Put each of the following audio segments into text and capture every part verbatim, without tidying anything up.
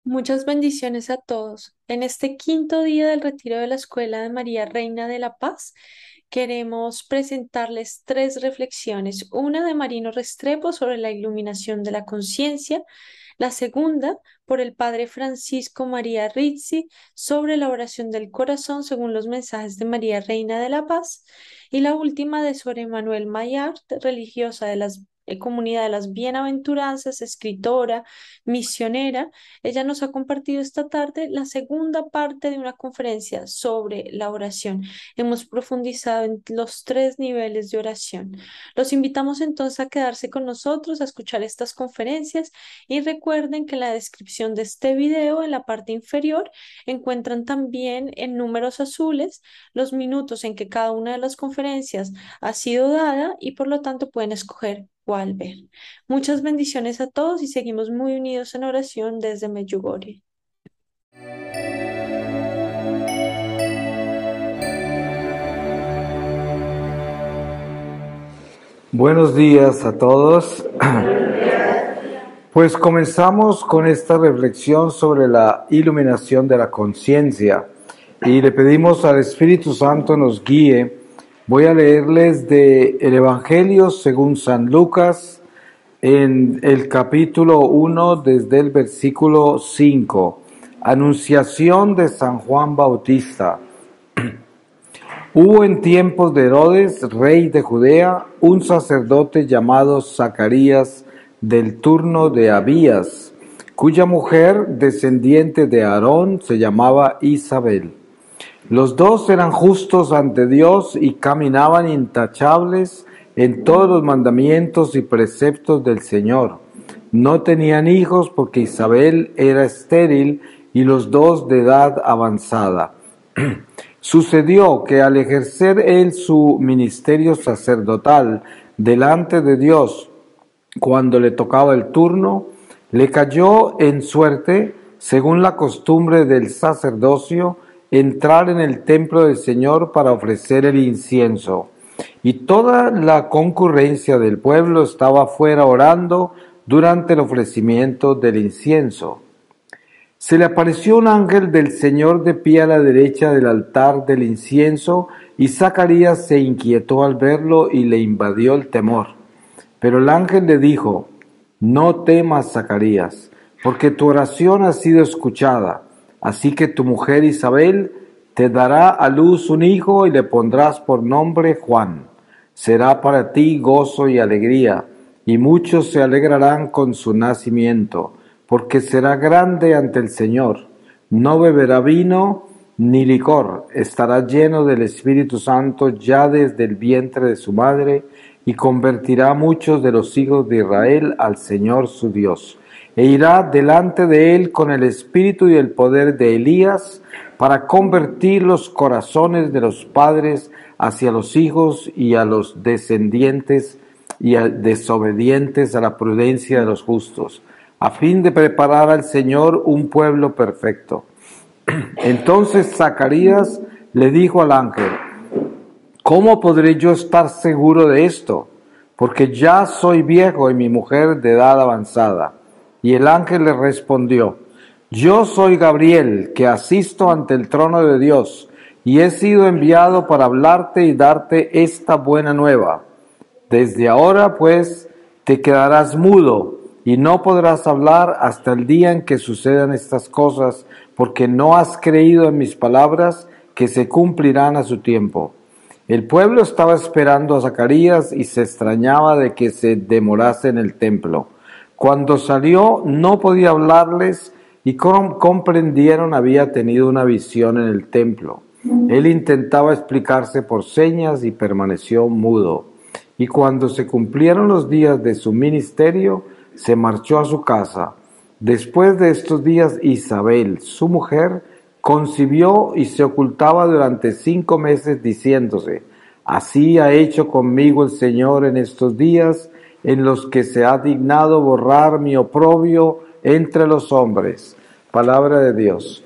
Muchas bendiciones a todos. En este quinto día del retiro de la Escuela de María Reina de la Paz, queremos presentarles tres reflexiones. Una de Marino Restrepo sobre la iluminación de la conciencia, la segunda por el Padre Francisco María Rizzi sobre la oración del corazón según los mensajes de María Reina de la Paz, y la última de Sor Emanuel Maillart, religiosa de las eh, Comunidad de las Bienaventuranzas, escritora, misionera. Ella nos ha compartido esta tarde la segunda parte de una conferencia sobre la oración. Hemos profundizado en los tres niveles de oración. Los invitamos entonces a quedarse con nosotros, a escuchar estas conferencias, y recuerden que en la descripción de este video, en la parte inferior, encuentran también en números azules los minutos en que cada una de las conferencias ha sido dada, y por lo tanto pueden escoger cuál ver. Muchas bendiciones a todos y seguimos muy unidos en oración desde Medjugorje. Buenos días a todos. Pues comenzamos con esta reflexión sobre la iluminación de la conciencia y le pedimos al Espíritu Santo nos guíe. Voy a leerles de el Evangelio según San Lucas en el capítulo uno desde el versículo cinco. Anunciación de San Juan Bautista. Hubo en tiempos de Herodes, rey de Judea, un sacerdote llamado Zacarías del turno de Abías, cuya mujer, descendiente de Aarón, se llamaba Isabel. Los dos eran justos ante Dios y caminaban intachables en todos los mandamientos y preceptos del Señor. No tenían hijos porque Isabel era estéril y los dos de edad avanzada. Sucedió que al ejercer él su ministerio sacerdotal delante de Dios, cuando le tocaba el turno, le cayó en suerte, según la costumbre del sacerdocio, entrar en el templo del Señor para ofrecer el incienso. Y toda la concurrencia del pueblo estaba fuera orando durante el ofrecimiento del incienso. Se le apareció un ángel del Señor de pie a la derecha del altar del incienso, y Zacarías se inquietó al verlo y le invadió el temor. Pero el ángel le dijo: no temas, Zacarías, porque tu oración ha sido escuchada. Así que tu mujer Isabel te dará a luz un hijo y le pondrás por nombre Juan. Será para ti gozo y alegría, y muchos se alegrarán con su nacimiento, porque será grande ante el Señor. No beberá vino ni licor, estará lleno del Espíritu Santo ya desde el vientre de su madre, y convertirá a muchos de los hijos de Israel al Señor su Dios. E irá delante de él con el espíritu y el poder de Elías, para convertir los corazones de los padres hacia los hijos y a los descendientes y a desobedientes a la prudencia de los justos, a fin de preparar al Señor un pueblo perfecto. Entonces Zacarías le dijo al ángel: ¿cómo podré yo estar seguro de esto? Porque ya soy viejo y mi mujer de edad avanzada. Y el ángel le respondió: yo soy Gabriel, que asisto ante el trono de Dios, y he sido enviado para hablarte y darte esta buena nueva. Desde ahora, pues, te quedarás mudo y no podrás hablar hasta el día en que sucedan estas cosas, porque no has creído en mis palabras, que se cumplirán a su tiempo. El pueblo estaba esperando a Zacarías y se extrañaba de que se demorase en el templo. Cuando salió, no podía hablarles, y comprendieron había tenido una visión en el templo. Él intentaba explicarse por señas y permaneció mudo. Y cuando se cumplieron los días de su ministerio, se marchó a su casa. Después de estos días, Isabel, su mujer, concibió y se ocultaba durante cinco meses, diciéndose: así ha hecho conmigo el Señor en estos días, en los que se ha dignado borrar mi oprobio entre los hombres. Palabra de Dios.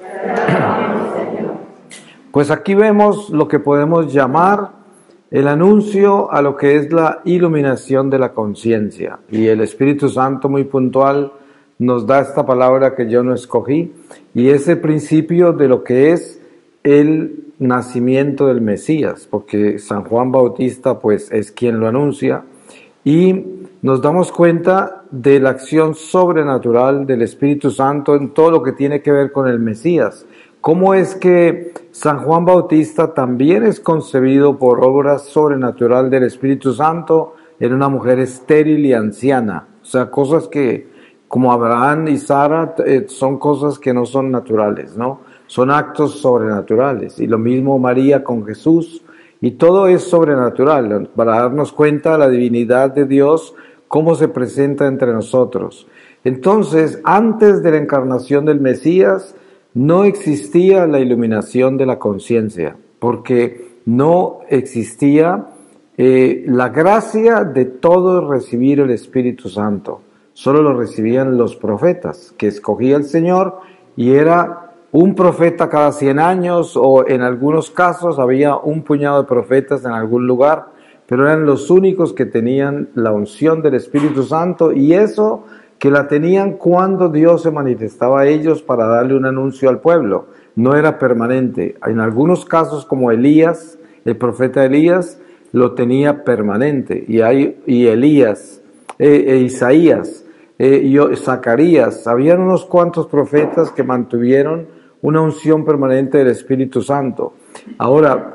Pues aquí vemos lo que podemos llamar el anuncio a lo que es la iluminación de la conciencia. Y el Espíritu Santo, muy puntual, nos da esta palabra que yo no escogí, y ese principio de lo que es el nacimiento del Mesías, porque San Juan Bautista pues es quien lo anuncia, y nos damos cuenta de la acción sobrenatural del Espíritu Santo en todo lo que tiene que ver con el Mesías. ¿Cómo es que San Juan Bautista también es concebido por obra sobrenatural del Espíritu Santo en una mujer estéril y anciana? O sea, cosas que, como Abraham y Sara, eh, son cosas que no son naturales, ¿no? Son actos sobrenaturales. Y lo mismo María con Jesús, y todo es sobrenatural, para darnos cuenta de la divinidad de Dios, cómo se presenta entre nosotros. Entonces, antes de la encarnación del Mesías, no existía la iluminación de la conciencia, porque no existía eh, la gracia de todos recibir el Espíritu Santo. Solo lo recibían los profetas, que escogía el Señor, y era un profeta cada cien años, o en algunos casos había un puñado de profetas en algún lugar, pero eran los únicos que tenían la unción del Espíritu Santo, y eso que la tenían cuando Dios se manifestaba a ellos para darle un anuncio al pueblo. No era permanente. En algunos casos, como Elías, el profeta Elías, lo tenía permanente, y, hay, y Elías, eh, e Isaías, eh, y Zacarías, habían unos cuantos profetas que mantuvieron una unción permanente del Espíritu Santo. Ahora,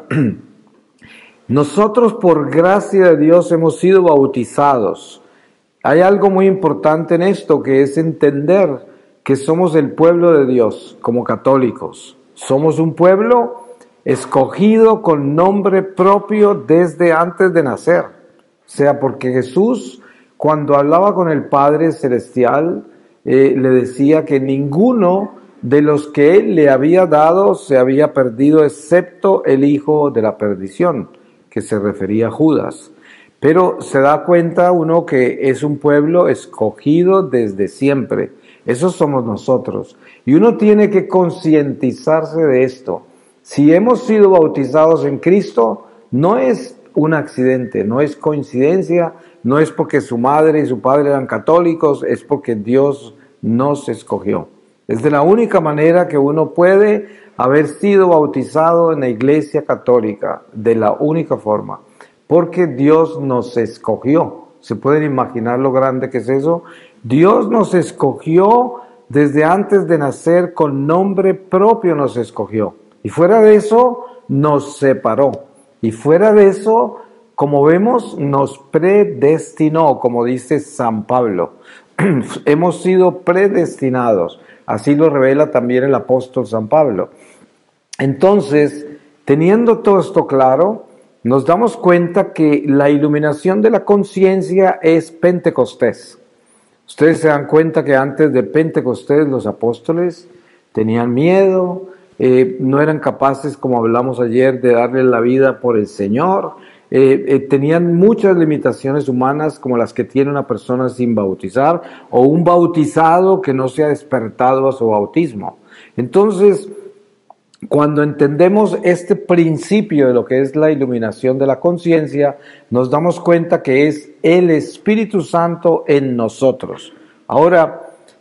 nosotros por gracia de Dios hemos sido bautizados. Hay algo muy importante en esto, que es entender que somos el pueblo de Dios como católicos. Somos un pueblo escogido con nombre propio desde antes de nacer. O sea, porque Jesús, cuando hablaba con el Padre Celestial, eh, le decía que ninguno de los que Él le había dado se había perdido, excepto el hijo de la perdición, que se refería a Judas. Pero se da cuenta uno que es un pueblo escogido desde siempre. Esos somos nosotros. Y uno tiene que concientizarse de esto. Si hemos sido bautizados en Cristo, no es un accidente, no es coincidencia, no es porque su madre y su padre eran católicos, es porque Dios nos escogió. Es de la única manera que uno puede haber sido bautizado en la Iglesia Católica, de la única forma, porque Dios nos escogió. ¿Se pueden imaginar lo grande que es eso? Dios nos escogió desde antes de nacer, con nombre propio nos escogió. Y fuera de eso, nos separó. Y fuera de eso, como vemos, nos predestinó, como dice San Pablo. Hemos sido predestinados. Así lo revela también el apóstol San Pablo. Entonces, teniendo todo esto claro, nos damos cuenta que la iluminación de la conciencia es Pentecostés. Ustedes se dan cuenta que antes de Pentecostés los apóstoles tenían miedo, eh, no eran capaces, como hablamos ayer, de darle la vida por el Señor. Eh, eh, tenían muchas limitaciones humanas, como las que tiene una persona sin bautizar, o un bautizado que no se ha despertado a su bautismo. Entonces, cuando entendemos este principio de lo que es la iluminación de la conciencia, nos damos cuenta que es el Espíritu Santo en nosotros. Ahora,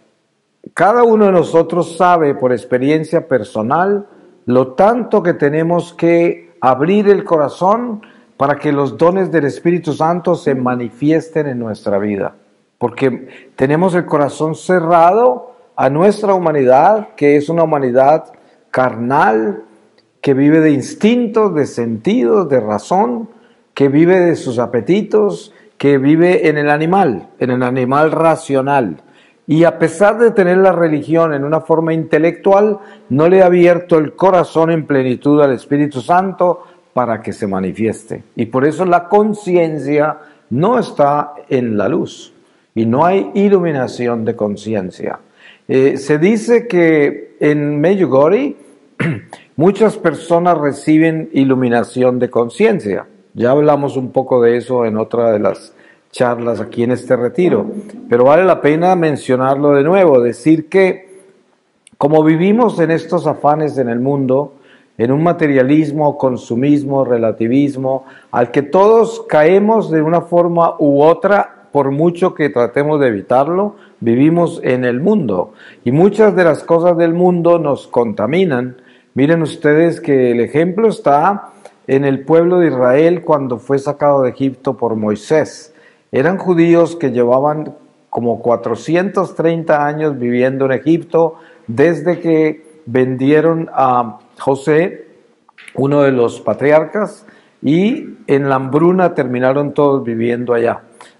cada uno de nosotros sabe por experiencia personal lo tanto que tenemos que abrir el corazón para que los dones del Espíritu Santo se manifiesten en nuestra vida. Porque tenemos el corazón cerrado a nuestra humanidad, que es una humanidad carnal, que vive de instintos, de sentidos, de razón, que vive de sus apetitos, que vive en el animal, en el animal racional. Y a pesar de tener la religión en una forma intelectual, no le ha abierto el corazón en plenitud al Espíritu Santo para que se manifieste. Y por eso la conciencia no está en la luz y no hay iluminación de conciencia. Eh, se dice que en Medjugorje muchas personas reciben iluminación de conciencia. Ya hablamos un poco de eso en otra de las charlas aquí en este retiro, pero vale la pena mencionarlo de nuevo, decir que como vivimos en estos afanes en el mundo, en un materialismo, consumismo, relativismo, al que todos caemos de una forma u otra por mucho que tratemos de evitarlo, vivimos en el mundo y muchas de las cosas del mundo nos contaminan. Miren ustedes que el ejemplo está en el pueblo de Israel cuando fue sacado de Egipto por Moisés. Eran judíos que llevaban como cuatrocientos treinta años viviendo en Egipto desde que vendieron a José, uno de los patriarcas, y en la hambruna terminaron todos viviendo allá,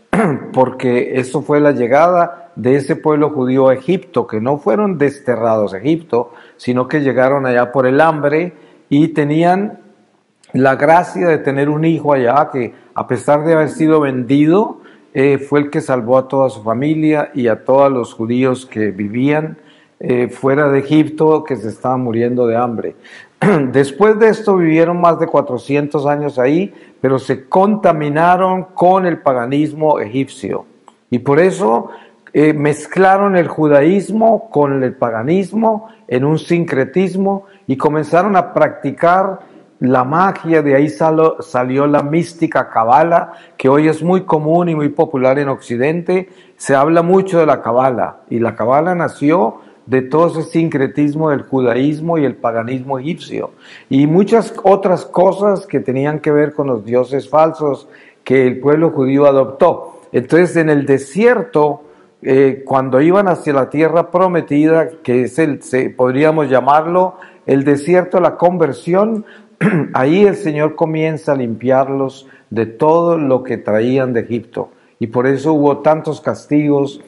porque eso fue la llegada de ese pueblo judío a Egipto, que no fueron desterrados a Egipto, sino que llegaron allá por el hambre y tenían la gracia de tener un hijo allá que, a pesar de haber sido vendido, eh, fue el que salvó a toda su familia y a todos los judíos que vivían eh, fuera de Egipto, que se estaban muriendo de hambre. Después de esto vivieron más de cuatrocientos años ahí, pero se contaminaron con el paganismo egipcio. Y por eso eh, mezclaron el judaísmo con el paganismo en un sincretismo y comenzaron a practicar la magia. De ahí salió, salió la mística cabala, que hoy es muy común y muy popular en Occidente. Se habla mucho de la cabala, y la cabala nació de todo ese sincretismo del judaísmo y el paganismo egipcio, y muchas otras cosas que tenían que ver con los dioses falsos que el pueblo judío adoptó. Entonces, en el desierto, eh, cuando iban hacia la tierra prometida, que es el, se, podríamos llamarlo el desierto de la conversión, ahí el Señor comienza a limpiarlos de todo lo que traían de Egipto, y por eso hubo tantos castigos.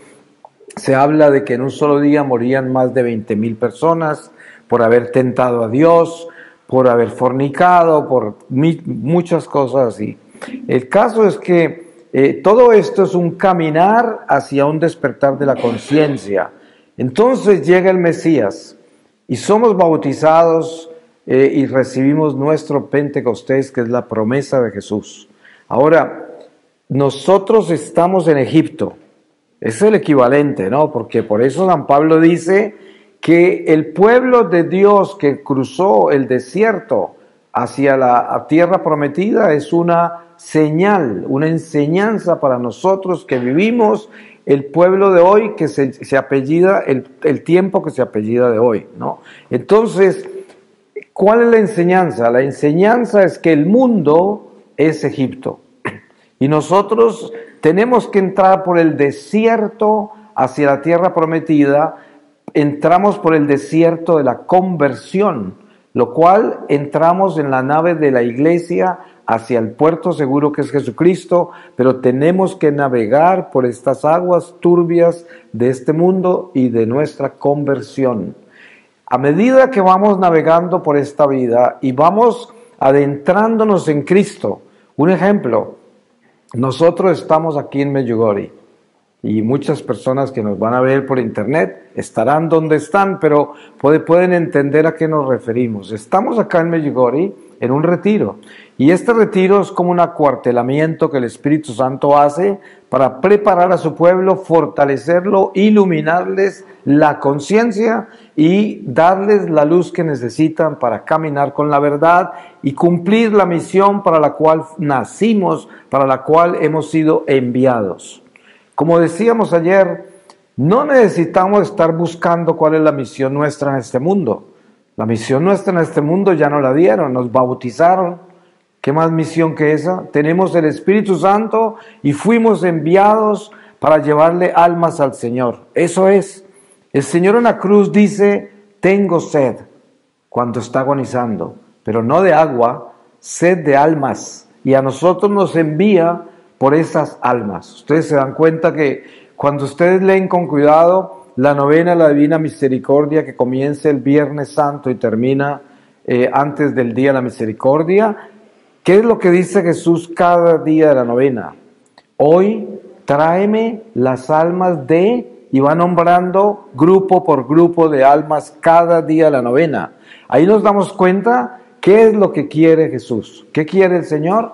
Se habla de que en un solo día morían más de veinte mil personas por haber tentado a Dios, por haber fornicado, por mi, muchas cosas así. El caso es que eh, todo esto es un caminar hacia un despertar de la conciencia. Entonces llega el Mesías y somos bautizados eh, y recibimos nuestro Pentecostés, que es la promesa de Jesús. Ahora, nosotros estamos en Egipto. Es el equivalente, ¿no? Porque por eso San Pablo dice que el pueblo de Dios que cruzó el desierto hacia la tierra prometida es una señal, una enseñanza para nosotros que vivimos el pueblo de hoy, que se, se apellida, el, el tiempo que se apellida de hoy, ¿no? Entonces, ¿cuál es la enseñanza? La enseñanza es que el mundo es Egipto y nosotros tenemos que entrar por el desierto hacia la tierra prometida. Entramos por el desierto de la conversión, lo cual entramos en la nave de la iglesia hacia el puerto seguro que es Jesucristo, pero tenemos que navegar por estas aguas turbias de este mundo y de nuestra conversión. A medida que vamos navegando por esta vida y vamos adentrándonos en Cristo, un ejemplo, nosotros estamos aquí en Medjugorje y muchas personas que nos van a ver por internet estarán donde están, pero puede, pueden entender a qué nos referimos. Estamos acá en Medjugorje en un retiro, y este retiro es como un acuartelamiento que el Espíritu Santo hace para preparar a su pueblo, fortalecerlo, iluminarles la conciencia y darles la luz que necesitan para caminar con la verdad y cumplir la misión para la cual nacimos, para la cual hemos sido enviados. Como decíamos ayer, no necesitamos estar buscando cuál es la misión nuestra en este mundo. La misión nuestra en este mundo ya nos la dieron, nos bautizaron. ¿Qué más misión que esa? Tenemos el Espíritu Santo y fuimos enviados para llevarle almas al Señor. Eso es. El Señor en la cruz dice, tengo sed, cuando está agonizando, pero no de agua, sed de almas. Y a nosotros nos envía por esas almas. Ustedes se dan cuenta que cuando ustedes leen con cuidado la novena de la Divina Misericordia, que comienza el Viernes Santo y termina eh, antes del Día de la Misericordia, ¿qué es lo que dice Jesús cada día de la novena? Hoy tráeme las almas de... y va nombrando grupo por grupo de almas cada día de la novena. Ahí nos damos cuenta qué es lo que quiere Jesús. ¿Qué quiere el Señor?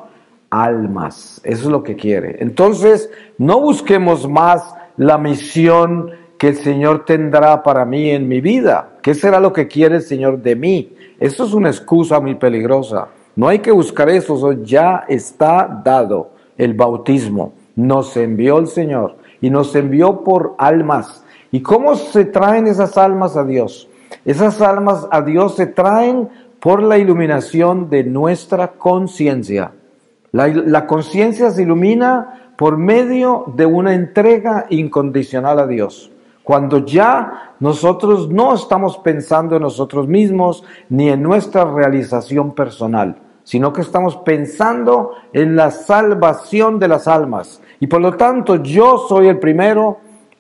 Almas. Eso es lo que quiere. Entonces, no busquemos más la misión que el Señor tendrá para mí en mi vida. ¿Qué será lo que quiere el Señor de mí? Eso es una excusa muy peligrosa. No hay que buscar eso, eso ya está dado, el bautismo. nos envió el Señor y nos envió por almas. ¿Y cómo se traen esas almas a Dios? Esas almas a Dios se traen por la iluminación de nuestra conciencia. La, la conciencia se ilumina por medio de una entrega incondicional a Dios. Cuando ya nosotros no estamos pensando en nosotros mismos ni en nuestra realización personal, sino que estamos pensando en la salvación de las almas. Y por lo tanto yo soy el primero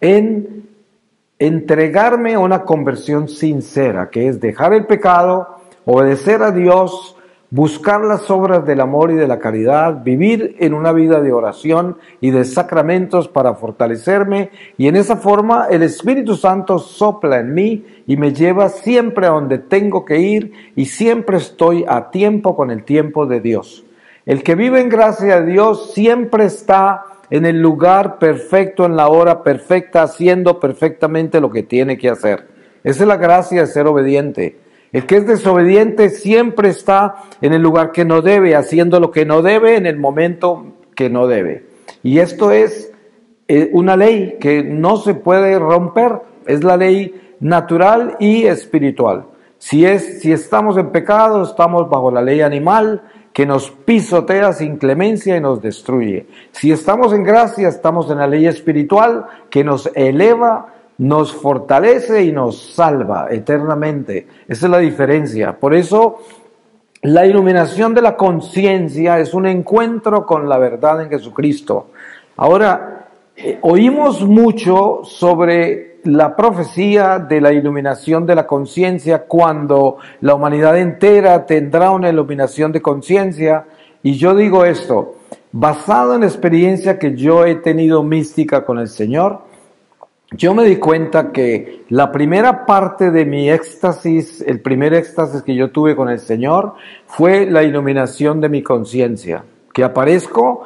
en entregarme a una conversión sincera, que es dejar el pecado, obedecer a Dios, buscar las obras del amor y de la caridad, vivir en una vida de oración y de sacramentos para fortalecerme, y en esa forma el Espíritu Santo sopla en mí y me lleva siempre a donde tengo que ir, y siempre estoy a tiempo con el tiempo de Dios. El que vive en gracia de Dios siempre está en el lugar perfecto, en la hora perfecta, haciendo perfectamente lo que tiene que hacer. Esa es la gracia de ser obediente. El que es desobediente siempre está en el lugar que no debe, haciendo lo que no debe en el momento que no debe. Y esto es eh, una ley que no se puede romper, es la ley natural y espiritual. Si, es, si estamos en pecado, estamos bajo la ley animal, que nos pisotea sin clemencia y nos destruye. Si estamos en gracia, estamos en la ley espiritual, que nos eleva, nos fortalece y nos salva eternamente. Esa es la diferencia. Por eso, la iluminación de la conciencia es un encuentro con la verdad en Jesucristo. Ahora, eh, oímos mucho sobre la profecía de la iluminación de la conciencia, cuando la humanidad entera tendrá una iluminación de conciencia. Y yo digo esto, basado en la experiencia que yo he tenido mística con el Señor, yo me di cuenta que la primera parte de mi éxtasis, el primer éxtasis que yo tuve con el Señor, fue la iluminación de mi conciencia. Que aparezco,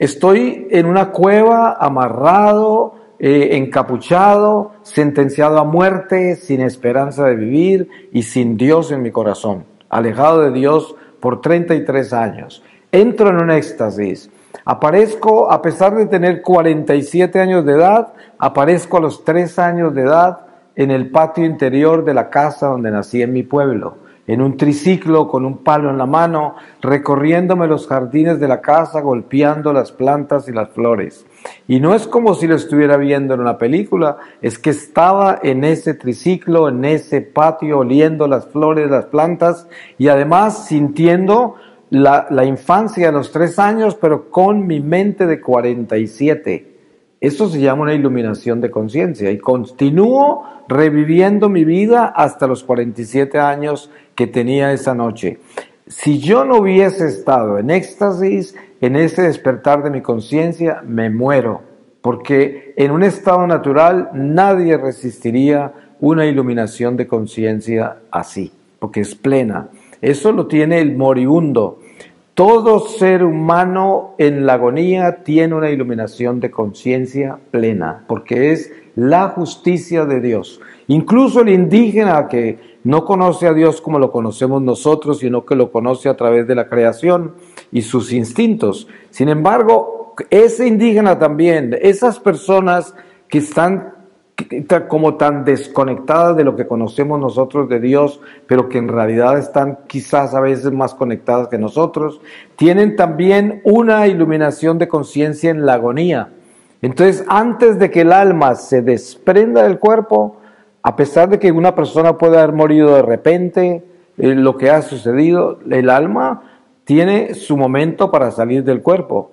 estoy en una cueva, amarrado, eh, encapuchado, sentenciado a muerte, sin esperanza de vivir y sin Dios en mi corazón, alejado de Dios por treinta y tres años. Entro en un éxtasis. Aparezco, a pesar de tener cuarenta y siete años de edad, aparezco a los tres años de edad en el patio interior de la casa donde nací en mi pueblo, en un triciclo con un palo en la mano, recorriéndome los jardines de la casa, golpeando las plantas y las flores. Y no es como si lo estuviera viendo en una película, es que estaba en ese triciclo, en ese patio, oliendo las flores, las plantas, y además sintiendo La, la infancia a los tres años, pero con mi mente de cuarenta y siete. Eso se llama una iluminación de conciencia, y continúo reviviendo mi vida hasta los cuarenta y siete años que tenía esa noche. Si yo no hubiese estado en éxtasis, en ese despertar de mi conciencia, me muero, porque en un estado natural nadie resistiría una iluminación de conciencia así, porque es plena. Eso lo tiene el moribundo. Todo ser humano en la agonía tiene una iluminación de conciencia plena, porque es la justicia de Dios. Incluso el indígena, que no conoce a Dios como lo conocemos nosotros, sino que lo conoce a través de la creación y sus instintos. Sin embargo, ese indígena también, esas personas que están como tan desconectadas de lo que conocemos nosotros de Dios, pero que en realidad están quizás a veces más conectadas que nosotros, tienen también una iluminación de conciencia en la agonía. Entonces, antes de que el alma se desprenda del cuerpo, a pesar de que una persona puede haber morido de repente, eh, lo que ha sucedido, el alma tiene su momento para salir del cuerpo.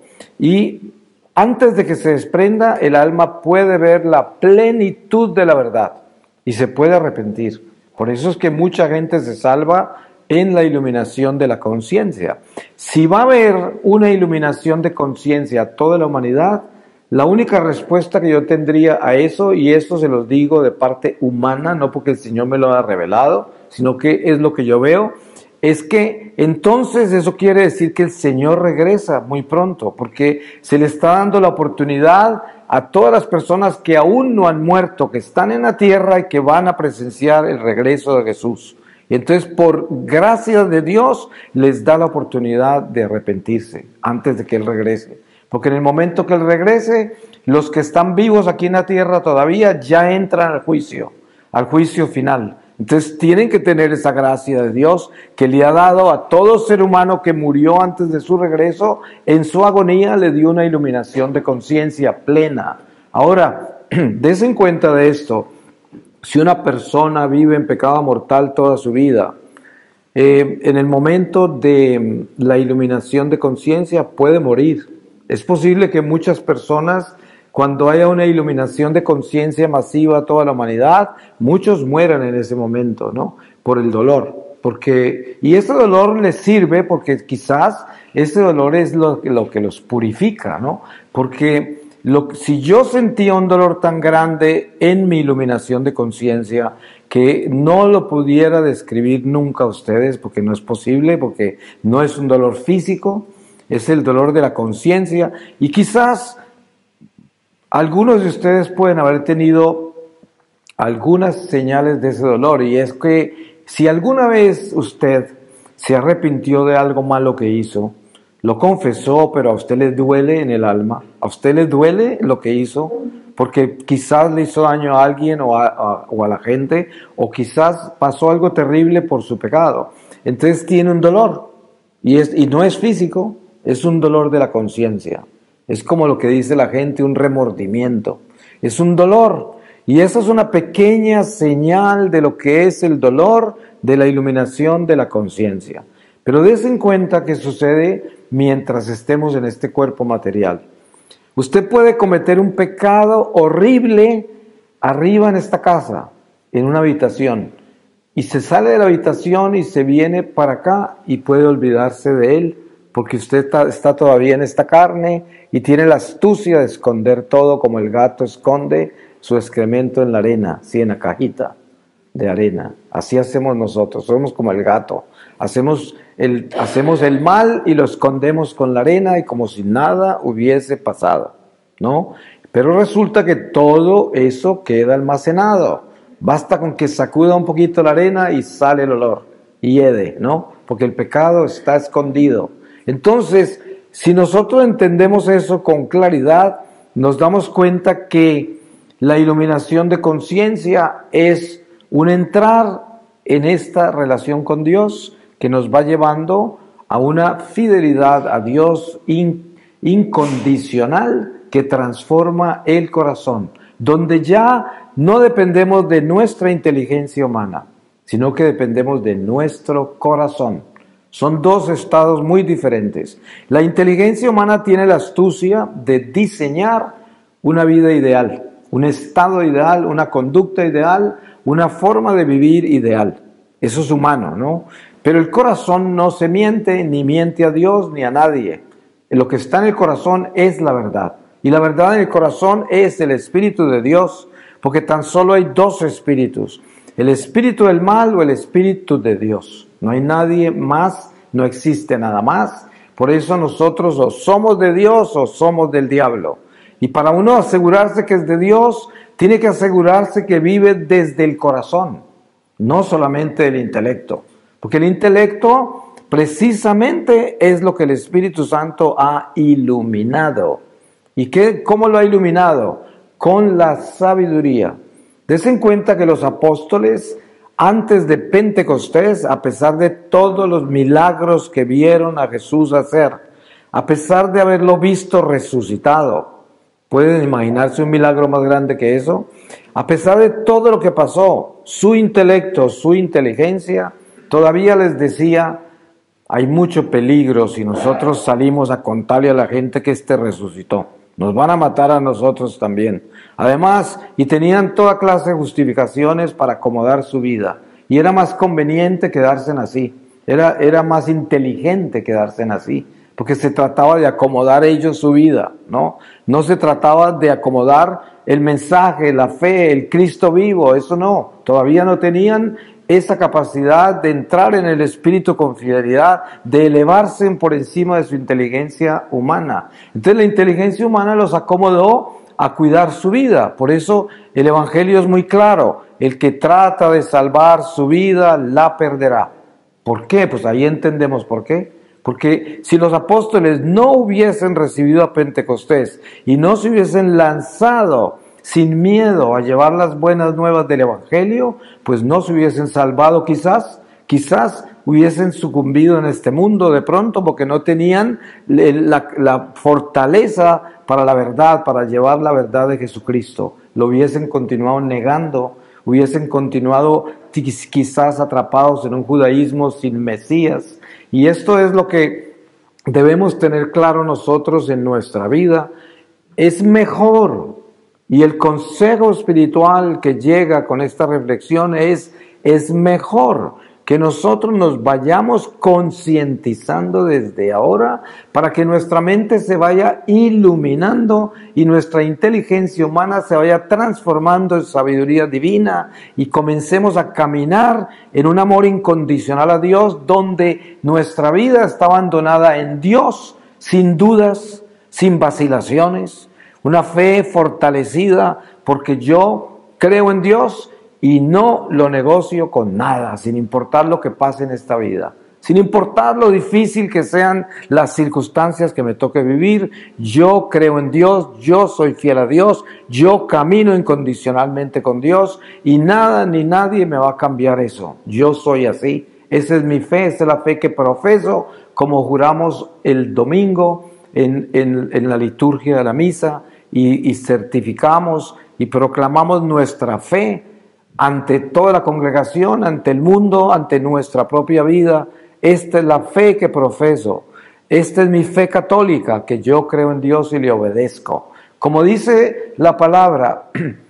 Y antes de que se desprenda, el alma puede ver la plenitud de la verdad y se puede arrepentir. Por eso es que mucha gente se salva en la iluminación de la conciencia. Si va a haber una iluminación de conciencia a toda la humanidad, la única respuesta que yo tendría a eso, y esto se los digo de parte humana, no porque el Señor me lo haya revelado, sino que es lo que yo veo, es que entonces eso quiere decir que el Señor regresa muy pronto, porque se le está dando la oportunidad a todas las personas que aún no han muerto, que están en la tierra y que van a presenciar el regreso de Jesús. Y entonces, por gracia de Dios, les da la oportunidad de arrepentirse antes de que Él regrese. porque en el momento que Él regrese, los que están vivos aquí en la tierra todavía ya entran al juicio, al juicio final. Entonces tienen que tener esa gracia de Dios que le ha dado a todo ser humano que murió antes de su regreso. En su agonía le dio una iluminación de conciencia plena. Ahora, desen cuenta de esto. Si una persona vive en pecado mortal toda su vida, eh, en el momento de la iluminación de conciencia puede morir. Es posible que muchas personas, cuando haya una iluminación de conciencia masiva a toda la humanidad, muchos mueran en ese momento, ¿no? Por el dolor. Porque, y ese dolor les sirve porque quizás ese dolor es lo, lo que los purifica, ¿no? Porque lo, si yo sentía un dolor tan grande en mi iluminación de conciencia que no lo pudiera describir nunca a ustedes, porque no es posible, porque no es un dolor físico, es el dolor de la conciencia, y quizás algunos de ustedes pueden haber tenido algunas señales de ese dolor, y es que si alguna vez usted se arrepintió de algo malo que hizo, lo confesó, pero a usted le duele en el alma, a usted le duele lo que hizo, porque quizás le hizo daño a alguien o a, a, o a la gente, o quizás pasó algo terrible por su pecado. Entonces tiene un dolor, y, es, y no es físico, es un dolor de la conciencia. Es como lo que dice la gente, un remordimiento. Es un dolor. Y esa es una pequeña señal de lo que es el dolor de la iluminación de la conciencia. Pero des en cuenta que sucede mientras estemos en este cuerpo material. Usted puede cometer un pecado horrible arriba en esta casa, en una habitación, y se sale de la habitación y se viene para acá y puede olvidarse de él, porque usted está, está todavía en esta carne y tiene la astucia de esconder todo como el gato esconde su excremento en la arena, sí, en la cajita de arena. Así hacemos nosotros, somos como el gato. Hacemos el, hacemos el mal y lo escondemos con la arena y como si nada hubiese pasado, ¿no? Pero resulta que todo eso queda almacenado. Basta con que sacuda un poquito la arena y sale el olor, y hiede, ¿no? Porque el pecado está escondido. Entonces, si nosotros entendemos eso con claridad, nos damos cuenta que la iluminación de conciencia es un entrar en esta relación con Dios que nos va llevando a una fidelidad a Dios in, incondicional que transforma el corazón, donde ya no dependemos de nuestra inteligencia humana, sino que dependemos de nuestro corazón. Son dos estados muy diferentes. La inteligencia humana tiene la astucia de diseñar una vida ideal, un estado ideal, una conducta ideal, una forma de vivir ideal. Eso es humano, ¿no? Pero el corazón no se miente, ni miente a Dios ni a nadie. Lo que está en el corazón es la verdad. Y la verdad en el corazón es el Espíritu de Dios, porque tan solo hay dos espíritus, el espíritu del mal o el espíritu de Dios. No hay nadie más, no existe nada más. Por eso nosotros o somos de Dios o somos del diablo. Y para uno asegurarse que es de Dios, tiene que asegurarse que vive desde el corazón, no solamente del intelecto. Porque el intelecto precisamente es lo que el Espíritu Santo ha iluminado. ¿Y qué, cómo lo ha iluminado? Con la sabiduría. Des en cuenta que los apóstoles, antes de Pentecostés, a pesar de todos los milagros que vieron a Jesús hacer, a pesar de haberlo visto resucitado, ¿pueden imaginarse un milagro más grande que eso? A pesar de todo lo que pasó, su intelecto, su inteligencia, todavía les decía, hay mucho peligro si nosotros salimos a contarle a la gente que éste resucitó. Nos van a matar a nosotros también. Además, y tenían toda clase de justificaciones para acomodar su vida. Y era más conveniente quedarse así. Era, era más inteligente quedarse así. Porque se trataba de acomodar ellos su vida, ¿no? No se trataba de acomodar el mensaje, la fe, el Cristo vivo. Eso no. Todavía no tenían esa capacidad de entrar en el Espíritu con fidelidad, de elevarse por encima de su inteligencia humana. Entonces la inteligencia humana los acomodó a cuidar su vida. Por eso el Evangelio es muy claro. El que trata de salvar su vida, la perderá. ¿Por qué? Pues ahí entendemos por qué. Porque si los apóstoles no hubiesen recibido a Pentecostés y no se hubiesen lanzado sin miedo a llevar las buenas nuevas del Evangelio, pues no se hubiesen salvado quizás, quizás hubiesen sucumbido en este mundo de pronto porque no tenían la, la fortaleza para la verdad, para llevar la verdad de Jesucristo. Lo hubiesen continuado negando, hubiesen continuado quizás atrapados en un judaísmo sin Mesías. Y esto es lo que debemos tener claro nosotros en nuestra vida. Es mejor, y el consejo espiritual que llega con esta reflexión es, es mejor que nosotros nos vayamos concientizando desde ahora para que nuestra mente se vaya iluminando y nuestra inteligencia humana se vaya transformando en sabiduría divina y comencemos a caminar en un amor incondicional a Dios, donde nuestra vida está abandonada en Dios, sin dudas, sin vacilaciones, una fe fortalecida porque yo creo en Dios y no lo negocio con nada, sin importar lo que pase en esta vida, sin importar lo difícil que sean las circunstancias que me toque vivir. Yo creo en Dios, yo soy fiel a Dios, yo camino incondicionalmente con Dios y nada ni nadie me va a cambiar eso. Yo soy así, esa es mi fe, esa es la fe que profeso, como juramos el domingo en, en, en la liturgia de la misa y, y certificamos y proclamamos nuestra fe ante toda la congregación, ante el mundo, ante nuestra propia vida. Esta es la fe que profeso, esta es mi fe católica, que yo creo en Dios y le obedezco. Como dice la palabra,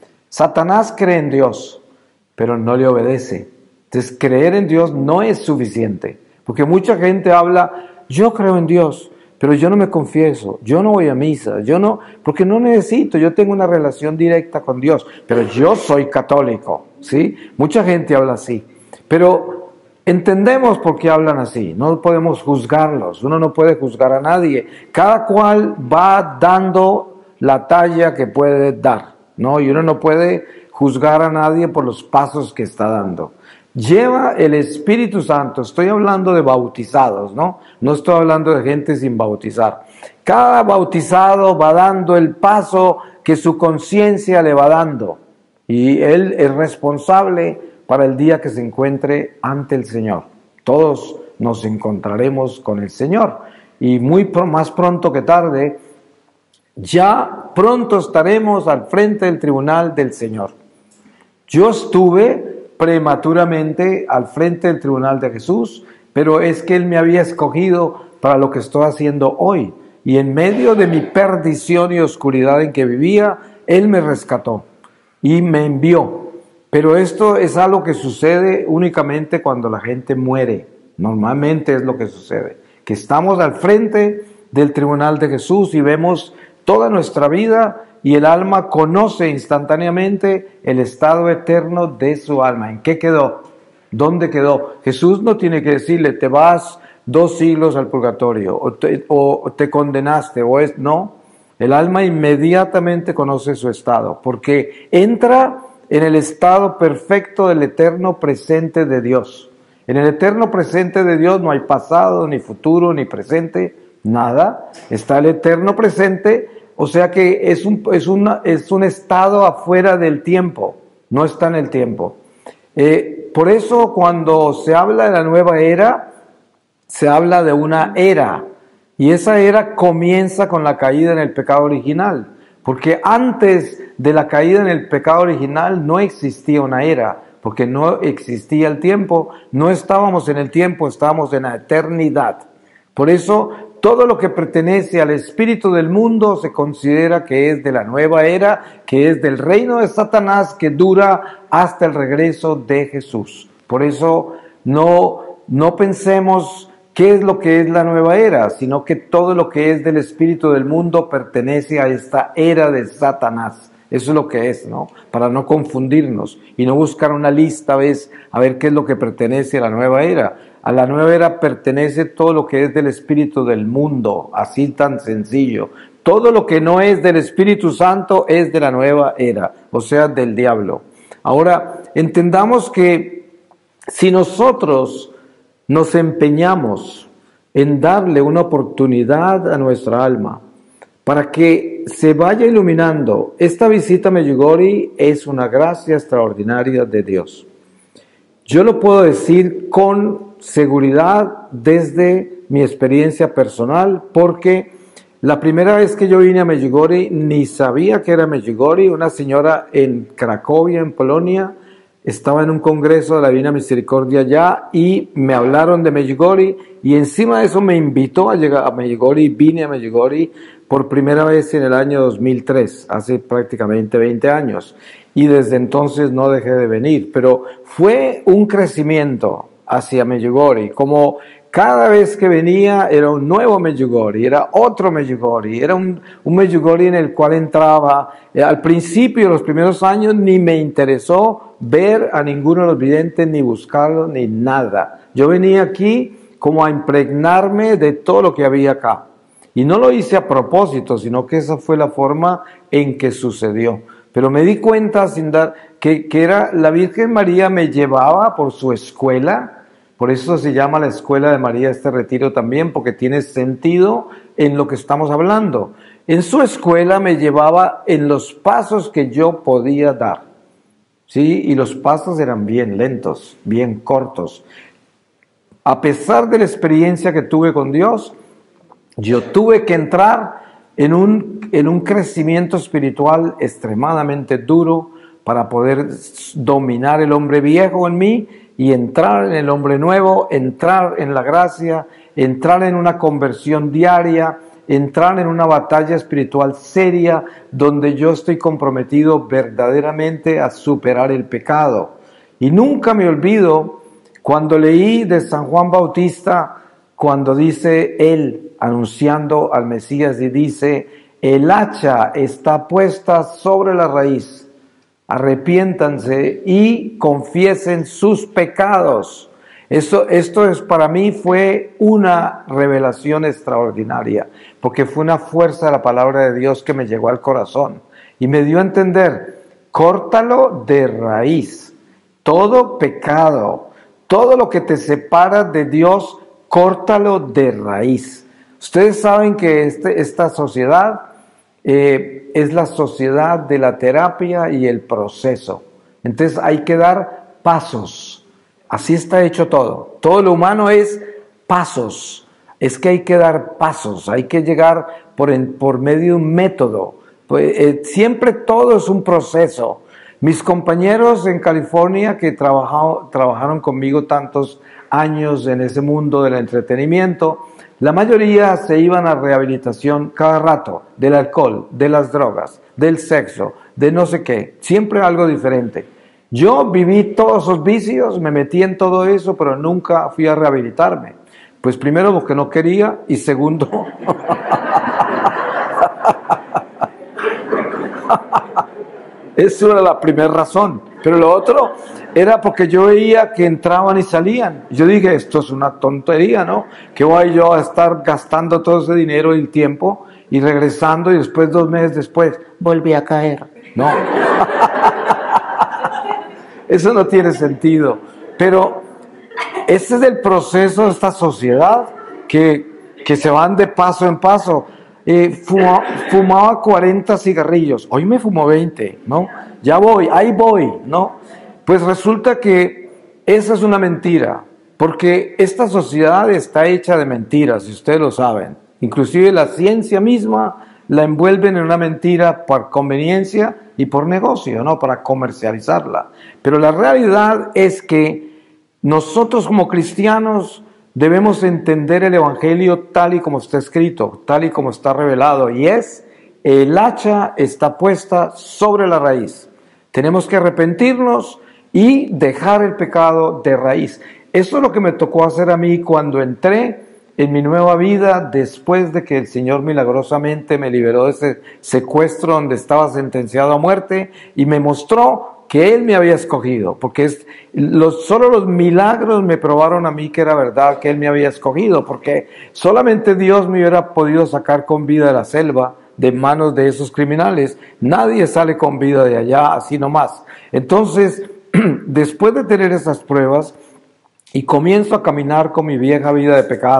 Satanás cree en Dios, pero no le obedece. Entonces, creer en Dios no es suficiente, porque mucha gente habla, yo creo en Dios, pero yo no me confieso, yo no voy a misa, yo no, porque no necesito, yo tengo una relación directa con Dios, pero yo soy católico, ¿sí? Mucha gente habla así, pero entendemos por qué hablan así, no podemos juzgarlos, uno no puede juzgar a nadie, cada cual va dando la talla que puede dar, ¿no? Y uno no puede juzgar a nadie por los pasos que está dando. Lleva el Espíritu Santo, estoy hablando de bautizados, ¿no? No estoy hablando de gente sin bautizar. Cada bautizado va dando el paso que su conciencia le va dando y él es responsable para el día que se encuentre ante el Señor. Todos nos encontraremos con el Señor y muy pro, más pronto que tarde, ya pronto estaremos al frente del tribunal del Señor. Yo estuve prematuramente al frente del tribunal de Jesús, pero es que Él me había escogido para lo que estoy haciendo hoy, y en medio de mi perdición y oscuridad en que vivía, Él me rescató y me envió. Pero esto es algo que sucede únicamente cuando la gente muere. Normalmente es lo que sucede, que estamos al frente del tribunal de Jesús y vemos toda nuestra vida y el alma conoce instantáneamente el estado eterno de su alma. ¿En qué quedó? ¿Dónde quedó? Jesús no tiene que decirle, te vas dos siglos al purgatorio, o te, o te condenaste, o es, no. El alma inmediatamente conoce su estado, porque entra en el estado perfecto del eterno presente de Dios. En el eterno presente de Dios no hay pasado, ni futuro, ni presente, nada. Está el eterno presente. O sea que es un, es, una, es un estado afuera del tiempo, no está en el tiempo. Eh, por eso cuando se habla de la nueva era, se habla de una era, y esa era comienza con la caída en el pecado original, porque antes de la caída en el pecado original no existía una era, porque no existía el tiempo, no estábamos en el tiempo, estábamos en la eternidad. Por eso todo lo que pertenece al espíritu del mundo se considera que es de la nueva era, que es del reino de Satanás, que dura hasta el regreso de Jesús. Por eso no, no pensemos qué es lo que es la nueva era, sino que todo lo que es del espíritu del mundo pertenece a esta era de Satanás. Eso es lo que es, ¿no? Para no confundirnos y no buscar una lista, ¿ves? A ver qué es lo que pertenece a la nueva era. A la nueva era pertenece todo lo que es del espíritu del mundo, así tan sencillo. Todo lo que no es del Espíritu Santo es de la nueva era, o sea, del diablo. Ahora, entendamos que si nosotros nos empeñamos en darle una oportunidad a nuestra alma para que se vaya iluminando. Esta visita a Medjugorje es una gracia extraordinaria de Dios. Yo lo puedo decir con seguridad desde mi experiencia personal, porque la primera vez que yo vine a Medjugorje ni sabía que era Medjugorje. Una señora en Cracovia, en Polonia, estaba en un congreso de la Divina Misericordia allá y me hablaron de Medjugorje, y encima de eso me invitó a llegar a Medjugorje y vine a Medjugorje por primera vez en el año dos mil tres, hace prácticamente veinte años, y desde entonces no dejé de venir. Pero fue un crecimiento hacia Medjugorje, como cada vez que venía era un nuevo Medjugorje, era otro Medjugorje, era un, un Medjugorje en el cual entraba. Eh, al principio, los primeros años, ni me interesó ver a ninguno de los videntes, ni buscarlos, ni nada. Yo venía aquí como a impregnarme de todo lo que había acá. Y no lo hice a propósito, sino que esa fue la forma en que sucedió. Pero me di cuenta sin dar que, que era la Virgen María me llevaba por su escuela. Por eso se llama la Escuela de María este retiro también, porque tiene sentido en lo que estamos hablando. En su escuela me llevaba en los pasos que yo podía dar, ¿sí? Y los pasos eran bien lentos, bien cortos. A pesar de la experiencia que tuve con Dios, yo tuve que entrar en un, en un crecimiento espiritual extremadamente duro para poder dominar el hombre viejo en mí y entrar en el hombre nuevo, entrar en la gracia, entrar en una conversión diaria, entrar en una batalla espiritual seria donde yo estoy comprometido verdaderamente a superar el pecado. Y nunca me olvido cuando leí de San Juan Bautista, cuando dice él, anunciando al Mesías, y dice: el hacha está puesta sobre la raíz. Arrepiéntanse y confiesen sus pecados. Esto, esto es, para mí fue una revelación extraordinaria, porque fue una fuerza de la palabra de Dios que me llegó al corazón y me dio a entender: córtalo de raíz. Todo pecado, todo lo que te separa de Dios, córtalo de raíz. Ustedes saben que este, esta sociedad Eh, es la sociedad de la terapia y el proceso. Entonces hay que dar pasos. Así está hecho todo. Todo lo humano es pasos. Es que hay que dar pasos. Hay que llegar por, en, por medio de un método. Pues, eh, siempre todo es un proceso. Mis compañeros en California que trabajado, trabajaron conmigo tantos años en ese mundo del entretenimiento, la mayoría se iban a rehabilitación cada rato, del alcohol, de las drogas, del sexo, de no sé qué, siempre algo diferente. Yo viví todos esos vicios, me metí en todo eso, pero nunca fui a rehabilitarme. Pues primero porque no quería, y segundo, esa era la primera razón. Pero lo otro era porque yo veía que entraban y salían. Yo dije, esto es una tontería, ¿no? ¿Qué voy yo a estar gastando todo ese dinero y el tiempo y regresando, y después, dos meses después, volví a caer? No. Eso no tiene sentido. Pero ese es el proceso de esta sociedad que, que se van de paso en paso. Eh, fuma, fumaba cuarenta cigarrillos, hoy me fumo veinte, ¿no? Ya voy, ahí voy, ¿no? Pues resulta que esa es una mentira, porque esta sociedad está hecha de mentiras, y ustedes lo saben. Inclusive la ciencia misma la envuelven en una mentira por conveniencia y por negocio, ¿no? Para comercializarla. Pero la realidad es que nosotros como cristianos debemos entender el Evangelio tal y como está escrito, tal y como está revelado, y es: el hacha está puesta sobre la raíz. Tenemos que arrepentirnos y dejar el pecado de raíz. Eso es lo que me tocó hacer a mí cuando entré en mi nueva vida, después de que el Señor milagrosamente me liberó de ese secuestro donde estaba sentenciado a muerte, y me mostró que Él me había escogido, porque es, los, solo los milagros me probaron a mí que era verdad, que Él me había escogido, porque solamente Dios me hubiera podido sacar con vida de la selva, de manos de esos criminales. Nadie sale con vida de allá así nomás. Entonces, después de tener esas pruebas, y comienzo a caminar con mi vieja vida de pecado,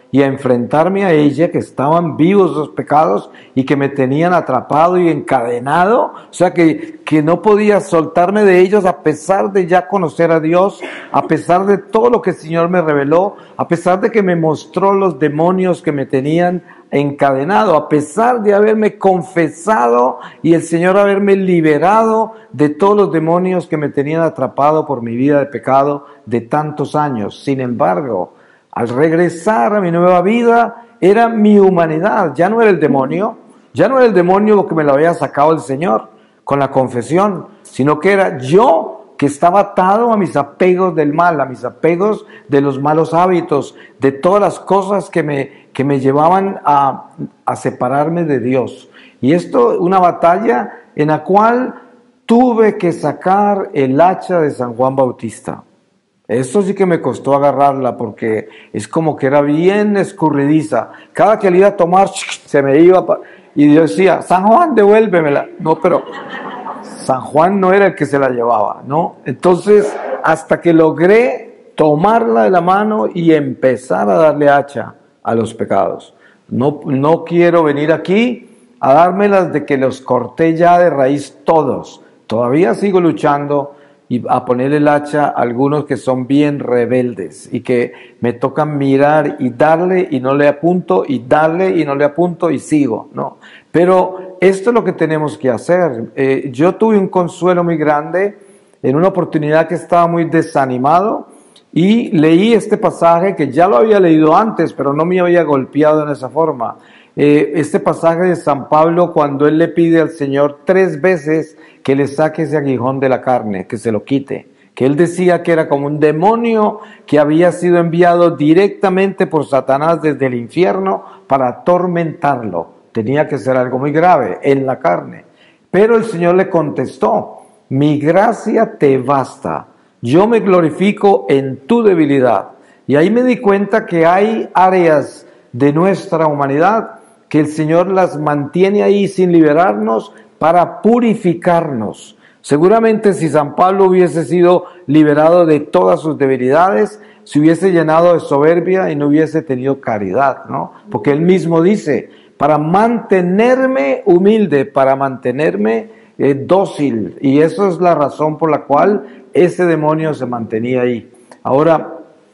y a enfrentarme a ella, que estaban vivos los pecados y que me tenían atrapado y encadenado, o sea que, que no podía soltarme de ellos a pesar de ya conocer a Dios, a pesar de todo lo que el Señor me reveló, a pesar de que me mostró los demonios que me tenían encadenado, a pesar de haberme confesado y el Señor haberme liberado de todos los demonios que me tenían atrapado por mi vida de pecado de tantos años. Sin embargo, al regresar a mi nueva vida, era mi humanidad, ya no era el demonio, ya no era el demonio que me lo había sacado el Señor con la confesión, sino que era yo que estaba atado a mis apegos del mal, a mis apegos de los malos hábitos, de todas las cosas que me, que me llevaban a, a separarme de Dios. Y esto, una batalla en la cual tuve que sacar el hacha de San Juan Bautista. Esto sí que me costó agarrarla porque es como que era bien escurridiza. Cada que le iba a tomar, se me iba y yo decía, San Juan, devuélvemela. No, pero San Juan no era el que se la llevaba, ¿no? Entonces, hasta que logré tomarla de la mano y empezar a darle hacha a los pecados. No, no quiero venir aquí a dármelas de que los corté ya de raíz todos. Todavía sigo luchando y a poner el hacha a algunos que son bien rebeldes y que me tocan mirar y darle y no le apunto y darle y no le apunto y sigo, ¿no? Pero esto es lo que tenemos que hacer. Eh, yo tuve un consuelo muy grande en una oportunidad que estaba muy desanimado y leí este pasaje que ya lo había leído antes, pero no me había golpeado en esa forma. Eh, este pasaje de San Pablo cuando él le pide al Señor tres veces que le saque ese aguijón de la carne, que se lo quite, que él decía que era como un demonio que había sido enviado directamente por Satanás desde el infierno para atormentarlo. Tenía que ser algo muy grave en la carne. Pero el Señor le contestó, mi gracia te basta, yo me glorifico en tu debilidad. Y ahí me di cuenta que hay áreas de nuestra humanidad que el Señor las mantiene ahí sin liberarnos para purificarnos. Seguramente si San Pablo hubiese sido liberado de todas sus debilidades, se hubiese llenado de soberbia y no hubiese tenido caridad, ¿no? Porque él mismo dice, para mantenerme humilde, para mantenerme eh, dócil, y eso es la razón por la cual ese demonio se mantenía ahí. Ahora,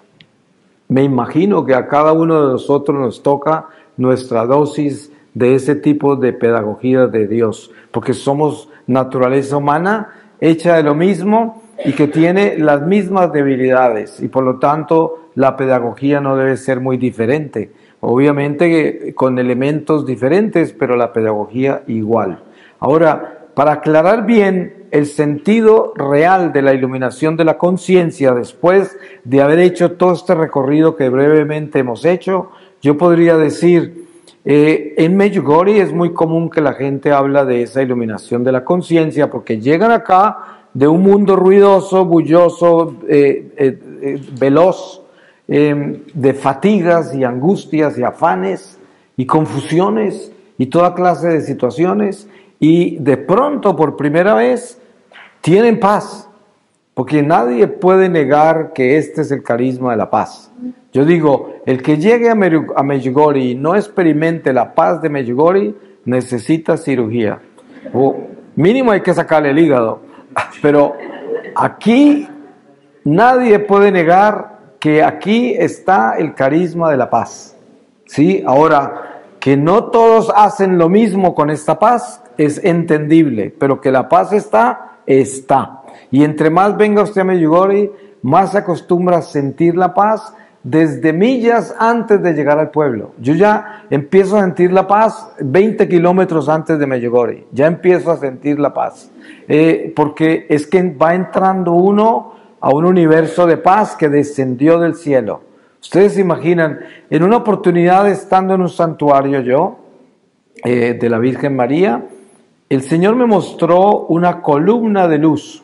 me imagino que a cada uno de nosotros nos toca nuestra dosis de ese tipo de pedagogía de Dios, porque somos naturaleza humana hecha de lo mismo y que tiene las mismas debilidades y por lo tanto la pedagogía no debe ser muy diferente, obviamente con elementos diferentes, pero la pedagogía igual. Ahora, para aclarar bien el sentido real de la iluminación de la conciencia después de haber hecho todo este recorrido que brevemente hemos hecho, yo podría decir, eh, en Medjugorje es muy común que la gente habla de esa iluminación de la conciencia porque llegan acá de un mundo ruidoso, bulloso, eh, eh, eh, veloz, eh, de fatigas y angustias y afanes y confusiones y toda clase de situaciones y de pronto por primera vez tienen paz. Porque nadie puede negar que este es el carisma de la paz. Yo digo, el que llegue a Medjugorje y no experimente la paz de Medjugorje, necesita cirugía. O mínimo hay que sacarle el hígado. Pero aquí nadie puede negar que aquí está el carisma de la paz. ¿Sí? Ahora, que no todos hacen lo mismo con esta paz es entendible, pero que la paz está, está. Y entre más venga usted a Medjugorje, más se acostumbra a sentir la paz desde millas antes de llegar al pueblo. Yo ya empiezo a sentir la paz veinte kilómetros antes de Medjugorje. Ya empiezo a sentir la paz. Eh, porque es que va entrando uno a un universo de paz que descendió del cielo. Ustedes se imaginan, en una oportunidad estando en un santuario yo, eh, de la Virgen María, el Señor me mostró una columna de luz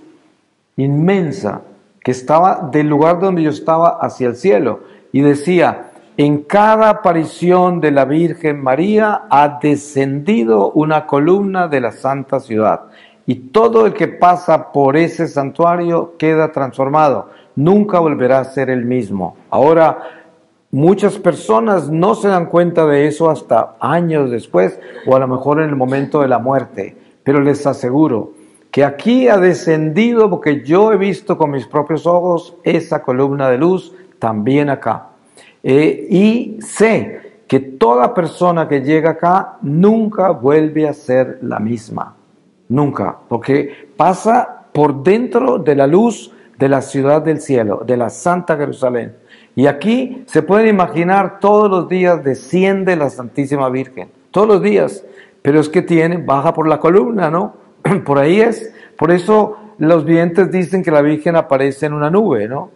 inmensa que estaba del lugar donde yo estaba hacia el cielo y decía, en cada aparición de la Virgen María ha descendido una columna de la santa ciudad y todo el que pasa por ese santuario queda transformado, nunca volverá a ser el mismo. Ahora, muchas personas no se dan cuenta de eso hasta años después o a lo mejor en el momento de la muerte, pero les aseguro que aquí ha descendido, porque yo he visto con mis propios ojos esa columna de luz también acá. Eh, y sé que toda persona que llega acá nunca vuelve a ser la misma, nunca, porque pasa por dentro de la luz de la ciudad del cielo, de la Santa Jerusalén. Y aquí se pueden imaginar todos los días desciende la Santísima Virgen, todos los días, pero es que tiene, baja por la columna, ¿no? Por ahí es, por eso los videntes dicen que la Virgen aparece en una nube, ¿no?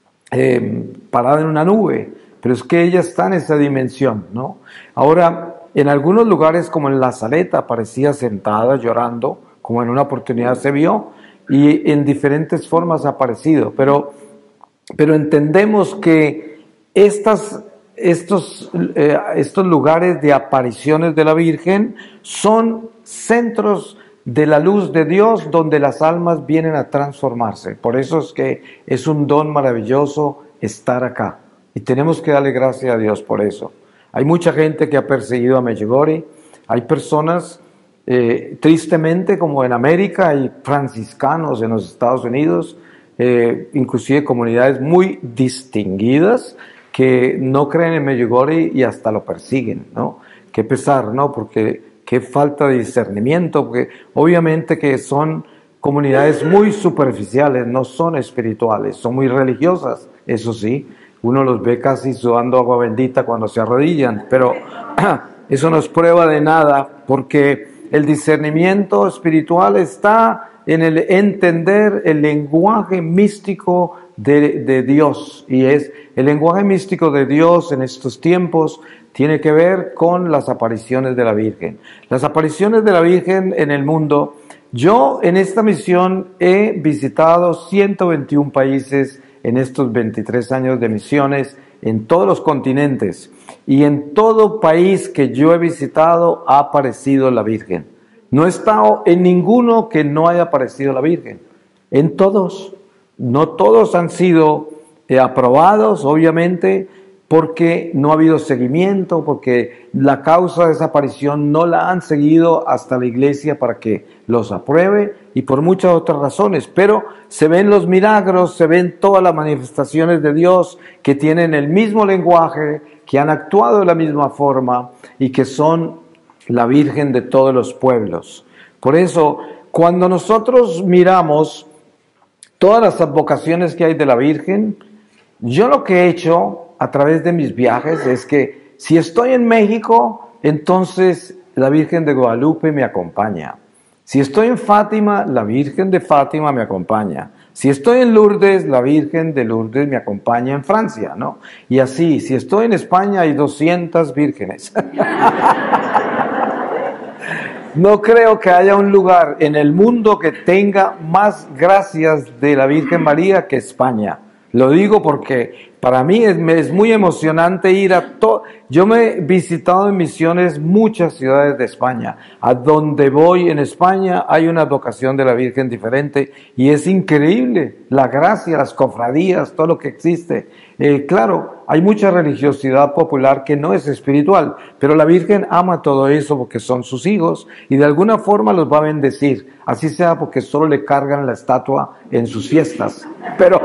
Eh, parada en una nube, pero es que ella está en esa dimensión, ¿no? Ahora, en algunos lugares como en La Saleta aparecía sentada llorando, como en una oportunidad se vio, y en diferentes formas ha aparecido, pero, pero entendemos que estas, estos, eh, estos lugares de apariciones de la Virgen son centros de la luz de Dios donde las almas vienen a transformarse. Por eso es que es un don maravilloso estar acá y tenemos que darle gracias a Dios por eso. Hay mucha gente que ha perseguido a Medjugorje, hay personas, eh, tristemente como en América, hay franciscanos en los Estados Unidos, eh, inclusive comunidades muy distinguidas que no creen en Medjugorje y hasta lo persiguen, ¿no? Qué pesar, ¿no? Porque qué falta de discernimiento, porque obviamente que son comunidades muy superficiales, no son espirituales, son muy religiosas, eso sí, uno los ve casi sudando agua bendita cuando se arrodillan, pero eso no es prueba de nada, porque el discernimiento espiritual está en el entender el lenguaje místico de, de Dios, y es el lenguaje místico de Dios en estos tiempos tiene que ver con las apariciones de la Virgen. Las apariciones de la Virgen en el mundo. Yo en esta misión he visitado ciento veintiún países en estos veintitrés años de misiones en todos los continentes. Y en todo país que yo he visitado ha aparecido la Virgen. No he estado en ninguno que no haya aparecido la Virgen. En todos. No todos han sido eh, aprobados, obviamente, porque no ha habido seguimiento, porque la causa de esa aparición no la han seguido hasta la iglesia para que los apruebe y por muchas otras razones. Pero se ven los milagros, se ven todas las manifestaciones de Dios que tienen el mismo lenguaje, que han actuado de la misma forma y que son la Virgen de todos los pueblos. Por eso, cuando nosotros miramos todas las advocaciones que hay de la Virgen, yo lo que he hecho a través de mis viajes es que si estoy en México, entonces la Virgen de Guadalupe me acompaña. Si estoy en Fátima, la Virgen de Fátima me acompaña. Si estoy en Lourdes, la Virgen de Lourdes me acompaña en Francia, ¿no? Y así, si estoy en España, hay doscientas vírgenes. No creo que haya un lugar en el mundo que tenga más gracias de la Virgen María que España. Lo digo porque para mí es, es muy emocionante ir a todo. Yo me he visitado en misiones muchas ciudades de España. A donde voy en España hay una advocación de la Virgen diferente y es increíble la gracia, las cofradías, todo lo que existe. Eh, claro, hay mucha religiosidad popular que no es espiritual, pero la Virgen ama todo eso porque son sus hijos y de alguna forma los va a bendecir. Así sea porque solo le cargan la estatua en sus fiestas. Pero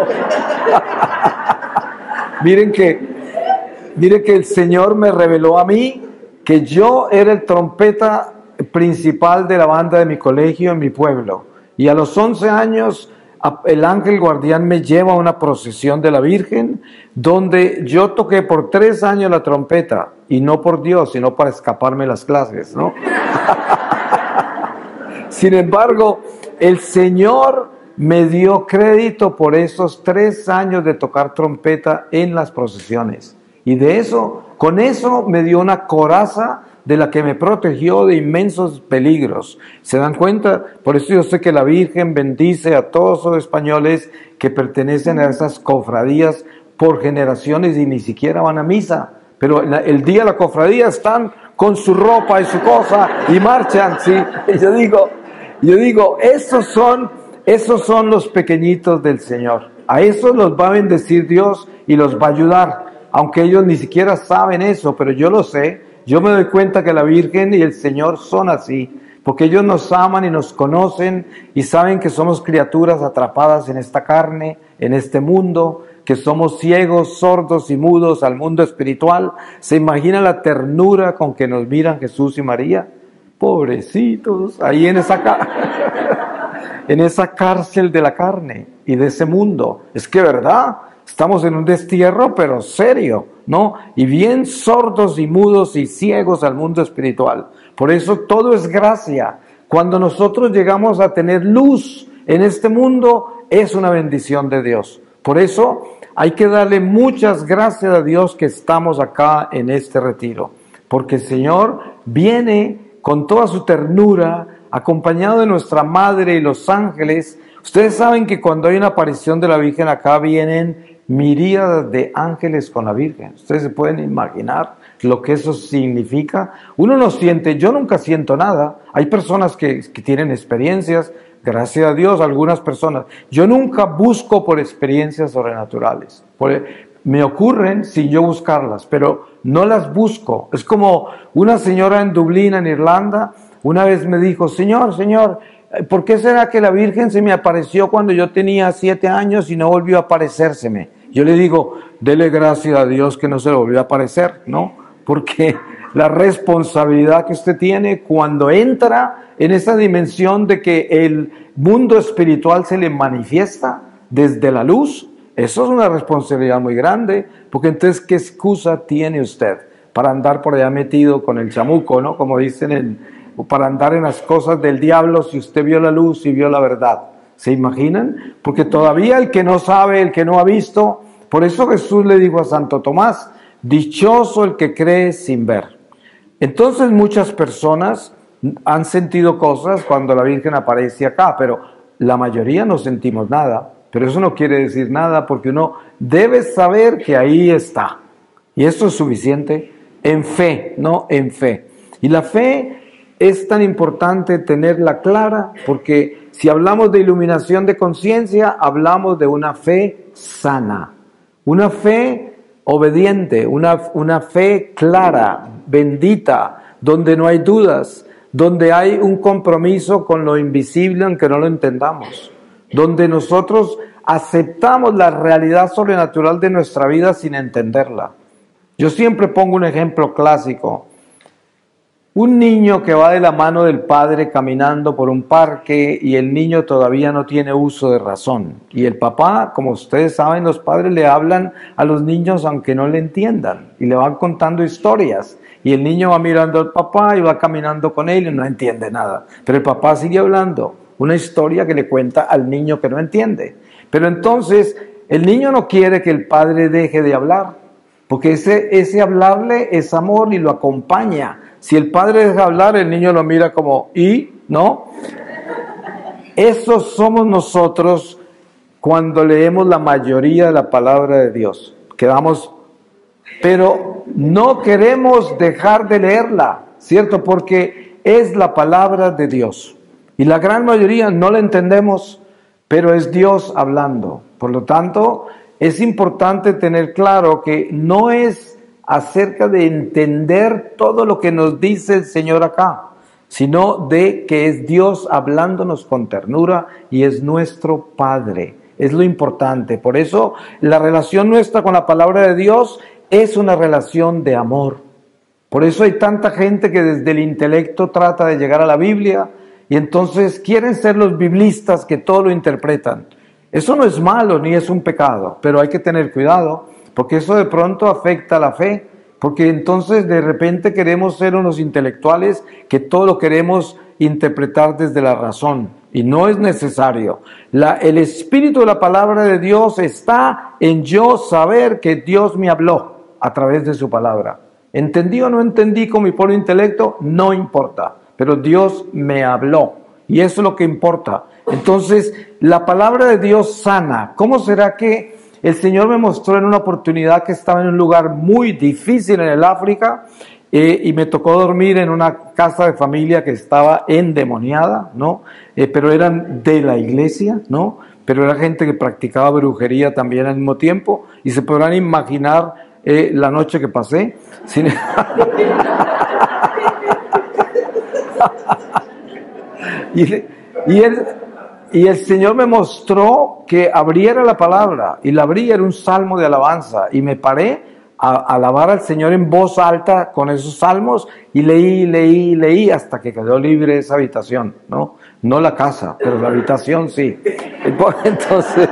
miren que, miren que el Señor me reveló a mí que yo era el trompeta principal de la banda de mi colegio en mi pueblo. Y a los once años el ángel guardián me lleva a una procesión de la Virgen donde yo toqué por tres años la trompeta y no por Dios, sino para escaparme las clases, ¿no? Sin embargo, el Señor me dio crédito por esos tres años de tocar trompeta en las procesiones. Y de eso, con eso me dio una coraza de la que me protegió de inmensos peligros. ¿Se dan cuenta? Por eso yo sé que la Virgen bendice a todos los españoles que pertenecen a esas cofradías por generaciones y ni siquiera van a misa. Pero el día de la cofradía están con su ropa y su cosa y marchan, ¿sí? Y yo digo, yo digo, esos son, esos son los pequeñitos del Señor. A esos los va a bendecir Dios y los va a ayudar. aunque ellos ni siquiera saben eso, pero yo lo sé. Yo me doy cuenta que la Virgen y el Señor son así, porque ellos nos aman y nos conocen y saben que somos criaturas atrapadas en esta carne, en este mundo, que somos ciegos, sordos y mudos al mundo espiritual. ¿Se imagina la ternura con que nos miran Jesús y María? Pobrecitos, ahí en esa, en esa cárcel de la carne y de ese mundo. Es que, ¿verdad? Estamos en un destierro, pero serio, ¿no? Y bien sordos y mudos y ciegos al mundo espiritual. Por eso todo es gracia. Cuando nosotros llegamos a tener luz en este mundo, es una bendición de Dios. Por eso hay que darle muchas gracias a Dios que estamos acá en este retiro. Porque el Señor viene con toda su ternura, acompañado de nuestra Madre y los ángeles. Ustedes saben que cuando hay una aparición de la Virgen acá vienen miríadas de ángeles con la Virgen. Ustedes se pueden imaginar lo que eso significa. Uno no siente, yo nunca siento nada. Hay personas que, que tienen experiencias, gracias a Dios, algunas personas. Yo nunca busco por experiencias sobrenaturales. Por, me ocurren sin yo buscarlas, pero no las busco. Es como una señora en Dublín, en Irlanda, una vez me dijo, Señor, Señor, ¿por qué será que la Virgen se me apareció cuando yo tenía siete años y no volvió a aparecérseme? Yo le digo, dele gracias a Dios que no se le volvió a aparecer, ¿no? Porque la responsabilidad que usted tiene cuando entra en esa dimensión de que el mundo espiritual se le manifiesta desde la luz, eso es una responsabilidad muy grande, porque entonces, ¿qué excusa tiene usted para andar por allá metido con el chamuco, ¿no? Como dicen, el, para andar en las cosas del diablo si usted vio la luz y vio la verdad. ¿Se imaginan? Porque todavía el que no sabe, el que no ha visto, por eso Jesús le dijo a Santo Tomás, dichoso el que cree sin ver. Entonces muchas personas han sentido cosas cuando la Virgen aparece acá, pero la mayoría no sentimos nada. Pero eso no quiere decir nada porque uno debe saber que ahí está. Y esto es suficiente en fe, no en fe. Y la fe es tan importante tenerla clara porque si hablamos de iluminación de conciencia, hablamos de una fe sana, una fe obediente, una, una fe clara, bendita, donde no hay dudas, donde hay un compromiso con lo invisible aunque no lo entendamos, donde nosotros aceptamos la realidad sobrenatural de nuestra vida sin entenderla. Yo siempre pongo un ejemplo clásico. Un niño que va de la mano del padre caminando por un parque y el niño todavía no tiene uso de razón. Y el papá, como ustedes saben, los padres le hablan a los niños aunque no le entiendan y le van contando historias. Y el niño va mirando al papá y va caminando con él y no entiende nada. Pero el papá sigue hablando una historia que le cuenta al niño que no entiende. Pero entonces el niño no quiere que el padre deje de hablar, porque ese, ese hablarle es amor y lo acompaña. Si el padre deja hablar, el niño lo mira como, ¿y? ¿No? Esos somos nosotros cuando leemos la mayoría de la palabra de Dios. Quedamos, pero no queremos dejar de leerla, ¿cierto? Porque es la palabra de Dios. Y la gran mayoría no la entendemos, pero es Dios hablando. Por lo tanto, es importante tener claro que no es acerca de entender todo lo que nos dice el Señor acá, sino de que es Dios hablándonos con ternura y es nuestro Padre. Es lo importante. Por eso la relación nuestra con la palabra de Dios es una relación de amor. Por eso hay tanta gente que desde el intelecto trata de llegar a la Biblia y entonces quieren ser los biblistas que todo lo interpretan. Eso no es malo ni es un pecado, pero hay que tener cuidado, porque eso de pronto afecta la fe, porque entonces de repente queremos ser unos intelectuales que todo lo queremos interpretar desde la razón, y no es necesario. La, el espíritu de la palabra de Dios está en yo saber que Dios me habló a través de su palabra. ¿Entendí o no entendí con mi puro intelecto? No importa, pero Dios me habló, y eso es lo que importa. Entonces, la palabra de Dios sana. ¿Cómo será que el Señor me mostró en una oportunidad que estaba en un lugar muy difícil en el África eh, y me tocó dormir en una casa de familia que estaba endemoniada, ¿no? Eh, pero eran de la iglesia, ¿no? Pero era gente que practicaba brujería también al mismo tiempo y se podrán imaginar eh, la noche que pasé. Sin... y, y, el, y el Señor me mostró que abriera la palabra, y la abrí, era un salmo de alabanza, y me paré a, a alabar al Señor en voz alta con esos salmos, y leí, leí, leí, hasta que quedó libre esa habitación, ¿no? No la casa, pero la habitación sí. Entonces,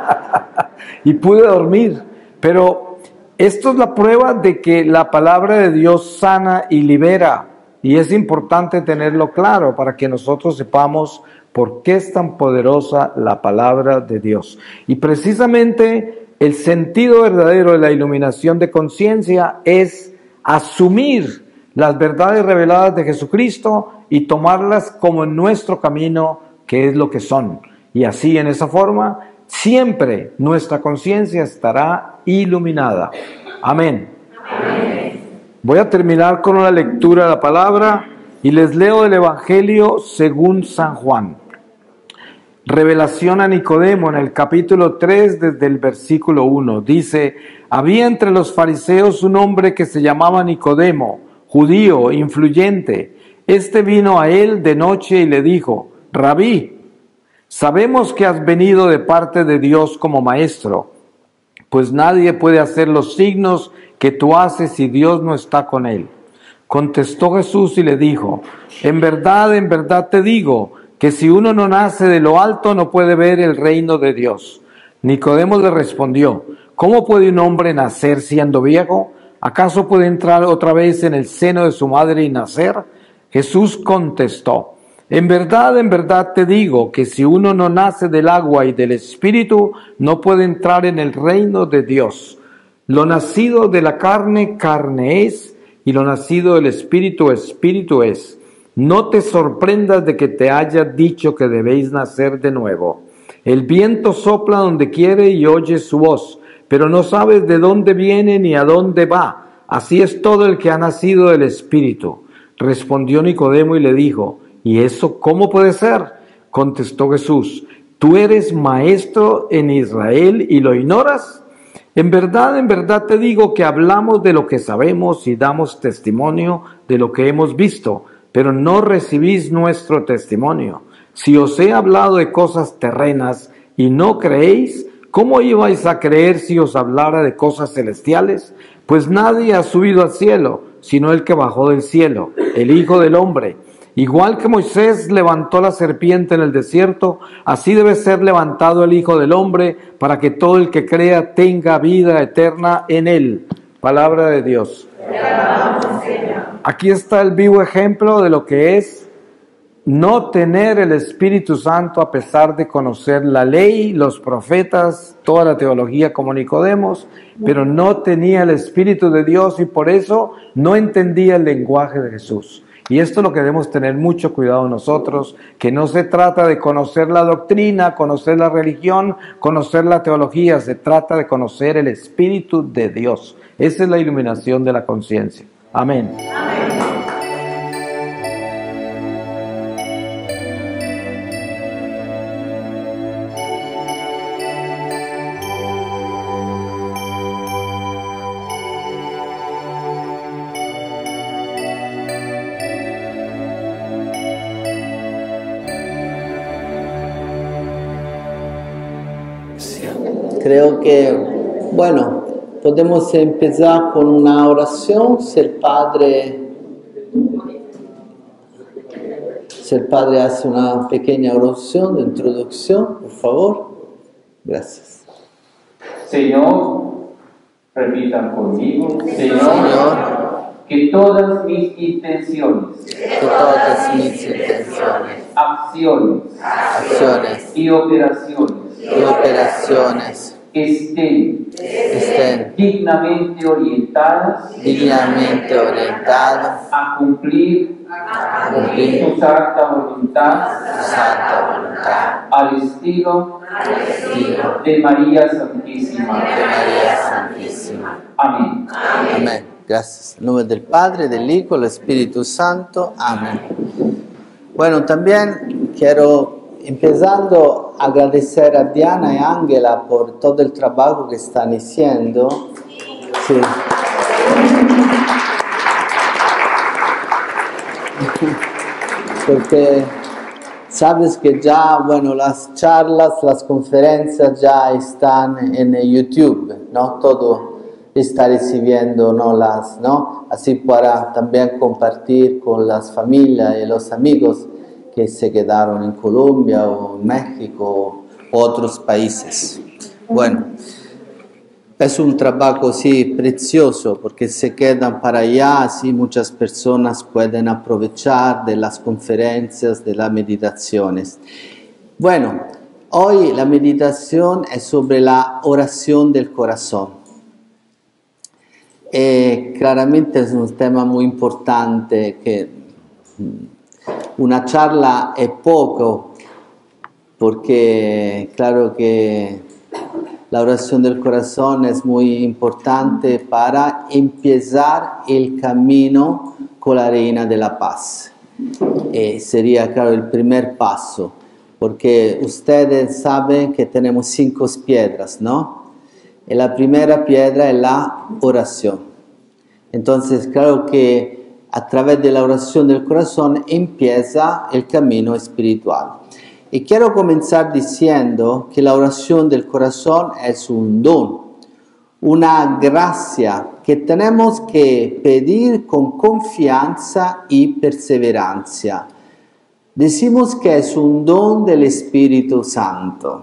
y pude dormir, pero esto es la prueba de que la palabra de Dios sana y libera, y es importante tenerlo claro para que nosotros sepamos por qué es tan poderosa la palabra de Dios. Y precisamente el sentido verdadero de la iluminación de conciencia es asumir las verdades reveladas de Jesucristo y tomarlas como en nuestro camino, que es lo que son. Y así, en esa forma, siempre nuestra conciencia estará iluminada. Amén. Amén. Voy a terminar con una lectura de la palabra y les leo el Evangelio según San Juan. Revelación a Nicodemo en el capítulo tres, desde el versículo uno. Dice: había entre los fariseos un hombre que se llamaba Nicodemo, judío, influyente. Este vino a él de noche y le dijo: Rabí, sabemos que has venido de parte de Dios como maestro, pues nadie puede hacer los signos que tú haces si Dios no está con él. Contestó Jesús y le dijo: en verdad, en verdad te digo, que si uno no nace de lo alto no puede ver el reino de Dios. Nicodemo le respondió: ¿cómo puede un hombre nacer siendo viejo? ¿Acaso puede entrar otra vez en el seno de su madre y nacer? Jesús contestó: en verdad, en verdad te digo, que si uno no nace del agua y del Espíritu, no puede entrar en el reino de Dios. Lo nacido de la carne, carne es, y lo nacido del Espíritu, Espíritu es. No te sorprendas de que te haya dicho que debéis nacer de nuevo. El viento sopla donde quiere y oyes su voz, pero no sabes de dónde viene ni a dónde va. Así es todo el que ha nacido del Espíritu. Respondió Nicodemo y le dijo: ¿y eso cómo puede ser? Contestó Jesús: ¿tú eres maestro en Israel y lo ignoras? En verdad, en verdad te digo que hablamos de lo que sabemos y damos testimonio de lo que hemos visto, pero no recibís nuestro testimonio. Si os he hablado de cosas terrenas y no creéis, ¿cómo ibais a creer si os hablara de cosas celestiales? Pues nadie ha subido al cielo, sino el que bajó del cielo, el Hijo del Hombre. Igual que Moisés levantó la serpiente en el desierto, así debe ser levantado el Hijo del Hombre, para que todo el que crea tenga vida eterna en él. Palabra de Dios. Aquí está el vivo ejemplo de lo que es no tener el Espíritu Santo a pesar de conocer la ley, los profetas, toda la teología como Nicodemos, pero no tenía el Espíritu de Dios y por eso no entendía el lenguaje de Jesús. Y esto es lo que debemos tener mucho cuidado nosotros, que no se trata de conocer la doctrina, conocer la religión, conocer la teología, se trata de conocer el Espíritu de Dios. Esa es la iluminación de la conciencia. Amén. Amén. Creo que, bueno, podemos empezar con una oración. Si el Padre, si el Padre hace una pequeña oración de introducción, por favor. Gracias. Señor, repitan conmigo. Señor, Señor, que todas mis intenciones, que todas mis intenciones, acciones, acciones y operaciones y operaciones estén, estén dignamente orientadas dignamente orientadas a cumplir a cumplir tu santa voluntad tu santa voluntad al estilo al estilo de María Santísima. de María Santísima. Amén. Amén. Gracias. En nombre del Padre, del Hijo, del Espíritu Santo. Amén. Bueno, también quiero, empezando, agradecer a Diana y Ángela por todo el trabajo que están haciendo. Sí. Porque sabes que ya, bueno, las charlas, las conferencias ya están en YouTube, ¿no? Todo está recibiendo, ¿no? Las, ¿no? Así para también compartir con las familias y los amigos que se quedaron en Colombia o en México o otros países. Bueno, es un trabajo, sí, precioso, porque se quedan para allá, así muchas personas pueden aprovechar de las conferencias, de las meditaciones. Bueno, hoy la meditación es sobre la oración del corazón. E claramente es un tema muy importante, que una charla es poco, porque claro que la oración del corazón es muy importante para empezar el camino con la Reina de la Paz. Eh, sería, claro, el primer paso, porque ustedes saben que tenemos cinco piedras, ¿no? Y la primera piedra es la oración. Entonces, claro que a través de la oración del corazón empieza el camino espiritual. Y quiero comenzar diciendo que la oración del corazón es un don, una gracia que tenemos que pedir con confianza y perseverancia. Decimos que es un don del Espíritu Santo.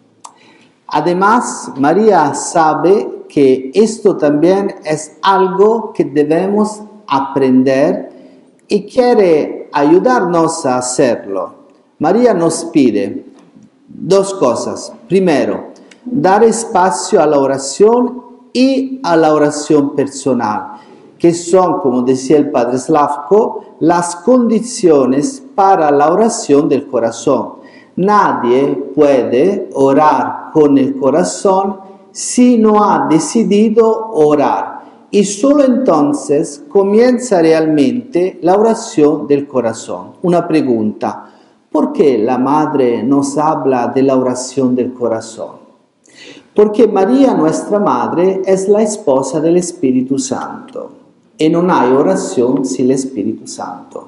Además, María sabe que esto también es algo que debemos aprender y quiere ayudarnos a hacerlo. María nos pide dos cosas. Primero, dar espacio a la oración y a la oración personal, que son, como decía el Padre Slavko, las condiciones para la oración del corazón. Nadie puede orar con el corazón si no ha decidido orar. Y solo entonces comienza realmente la oración del corazón. Una pregunta. ¿Por qué la Madre nos habla de la oración del corazón? Porque María, nuestra Madre, es la esposa del Espíritu Santo. Y no hay oración sin el Espíritu Santo.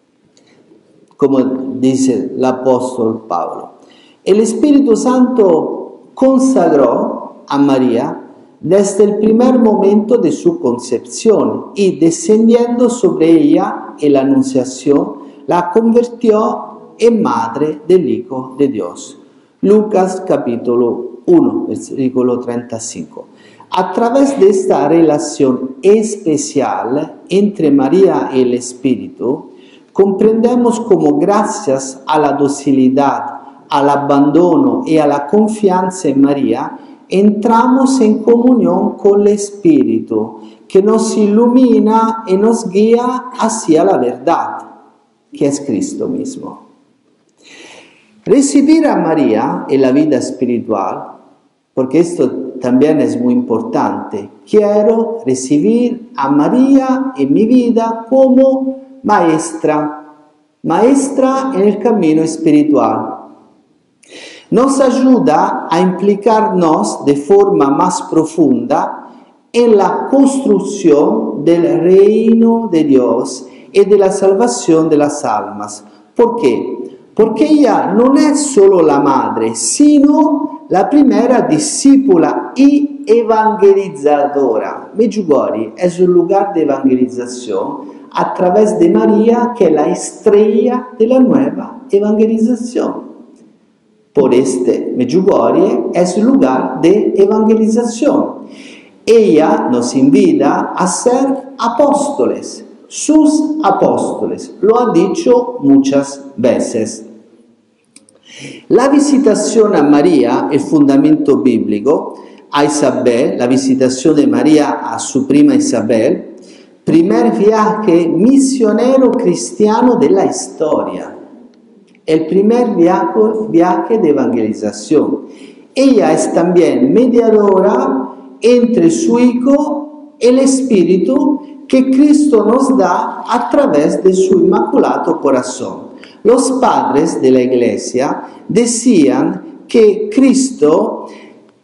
Como dice el apóstol Pablo. El Espíritu Santo consagró a María desde el primer momento de su concepción y descendiendo sobre ella en la Anunciación, la convirtió en madre del Hijo de Dios. Lucas capítulo uno, versículo treinta y cinco. A través de esta relación especial entre María y el Espíritu, comprendemos cómo gracias a la docilidad, al abandono y a la confianza en María, entramos en comunión con el Espíritu, que nos ilumina y nos guía hacia la verdad, que es Cristo mismo. Recibir a María en la vida espiritual, porque esto también es muy importante. Quiero recibir a María en mi vida como maestra, maestra en el camino espiritual. Nos ayuda a implicarnos de forma más profunda en la construcción del reino de Dios y de la salvación de las almas. ¿Por qué? Porque ella no es solo la madre, sino la primera discípula y evangelizadora. Medjugorje es un lugar de evangelización a través de María, que es la estrella de la nueva evangelización. Por este, Medjugorje es un lugar de evangelización. Ella nos invita a ser apóstoles, sus apóstoles. Lo ha dicho muchas veces. La visitación a María, el fundamento bíblico, a Isabel, la visitación de María a su prima Isabel, primer viaje misionero cristiano de la historia, el primer viaje, viaje de evangelización. Ella es también mediadora entre su Hijo y el Espíritu que Cristo nos da a través de su inmaculado corazón. Los padres de la Iglesia decían que Cristo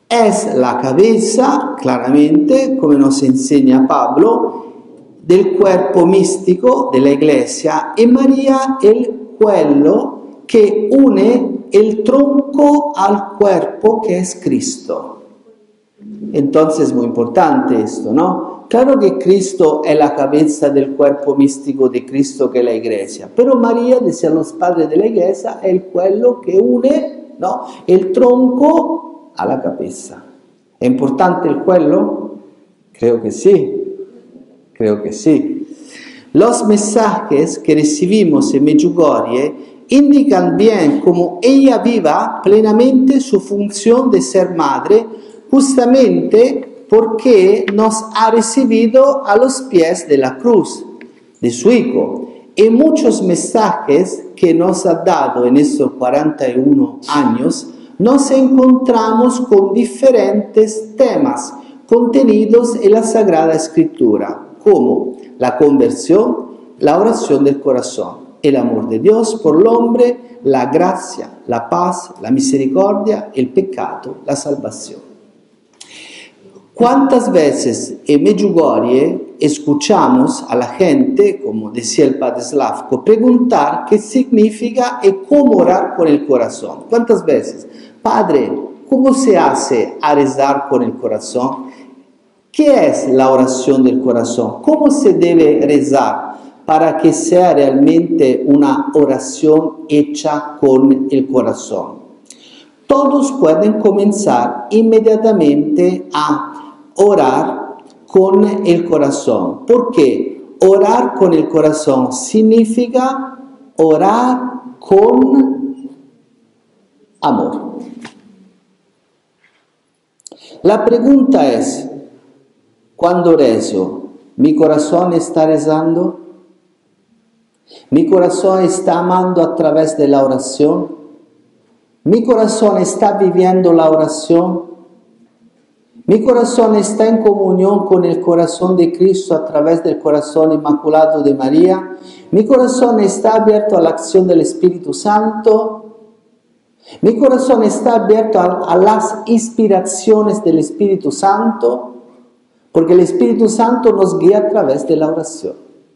es la cabeza, claramente, come nos enseña Pablo, del cuerpo místico della Iglesia, e María es quello che une el tronco al cuerpo que es Cristo. Entonces es muy importante esto, ¿no? Claro que Cristo es la cabeza del cuerpo místico de Cristo que es la Iglesia, pero María, decían los padres de la Iglesia, es el quello que une, ¿no?, el tronco a la cabeza. ¿Es importante el quello? Creo que sí, creo que sí. Los mensajes que recibimos en Medjugorje indican bien cómo ella viva plenamente su función de ser madre, justamente porque nos ha recibido a los pies de la cruz de su Hijo. Y muchos mensajes que nos ha dado en estos cuarenta y uno años, nos encontramos con diferentes temas contenidos en la Sagrada Escritura, como la conversión, la oración del corazón, el amor de Dios por el hombre, la gracia, la paz, la misericordia, el pecado, la salvación. ¿Cuántas veces en Medjugorje escuchamos a la gente, como decía el padre Slavko, preguntar qué significa y cómo orar con el corazón? ¿Cuántas veces? Padre, ¿cómo se hace a rezar con el corazón? ¿Qué es la oración del corazón? ¿Cómo se debe rezar para que sea realmente una oración hecha con el corazón? Todos pueden comenzar inmediatamente a orar con el corazón, porque orar con el corazón significa orar con amor. La pregunta es, cuando rezo, ¿mi corazón está rezando? ¿Mi corazón está amando a través de la oración? ¿Mi corazón está viviendo la oración? ¿Mi corazón está en comunión con el corazón de Cristo a través del corazón inmaculado de María? ¿Mi corazón está abierto a la acción del Espíritu Santo? ¿Mi corazón está abierto a, a las inspiraciones del Espíritu Santo? Porque el Espíritu Santo nos guía a través de la oración.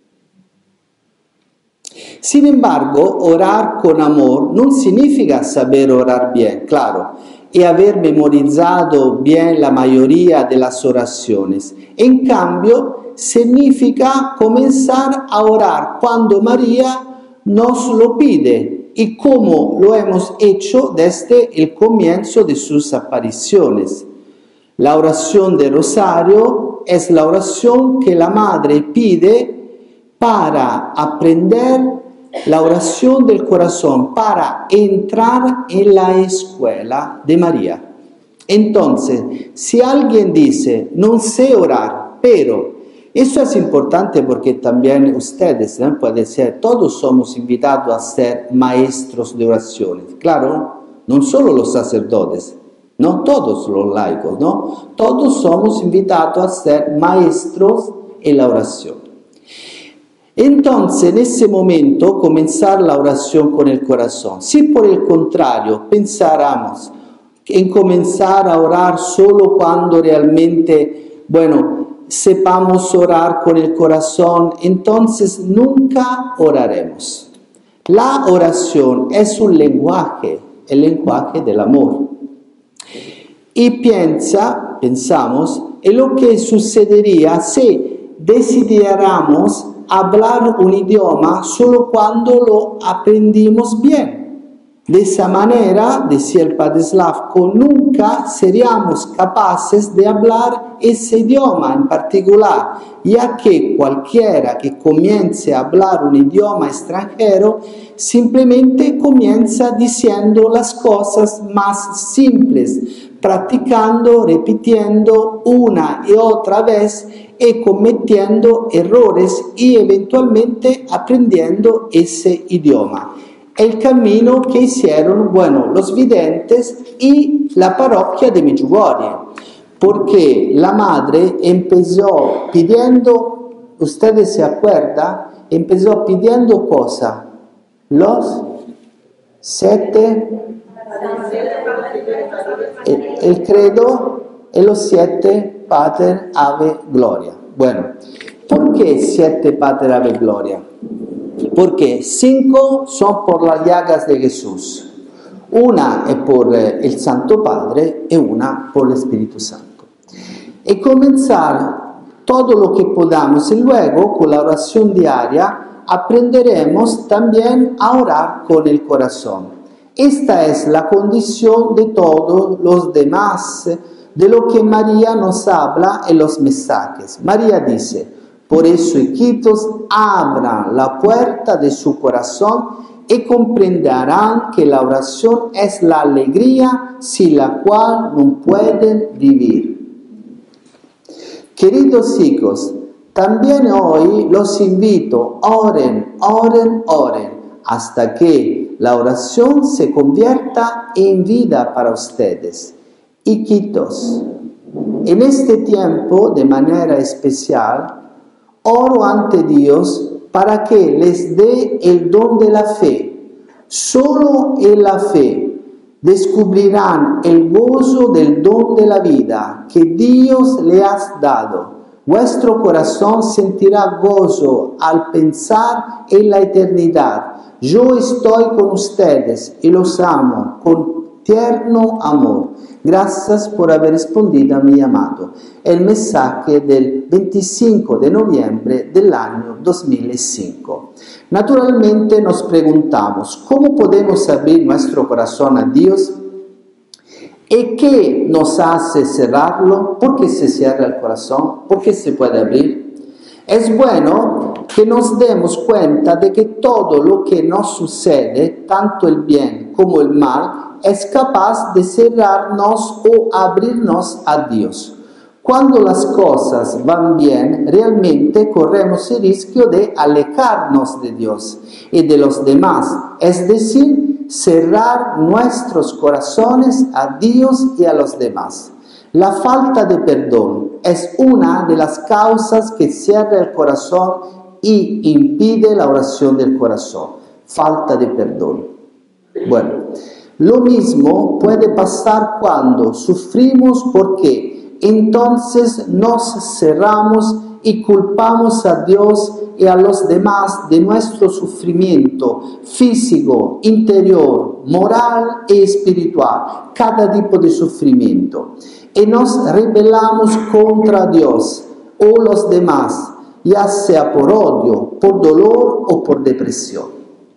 Sin embargo, orar con amor no significa saber orar bien, claro, y haber memorizado bien la mayoría de las oraciones. En cambio, significa comenzar a orar cuando María nos lo pide y como lo hemos hecho desde el comienzo de sus apariciones. La oración del rosario es la oración que la Madre pide para aprender la oración del corazón, para entrar en la escuela de María. Entonces, si alguien dice, no sé orar, pero eso es importante porque también ustedes, ¿no?, puede ser, todos somos invitados a ser maestros de oraciones, claro, no solo los sacerdotes, no todos los laicos, ¿no? Todos somos invitados a ser maestros en la oración. Entonces, en ese momento, comenzar la oración con el corazón. Si por el contrario pensáramos en comenzar a orar solo cuando realmente, bueno, sepamos orar con el corazón, entonces nunca oraremos. La oración es un lenguaje, el lenguaje del amor. Y piensa, pensamos, en lo que sucedería si decidiéramos hablar un idioma solo cuando lo aprendimos bien. De esa manera, decía el padre Slavko, nunca seríamos capaces de hablar ese idioma en particular, ya que cualquiera que comience a hablar un idioma extranjero simplemente comienza diciendo las cosas más simples, practicando, repitiendo una y otra vez y cometiendo errores y eventualmente aprendiendo ese idioma. El camino que hicieron, bueno, los videntes y la parroquia de Medjugorje, porque la madre empezó pidiendo, ustedes se acuerdan, empezó pidiendo cosa, los siete el, el credo y los siete Pater, Ave, Gloria. Bueno, ¿por qué siete Pater, Ave, Gloria? Porque cinco son por las llagas de Jesús, una es por el Santo Padre y una por el Espíritu Santo. Y comenzar todo lo que podamos y luego con la oración diaria aprenderemos también a orar con el corazón. Esta es la condición de todos los demás, de lo que María nos habla en los mensajes. María dice: por eso, hijitos, abran la puerta de su corazón y comprenderán que la oración es la alegría sin la cual no pueden vivir. Queridos hijos, también hoy los invito, oren, oren, oren, hasta que la oración se convierta en vida para ustedes. Hijitos, en este tiempo, de manera especial, oro ante Dios para que les dé el don de la fe. Solo en la fe descubrirán el gozo del don de la vida que Dios le ha dado. Vuestro corazón sentirá gozo al pensar en la eternidad. Yo estoy con ustedes y los amo con tierno amor. Gracias por haber respondido a mi llamado. El mensaje del veinticinco de noviembre del año dos mil cinco. Naturalmente nos preguntamos, ¿cómo podemos abrir nuestro corazón a Dios? ¿Y qué nos hace cerrarlo? ¿Por qué se cierra el corazón? ¿Por qué se puede abrir? Es bueno que nos demos cuenta de que todo lo que nos sucede, tanto el bien como el mal, es capaz de cerrarnos o abrirnos a Dios. Cuando las cosas van bien, realmente corremos el riesgo de alejarnos de Dios y de los demás, es decir, cerrar nuestros corazones a Dios y a los demás. La falta de perdón es una de las causas que cierra el corazón y impide la oración del corazón. Falta de perdón. Bueno, lo mismo puede pasar cuando sufrimos, porque entonces nos cerramos y culpamos a Dios y a los demás de nuestro sufrimiento físico, interior, moral y espiritual, cada tipo de sufrimiento. Y nos rebelamos contra Dios o los demás, ya sea por odio, por dolor o por depresión.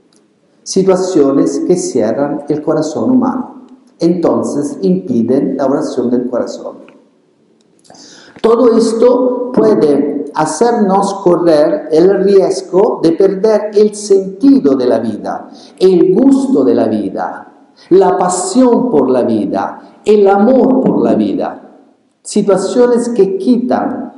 Situaciones que cierran el corazón humano, entonces impiden la oración del corazón. Todo esto puede hacernos correr el riesgo de perder el sentido de la vida, el gusto de la vida, la pasión por la vida, el amor por la vida. Situaciones que quitan.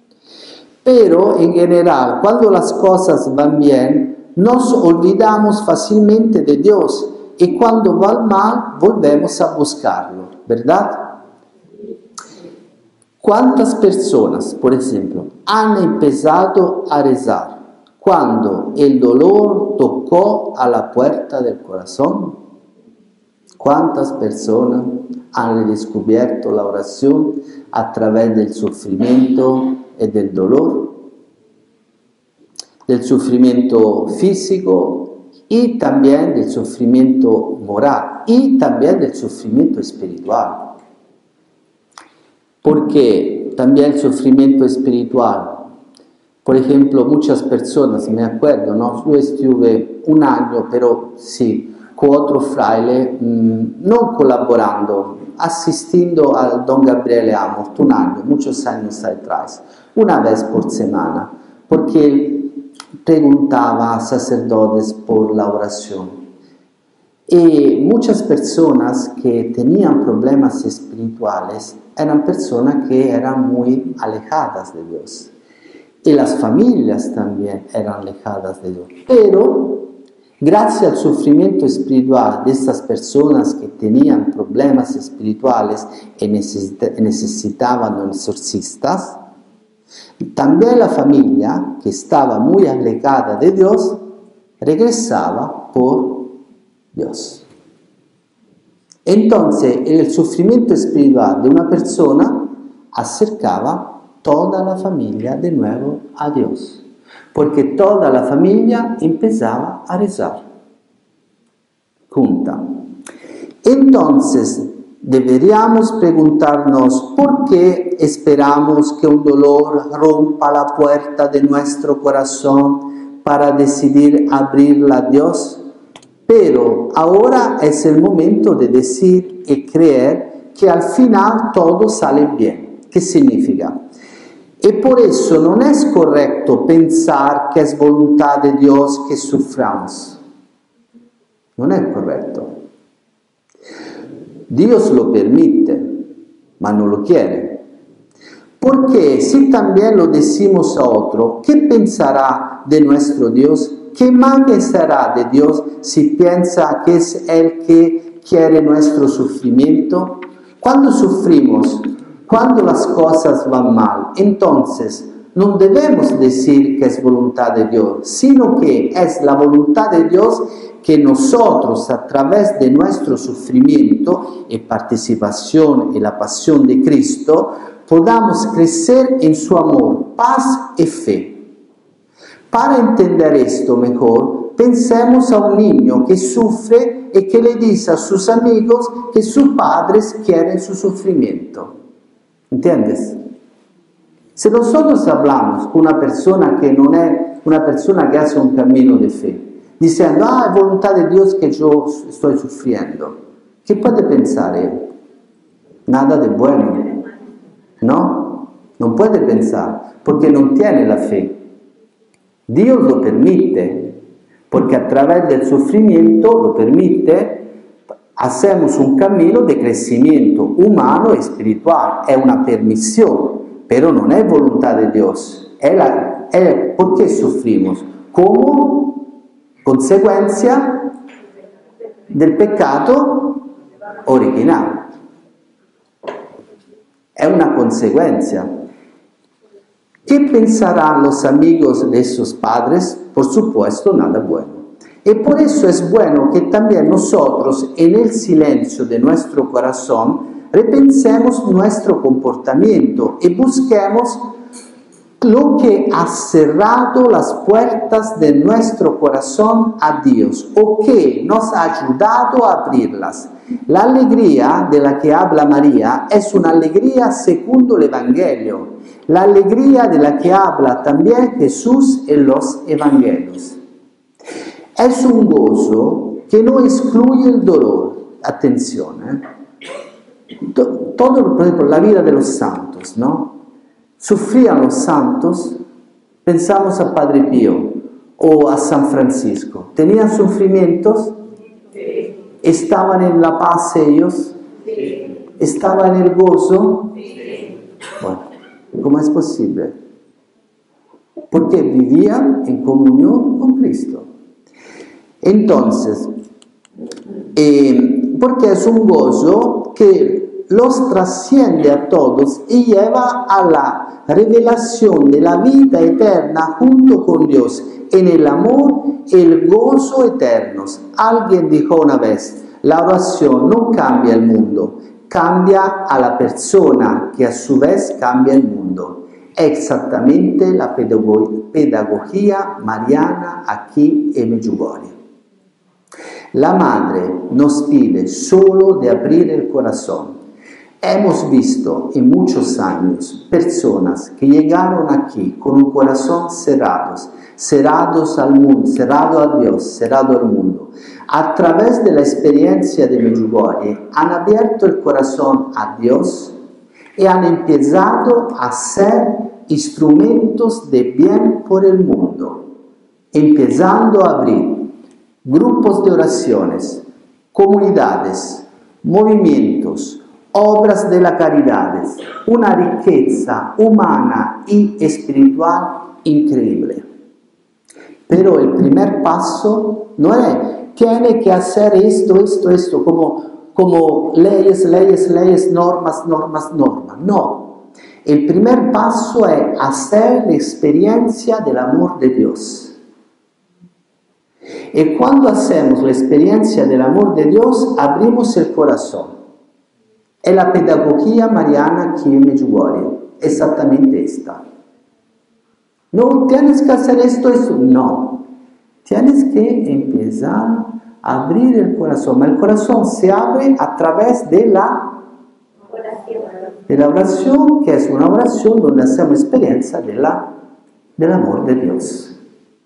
Pero en general, cuando las cosas van bien, nos olvidamos fácilmente de Dios y cuando va mal volvemos a buscarlo, ¿verdad? ¿Cuántas personas, por ejemplo, han empezado a rezar cuando el dolor tocó a la puerta del corazón? ¿Cuántas personas han redescubierto la oración a través del sufrimiento y del dolor? Del sufrimiento físico y también del sufrimiento moral y también del sufrimiento espiritual. Porque también el sufrimiento espiritual, por ejemplo, muchas personas, me acuerdo, ¿no? Yo estuve un año, pero sí, con otro fraile, mmm, no colaborando, asistiendo al Don Gabriele Amort, un año, muchos años atrás, una vez por semana, porque él preguntaba a sacerdotes por la oración. Y muchas personas que tenían problemas espirituales eran personas que eran muy alejadas de Dios. Y las familias también eran alejadas de Dios. Pero, gracias al sufrimiento espiritual de estas personas que tenían problemas espirituales y necesitaban de exorcistas, también la familia, que estaba muy alejada de Dios, regresaba por Dios. Entonces el sufrimiento espiritual de una persona acercaba toda la familia de nuevo a Dios, porque toda la familia empezaba a rezar junta. Entonces deberíamos preguntarnos por qué esperamos que un dolor rompa la puerta de nuestro corazón para decidir abrirla a Dios. Pero ahora es el momento de decir y creer que al final todo sale bien. ¿Qué significa? Y por eso no es correcto pensar que es voluntad de Dios que suframos. No es correcto. Dios lo permite, mas no lo quiere. Porque si también lo decimos a otro, ¿qué pensará de nuestro Dios? ¿Qué más será de Dios si piensa que es Él que quiere nuestro sufrimiento? Cuando sufrimos, cuando las cosas van mal, entonces no debemos decir que es voluntad de Dios, sino que es la voluntad de Dios que nosotros a través de nuestro sufrimiento y participación en la pasión de Cristo podamos crecer en su amor, paz y fe. Para entender esto mejor, pensemos a un niño que sufre y que le dice a sus amigos que sus padres quieren su sufrimiento. ¿Entiendes? Si nosotros hablamos con una persona que no es una persona que hace un camino de fe, diciendo, ah, es voluntad de Dios que yo estoy sufriendo, ¿qué puede pensar él? Nada de bueno, ¿no? No puede pensar, porque no tiene la fe. Dios lo permite, porque a través del sufrimiento lo permite, hacemos un camino de crecimiento humano y espiritual, es una permisión, pero no es voluntad de Dios. Es la, es, ¿por qué sufrimos? Como consecuencia del pecado original. Es una consecuencia. ¿Qué pensarán los amigos de esos padres? Por supuesto, nada bueno. Y por eso es bueno que también nosotros, en el silencio de nuestro corazón, repensemos nuestro comportamiento y busquemos lo que ha cerrado las puertas de nuestro corazón a Dios o que nos ha ayudado a abrirlas. La alegría de la que habla María es una alegría segundo el Evangelio, la alegría de la que habla también Jesús en los Evangelios. Es un gozo que no excluye el dolor. Atención, ¿eh? Todo, por ejemplo, la vida de los santos, ¿no? Sufrían los santos, pensamos a Padre Pío o a San Francisco. ¿Tenían sufrimientos? Sí. ¿Estaban en la paz ellos? Sí. ¿Estaban en el gozo? Sí. Bueno, ¿cómo es posible? Porque vivían en comunión con Cristo. Entonces, eh, porque es un gozo que los trasciende a todos y lleva a la revelación de la vida eterna junto con Dios, en el amor y el gozo eternos. Alguien dijo una vez, la oración no cambia el mundo, cambia a la persona que a su vez cambia el mundo. Exactamente la pedagogía mariana aquí en Medjugorje. La Madre nos pide solo de abrir el corazón. Hemos visto en muchos años personas que llegaron aquí con un corazón cerrados, cerrados al mundo, cerrado a Dios, cerrado al mundo. A través de la experiencia de Medjugorje han abierto el corazón a Dios y han empezado a ser instrumentos de bien por el mundo, empezando a abrir grupos de oraciones, comunidades, movimientos, obras de la caridad, una riqueza humana y espiritual increíble. Pero el primer paso no es, tiene que hacer esto, esto, esto, como, como leyes, leyes, leyes, normas, normas, normas. No. El primer paso es hacer la experiencia del amor de Dios. Y cuando hacemos la experiencia del amor de Dios, abrimos el corazón. Es la pedagogía mariana aquí en Medjugorje, exactamente esta. No tienes que hacer esto, esto, no. Tienes que empezar a abrir el corazón. El corazón se abre a través de la de la oración, que es una oración donde hacemos experiencia de la, del amor de Dios.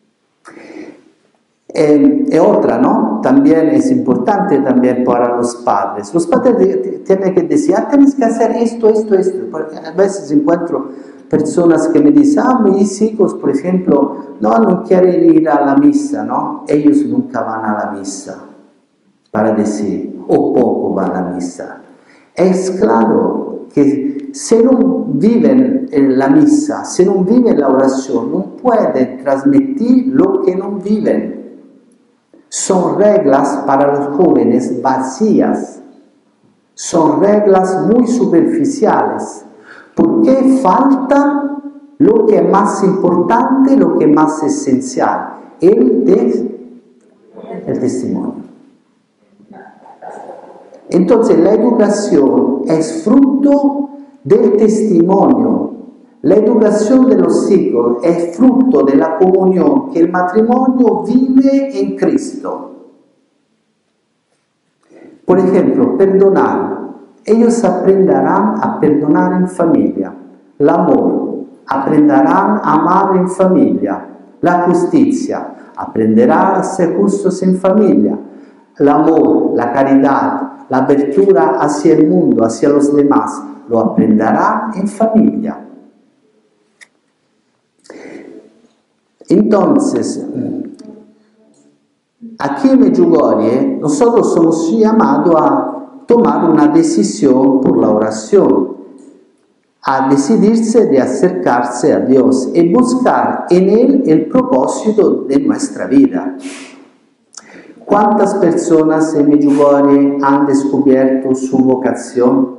Eh, y otra, ¿no? También es importante también para los padres. Los padres tienen que decir, ah, tienes que hacer esto, esto, esto. Porque a veces encuentro personas que me dicen, ah, mis hijos, por ejemplo, no, no quieren ir a la misa, ¿no? Ellos nunca van a la misa, para decir, o poco van a la misa. Es claro que si no viven la misa, si no viven la oración, no pueden transmitir lo que no viven. Son reglas para los jóvenes vacías, son reglas muy superficiales, porque falta lo que es más importante, lo que es más esencial, el, de, el testimonio. Entonces la educación es fruto del testimonio. La educación de los hijos es fruto de la comunión que el matrimonio vive en Cristo. Por ejemplo, perdonar. Ellos aprenderán a perdonar en familia. El amor. Aprenderán a amar en familia. La justicia. Aprenderán a ser justos en familia. El amor, la caridad, la apertura hacia el mundo, hacia los demás, lo aprenderán en familia. Entonces, aquí en Medjugorje, nosotros somos llamados a tomar una decisión por la oración, a decidirse de acercarse a Dios y buscar en Él el propósito de nuestra vida. ¿Cuántas personas en Medjugorje han descubierto su vocación?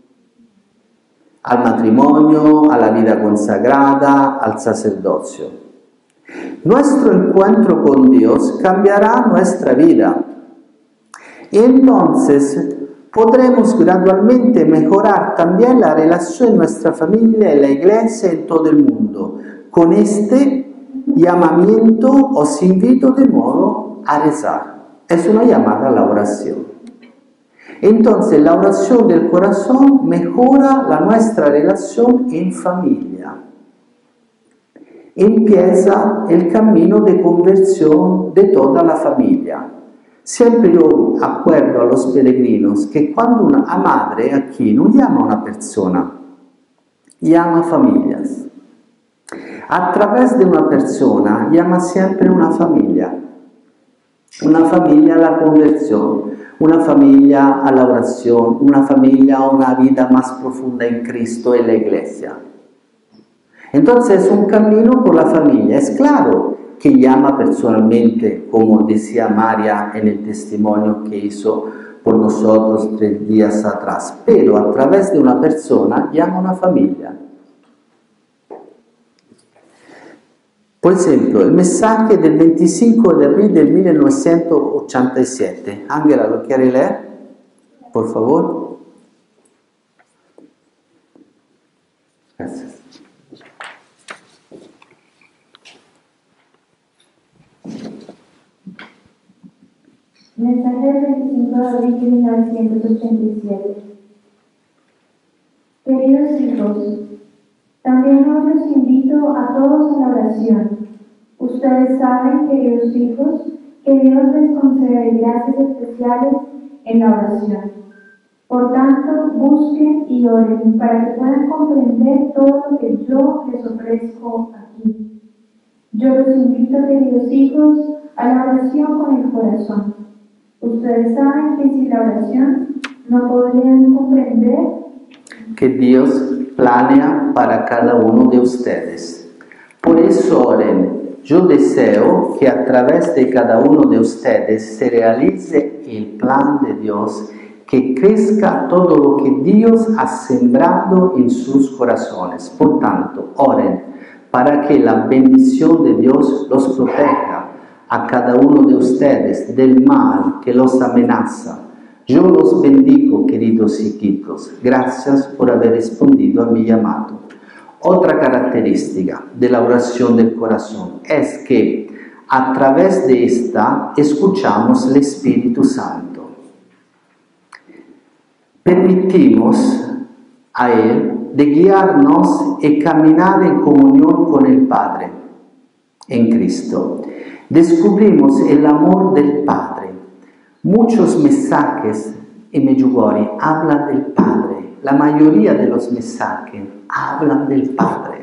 Al matrimonio, a la vida consagrada, al sacerdocio. Nuestro encuentro con Dios cambiará nuestra vida. Y entonces podremos gradualmente mejorar también la relación en nuestra familia y la iglesia en todo el mundo. Con este llamamiento os invito de nuevo a rezar. Es una llamada a la oración. Entonces la oración del corazón mejora la nuestra relación en familia. Empieza el camino de conversión de toda la familia. Siempre yo acuerdo a los peregrinos que cuando una madre aquí no llama a una persona, llama familias. A través de una persona llama siempre una familia. Una familia a la conversión, una familia a la oración, una familia a una vida más profunda en Cristo y la iglesia. Entonces es un camino por la familia. Es claro que llama personalmente, como decía María en el testimonio que hizo por nosotros tres días atrás, pero a través de una persona llama a una familia. Por ejemplo, el mensaje del veinticinco de abril del mil novecientos ochenta y siete. Ángela, ¿lo quiere leer? Por favor. Gracias. Mensaje del veinticinco de abril de mil novecientos ochenta y siete. Queridos hijos, también hoy los invito a todos a la oración. Ustedes saben, queridos hijos, que Dios les concede gracias especiales en la oración. Por tanto, busquen y oren para que puedan comprender todo lo que yo les ofrezco aquí. Yo los invito, queridos hijos, a la oración con el corazón. Ustedes saben que sin la oración no podrían comprender que Dios planea para cada uno de ustedes. Por eso oren. Yo deseo que a través de cada uno de ustedes se realice el plan de Dios, que crezca todo lo que Dios ha sembrado en sus corazones. Por tanto, oren para que la bendición de Dios los proteja, a cada uno de ustedes del mal que los amenaza. Yo los bendigo, queridos hijitos. Gracias por haber respondido a mi llamado. Otra característica de la oración del corazón es que a través de esta escuchamos el Espíritu Santo. Permitimos a Él de guiarnos y caminar en comunión con el Padre en Cristo. Descubrimos el amor del Padre. Muchos mensajes en Medjugorje hablan del Padre. La mayoría de los mensajes hablan del Padre.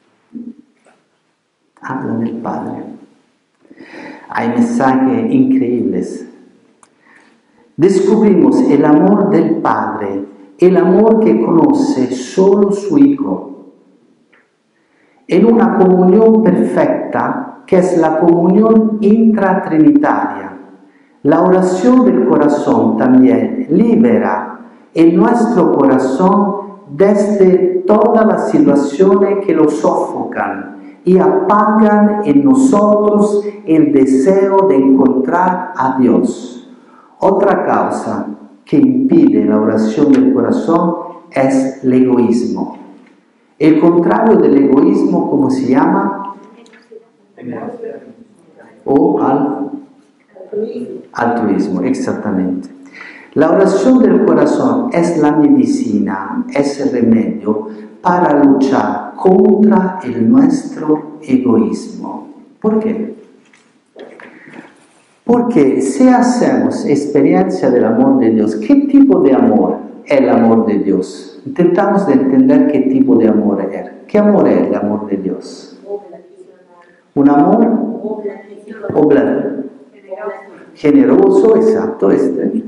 Hablan del Padre. Hay mensajes increíbles. Descubrimos el amor del Padre, el amor que conoce solo su Hijo, en una comunión perfecta que es la comunión intratrinitaria. La oración del corazón también libera en nuestro corazón desde todas las situaciones que lo sofocan y apagan en nosotros el deseo de encontrar a Dios. Otra causa que impide la oración del corazón es el egoísmo. El contrario del egoísmo, ¿cómo se llama? O al altruismo, exactamente. La oración del corazón es la medicina, es el remedio para luchar contra el nuestro egoísmo. ¿Por qué? Porque si hacemos experiencia del amor de Dios, ¿qué tipo de amor es el amor de Dios? Intentamos de entender qué tipo de amor es. ¿Qué amor es el amor de Dios? Un amor oblate, generoso, exacto, este,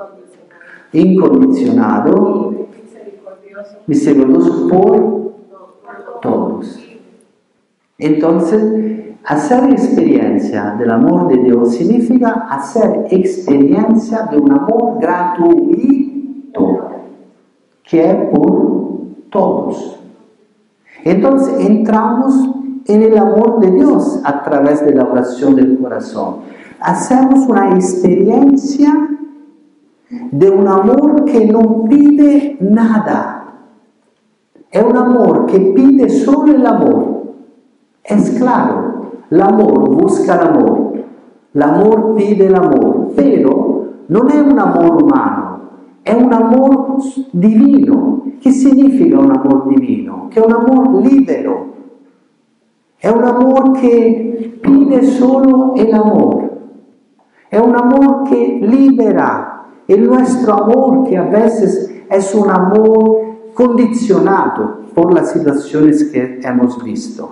incondicionado, misericordioso por todos. Entonces, hacer experiencia del amor de Dios significa hacer experiencia de un amor gratuito, que es por todos. Entonces, entramos en el amor de Dios a través de la oración del corazón. Hacemos una experiencia de un amor que no pide nada. Es un amor que pide solo el amor. Es claro, el amor busca el amor. El amor pide el amor, pero no es un amor humano, es un amor divino. ¿Qué significa un amor divino? Que es un amor libero. Es un amor que pide solo el amor. Es un amor que libera. El nuestro amor, que a veces es un amor condicionado por las situaciones que hemos visto.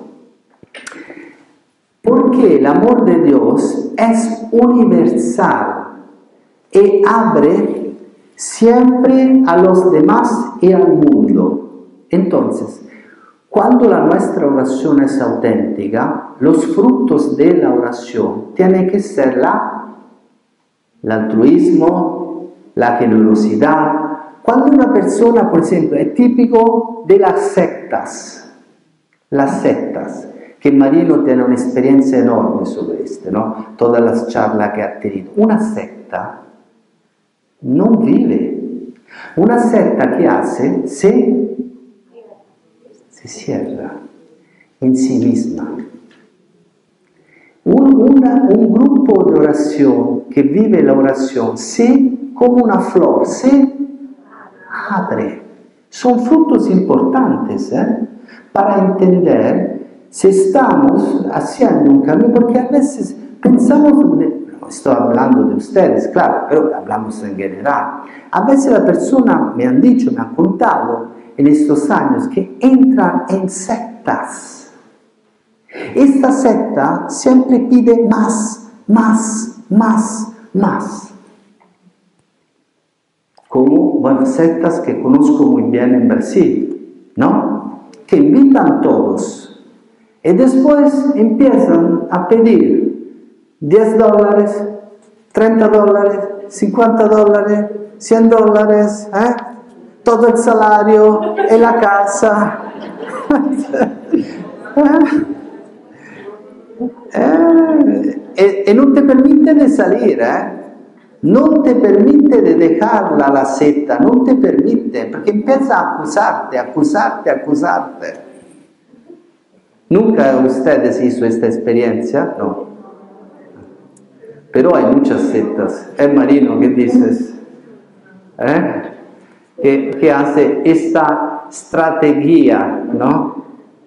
Porque el amor de Dios es universal y abre siempre a los demás y al mundo. Entonces, cuando la nuestra oración es auténtica, los frutos de la oración tienen que ser la, el altruismo, la generosidad. Cuando una persona, por ejemplo, es típico de las sectas, las sectas, que Marino tiene una experiencia enorme sobre esto, ¿no? Todas las charlas que ha tenido. Una secta no vive. Una secta que hace, se, se cierra en sí misma. Un, una, un grupo de oración que vive la oración, se, como una flor, se abre. Son frutos importantes, ¿eh? Para entender si estamos haciendo un camino, porque a veces pensamos, de, no estoy hablando de ustedes, claro, pero hablamos en general. A veces la persona me han dicho, me han contado en estos años que entran en sectas. Esta secta siempre pide más, más, más, más. Como, bueno, sectas que conozco muy bien en Brasil, ¿no? Que invitan a todos. Y después empiezan a pedir diez dólares, treinta dólares, cincuenta dólares, cien dólares, ¿eh? Todo el salario, en la casa. eh, eh, y, y decir, ¿eh? No te permite de dejarla la seta, no te permite, porque empieza a acusarte, acusarte, acusarte. ¿Nunca ustedes hizo esta experiencia? No. Pero hay muchas sectas. ¿Eh, Marino, qué dices? ¿Eh? Que, que hace esta estrategia, ¿no?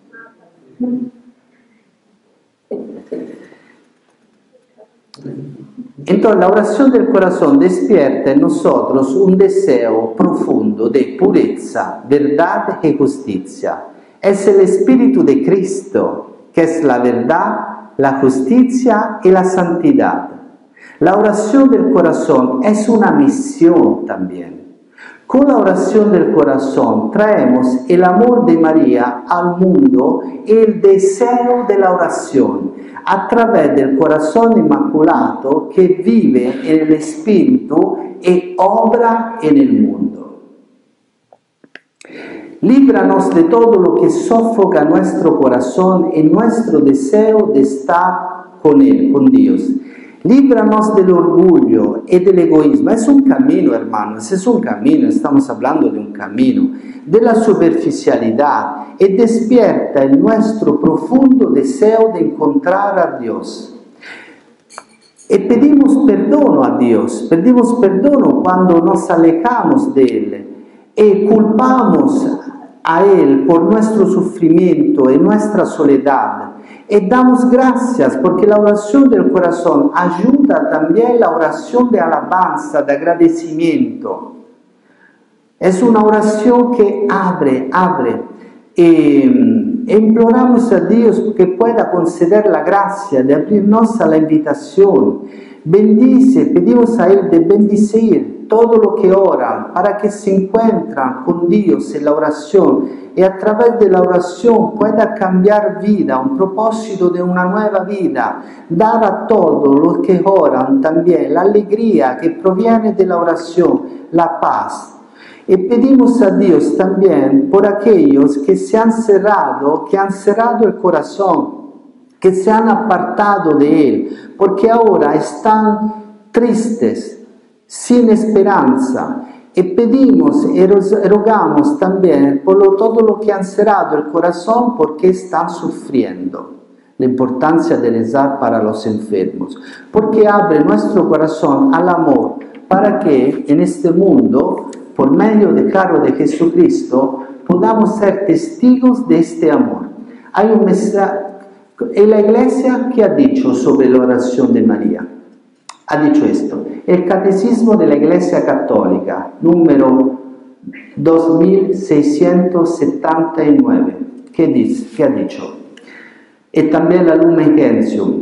Entonces la oración del corazón despierta en nosotros un deseo profundo de pureza, verdad y justicia. Es el Espíritu de Cristo, que es la verdad, la justicia y la santidad. La oración del corazón es una misión también. Con la oración del corazón traemos el amor de María al mundo y el deseo de la oración a través del corazón inmaculado que vive en el Espíritu y obra en el mundo. Líbranos de todo lo que sofoca nuestro corazón y nuestro deseo de estar con Él, con Dios. Líbranos del orgullo y del egoísmo. Es un camino, hermanos, es un camino, estamos hablando de un camino, de la superficialidad, y despierta en nuestro profundo deseo de encontrar a Dios. Y pedimos perdón a Dios, pedimos perdón cuando nos alejamos de Él, y culpamos a Él por nuestro sufrimiento y nuestra soledad. Y damos gracias porque la oración del corazón ayuda también la oración de alabanza, de agradecimiento. Es una oración que abre, abre. E, e imploramos a Dios que pueda conceder la gracia de abrirnos a la invitación. Bendice, pedimos a Él de bendecir todo lo que oran para que se encuentran con Dios en la oración y a través de la oración pueda cambiar vida, un propósito de una nueva vida, dar a todos los que oran también la alegría que proviene de la oración, la paz. Y pedimos a Dios también por aquellos que se han cerrado, que han cerrado el corazón, que se han apartado de Él, porque ahora están tristes, sin esperanza. Y pedimos y rogamos también por todo lo que han cerrado el corazón porque están sufriendo. La importancia de rezar para los enfermos, porque abre nuestro corazón al amor para que en este mundo, por medio del cargo de Jesucristo, podamos ser testigos de este amor. Hay un mensaje, en la Iglesia, ¿qué ha dicho sobre la oración de María? Ha dicho esto, el Catecismo de la Iglesia Católica, número dos mil seiscientos setenta y nueve, ¿qué, dice, qué ha dicho? Y también la Lumen Gentium.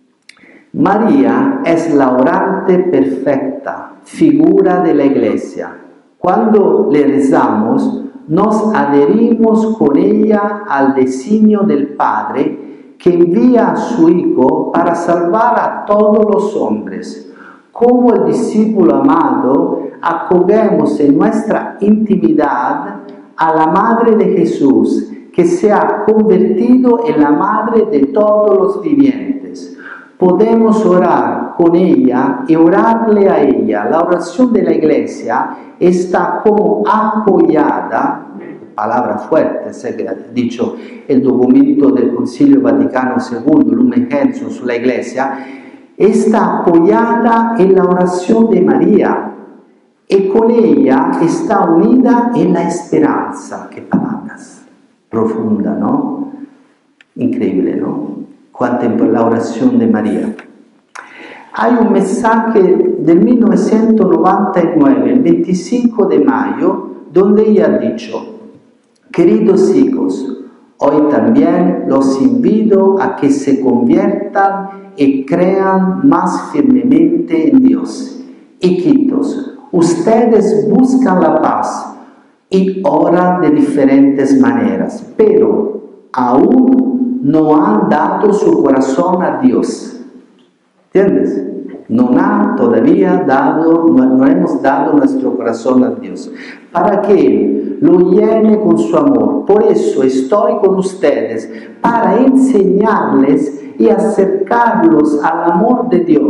María es la orante perfecta, figura de la Iglesia. Cuando le rezamos, nos adherimos con ella al designio del Padre que envía a su Hijo para salvar a todos los hombres. Como el discípulo amado, acogemos en nuestra intimidad a la Madre de Jesús, que se ha convertido en la Madre de todos los vivientes. Podemos orar con ella y orarle a ella. La oración de la Iglesia está como apoyada, palabra fuerte, sé que ha dicho el documento del Concilio Vaticano segundo, Lumen Gentium sulla Iglesia, está apoyada en la oración de María y con ella está unida en la esperanza. Qué palabras, profunda, ¿no? Increíble, ¿no? Cuánta la oración de María. Hay un mensaje del mil novecientos noventa y nueve, el veinticinco de mayo, donde ella ha dicho: queridos hijos, hoy también los invito a que se conviertan y crean más firmemente en Dios. Hijitos, ustedes buscan la paz y oran de diferentes maneras, pero aún no han dado su corazón a Dios. ¿Entiendes? No ha todavía dado, no, no hemos dado nuestro corazón a Dios, para que Él lo llene con su amor. Por eso estoy con ustedes, para enseñarles y acercarlos al amor de Dios,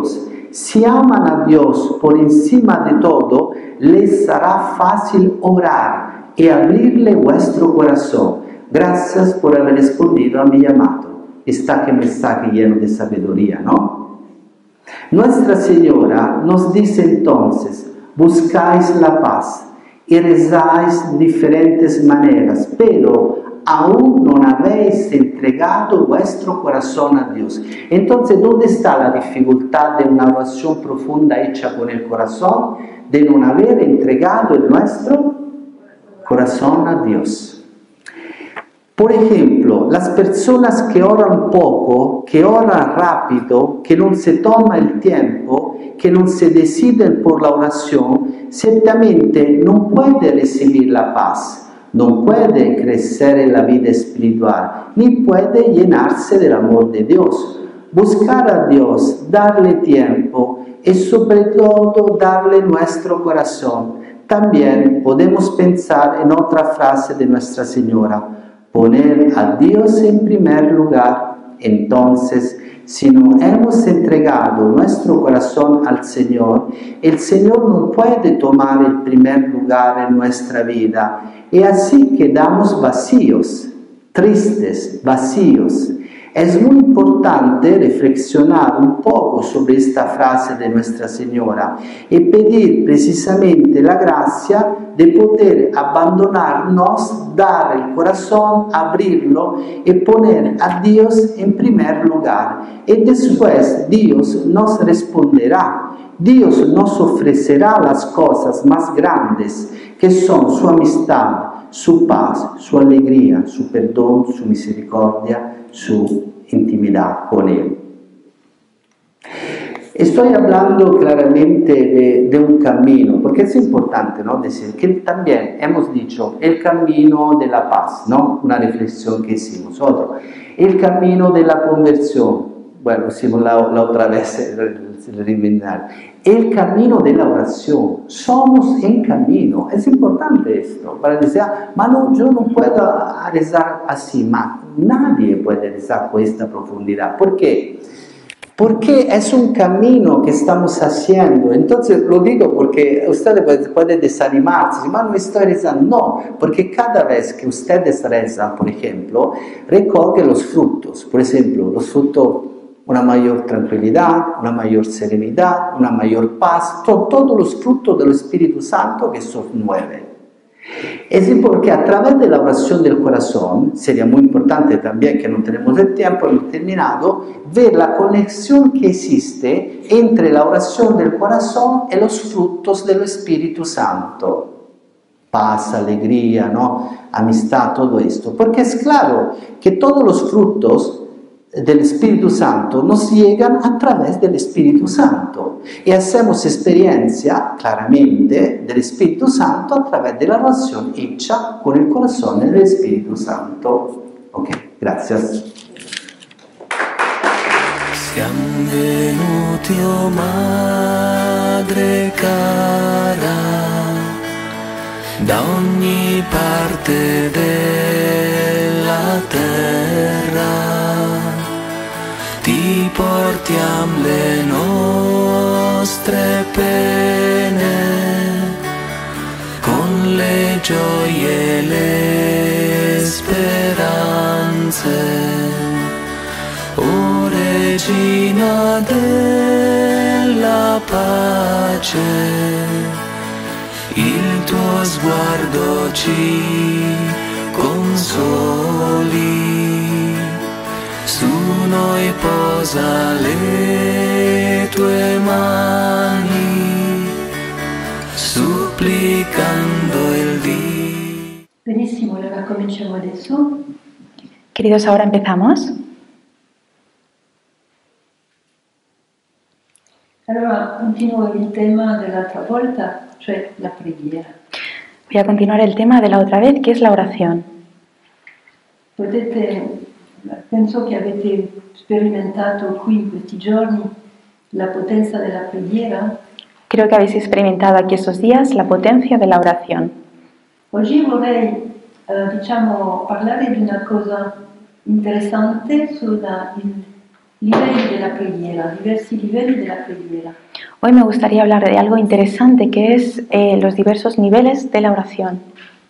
si aman a Dios por encima de todo, les será fácil orar y abrirle vuestro corazón. Gracias por haber respondido a mi llamado. Está que mensaje lleno de sabiduría, ¿no? Nuestra Señora nos dice entonces, buscáis la paz y rezáis de diferentes maneras, pero aún no habéis entregado vuestro corazón a Dios. Entonces, ¿dónde está la dificultad de una oración profunda hecha con el corazón? De no haber entregado el nuestro corazón a Dios. Por ejemplo, las personas que oran poco, que oran rápido, que no se toma el tiempo, que no se deciden por la oración, ciertamente no puede recibir la paz. No puede crecer en la vida espiritual, ni puede llenarse del amor de Dios. Buscar a Dios, darle tiempo y sobre todo darle nuestro corazón. También podemos pensar en otra frase de Nuestra Señora, poner a Dios en primer lugar. Entonces, si no hemos entregado nuestro corazón al Señor, el Señor no puede tomar el primer lugar en nuestra vida. Y así quedamos vacíos, tristes, vacíos. Es muy importante reflexionar un poco sobre esta frase de Nuestra Señora y pedir precisamente la gracia de poder abandonarnos, dar el corazón, abrirlo y poner a Dios en primer lugar. Y después Dios nos responderá. Dios nos ofrecerá las cosas más grandes, que son su amistad, su paz, su alegría, su perdón, su misericordia, su intimidad con Él. Estoy hablando claramente de, de un camino, porque es importante, ¿no?, decir que también hemos dicho el camino de la paz, ¿no? Una reflexión que hicimos. Otro, el camino de la conversión. Bueno, hicimos la, la otra vez el reinventar. El camino de la oración. Somos en camino. Es importante esto. Para decir, ah, ma no, yo no puedo rezar así. Ma nadie puede rezar con esta profundidad. ¿Por qué? Porque es un camino que estamos haciendo. Entonces lo digo porque ustedes pueden puede desanimarse, ma no estoy rezando. No, porque cada vez que ustedes rezan, por ejemplo, recogen los frutos. Por ejemplo, los frutos, una mayor tranquilidad, una mayor serenidad, una mayor paz, to todos los frutos del Espíritu Santo que son nueve. Es porque a través de la oración del corazón, sería muy importante también, que no tenemos el tiempo, hemos terminado, ver la conexión que existe entre la oración del corazón y los frutos del Espíritu Santo. Paz, alegría, ¿no?, amistad, todo esto. Porque es claro que todos los frutos del Espíritu Santo nos llegan a través del Espíritu Santo y hacemos experiencia claramente del Espíritu Santo a través de la oración hecha con el corazón del Espíritu Santo. Ok, gracias. Siamo venuti, oh Madre cara, da ogni parte della terra. Ti portiamo le nostre pene, con le gioie e le speranze. O Regina della pace, il tuo sguardo ci consoli. Su noi posa le tue mani, supplicando il Dio. Benissimo, allora cominciamo adesso. Queridos, ahora empezamos. Allora continuo il tema dell'altra volta, cioè la preghiera. Voy a continuar el tema de la otra vez, que es la oración. Potete, penso che avete sperimentato qui in questi giorni la potenza della preghiera. Creo que habéis experimentado aquí estos días la potencia de la oración. Oggi vorrei, eh, diciamo, parlare di una cosa interessante sulla il livelli della preghiera, diversi livelli della preghiera. Hoy me gustaría hablar de algo interesante que es eh, los diversos niveles de la oración.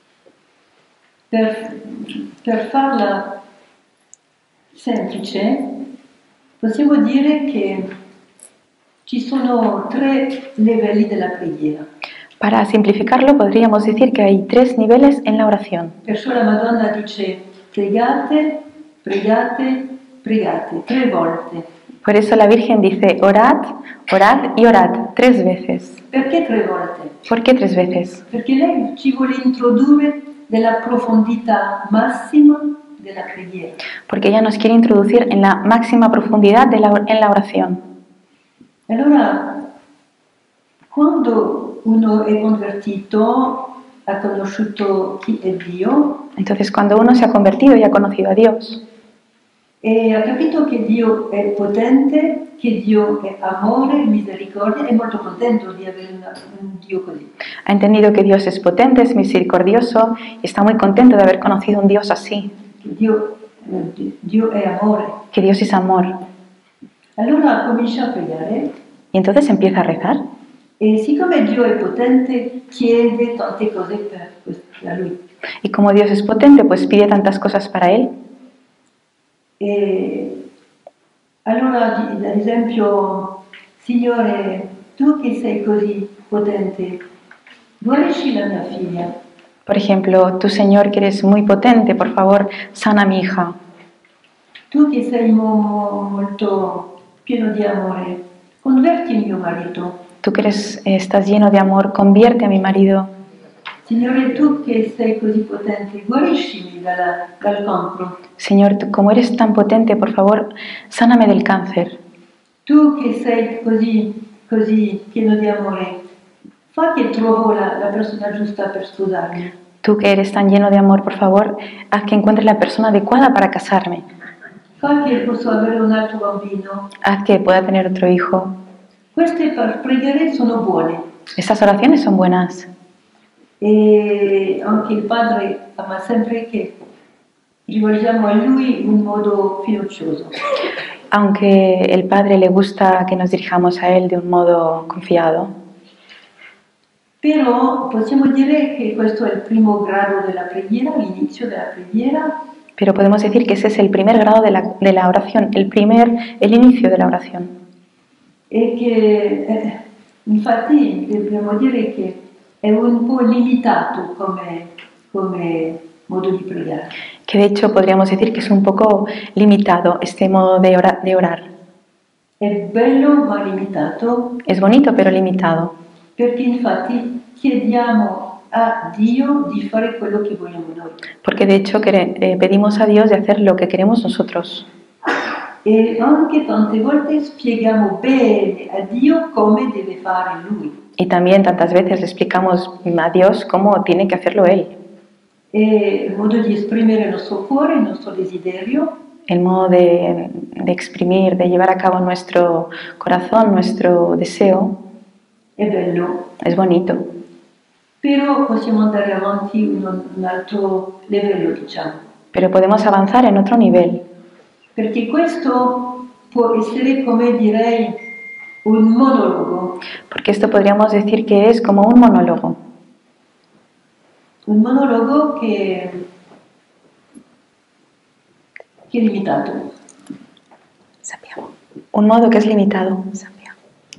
Per, per farla semplice, possiamo dire che ci sono tre livelli della preghiera. Para simplificarlo, podríamos decir que hay tres niveles en la oración. Perciò la Madonna dice pregate, pregate, pregate, tre volte. Por eso la Virgen dice orad, orad y orad tres veces. Perché tre volte? ¿Por qué tres veces? Perché lei ci vuole introdurre nella profondità massima della preghiera. Porque ella nos quiere introducir en la máxima profundidad de la, en la oración. Allora, quando uno è convertito, ha conosciuto chi è Dio, Entonces, cuando uno se ha convertido y ha conocido a Dios e ha capito che Dio è potente, che Dio è amore, misericordia, è molto contento di avere una, un Dio così. ha entendido que Dios es potente, es misericordioso y está muy contento de haber conocido un Dios así, Che Dio, eh, Dio è amore. que Dios es amor. Allora comincia a pregare Y entonces empieza a rezar. e siccome Dio è potente, chiede tante cose per, per Lui. Y como Dios es potente, pues pide tantas cosas para Él. E allora, ad esempio, Signore, tu che sei così potente, guarisci la mia figlia. Por ejemplo, tú, Señor, que eres muy potente, por favor, sana a mi hija. Tu che sei mo- molto pieno di amore, converti il mio marito. Tú que eres, eh, estás lleno de amor, convierte a mi marido. Signore, tu che sei così potente, guariscimi dalla- dal cancro. Señor, tú, como eres tan potente, por favor, sáname del cáncer. Tu che sei così, così pieno di amore, fa che trovo la, la persona giusta per sposarmi. Tú que eres tan lleno de amor, por favor, haz que encuentre la persona adecuada para casarme. Fa che posso avere un altro bambino. Haz que pueda tener otro hijo. Queste par- preghiere sono buone. Estas oraciones son buenas. E anche il padre ama sempre che rivolgiamo a lui in modo fiducioso. Aunque el Padre le gusta que nos dirijamos a Él de un modo confiado, Però possiamo dire che questo è il primo grado della preghiera, l'inizio della preghiera, pero podemos decir que ese es el primer grado de la, de la oración, el primer, el inicio de la oración. e che eh, infatti dobbiamo dire che è un po' limitato come, come modo di pregare. Que de hecho podríamos decir que es un poco limitado este modo de, ora- de orar. È bello ma limitato Es bonito pero limitado, perché infatti chiediamo a Dio di fare quello che vogliamo noi. porque de hecho quere- eh, pedimos a Dios de hacer lo que queremos nosotros. E anche tante volte spieghiamo bene a Dio come deve fare Lui. Y también tantas veces le explicamos a Dios cómo tiene que hacerlo Él. E il modo di esprimere il nostro cuore, il nostro desiderio, El modo de, de exprimir, de llevar a cabo nuestro corazón, nuestro deseo, è bello. es bonito. Però possiamo andare avanti in un, un altro livello, diciamo. Pero podemos avanzar en otro nivel, Perché questo può essere, come direi, un monologo. porque esto podríamos decir que es como un monólogo. Un monologo che, che è limitato. Sappiamo. Un modo que es limitado. Sappiamo.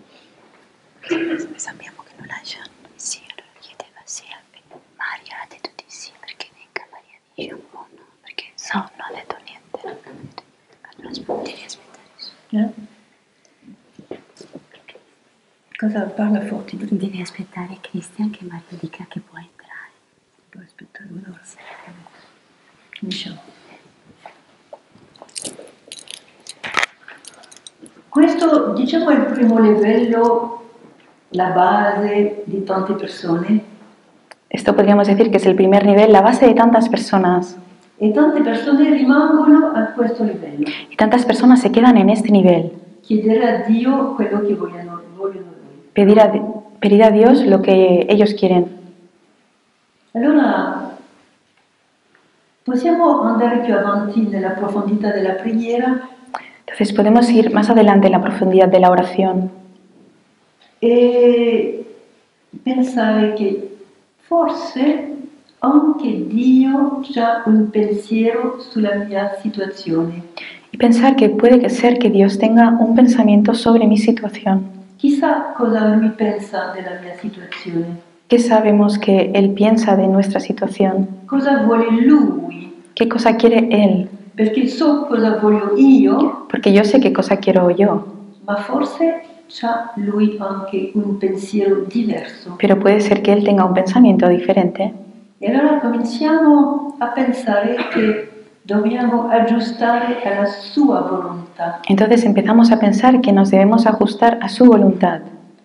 Sappiamo che non lascia sì, allora chiedeva sì a Maria, ha detto di sì perché venga Maria dice oh no, perché no, non ha detto niente. Allora devi aspettare su. Eh? Cosa parla forte? Devi aspettare Cristian che Maria dica che può entrare. Puoi aspettare un'ora. Diciamo. Questo, diciamo, è il primo livello, la base di tante persone. Esto podríamos decir que es el primer nivel, la base de tantas personas. E tante persone rimangono a questo livello. Y tantas personas se quedan en este nivel. Chiedere a Dio quello che vogliono, vogliono loro. Pedir a, pedir a Dios lo que ellos quieren. Allora, possiamo andare più avanti nella profondità della preghiera? Entonces podemos ir más adelante en la profundidad de la oración e pensare che forse anche Dio ha un pensiero sulla mia situazione. y pensar que puede ser que Dios tenga un pensamiento sobre mi situación. Chissà cosa lui pensa della mia situazione. ¿Qué sabemos que Él piensa de nuestra situación? Cosa vuole lui? ¿Qué cosa quiere Él? Perché so cosa voglio io, Porque yo sé qué cosa quiero yo, ma forse ha lui anche un pensiero diverso. pero puede ser que Él tenga un pensamiento diferente. E allora cominciamo a pensare che dobbiamo aggiustare alla sua volontà. Entonces empezamos a pensar que nos debemos ajustar a su voluntad.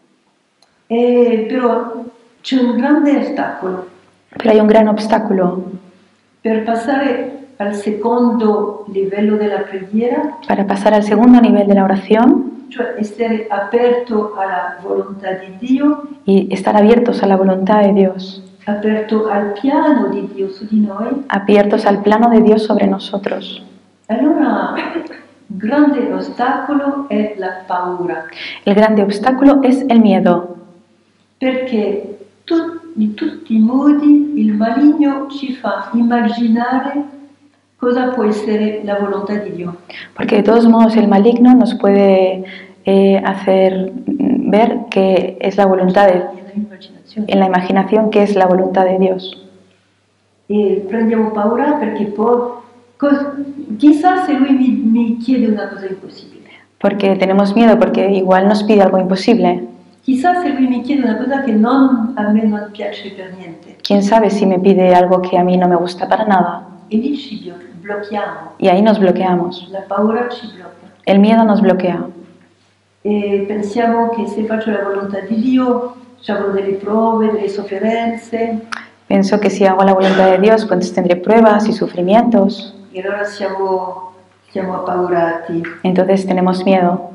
E però c'è un grande ostacolo. Pero hay un gran obstáculo. Per passare al secondo livello della preghiera, Para pasar al segundo nivel de la oración cioè essere aperto alla volontà di Dio, y estar abiertos a la voluntad de Dios, aperto al piano di Dio su di noi, abiertos al plano de Dios sobre nosotros. allora il grande ostacolo è la paura, El grande obstáculo es el miedo, perché tu- in tutti i modi il maligno ci fa immaginare cosa può essere la volontà di Dio. porque de todos modos el maligno nos puede eh, hacer mm, ver que es la voluntad de, L'immaginazione. en la imaginación que es la voluntad de Dios. E prendiamo paura perché poi, cos- chissà se lui mi, mi chiede una cosa impossibile, Porque tenemos miedo, porque igual nos pide algo imposible. chissà se lui mi chiede una cosa che non, a me non piace per niente. ¿Quién sabe si me pide algo que a mí no me gusta para nada? E lì ci blo- blocchiamo, Y ahí nos bloqueamos. la paura ci blocca. El miedo nos bloquea. E pensiamo che se faccio la volontà di Dio avrò delle prove, delle sofferenze, Pienso que si hago la voluntad de Dios, pues tendré pruebas y sufrimientos. e allora siamo, siamo appaurati. Entonces tenemos miedo.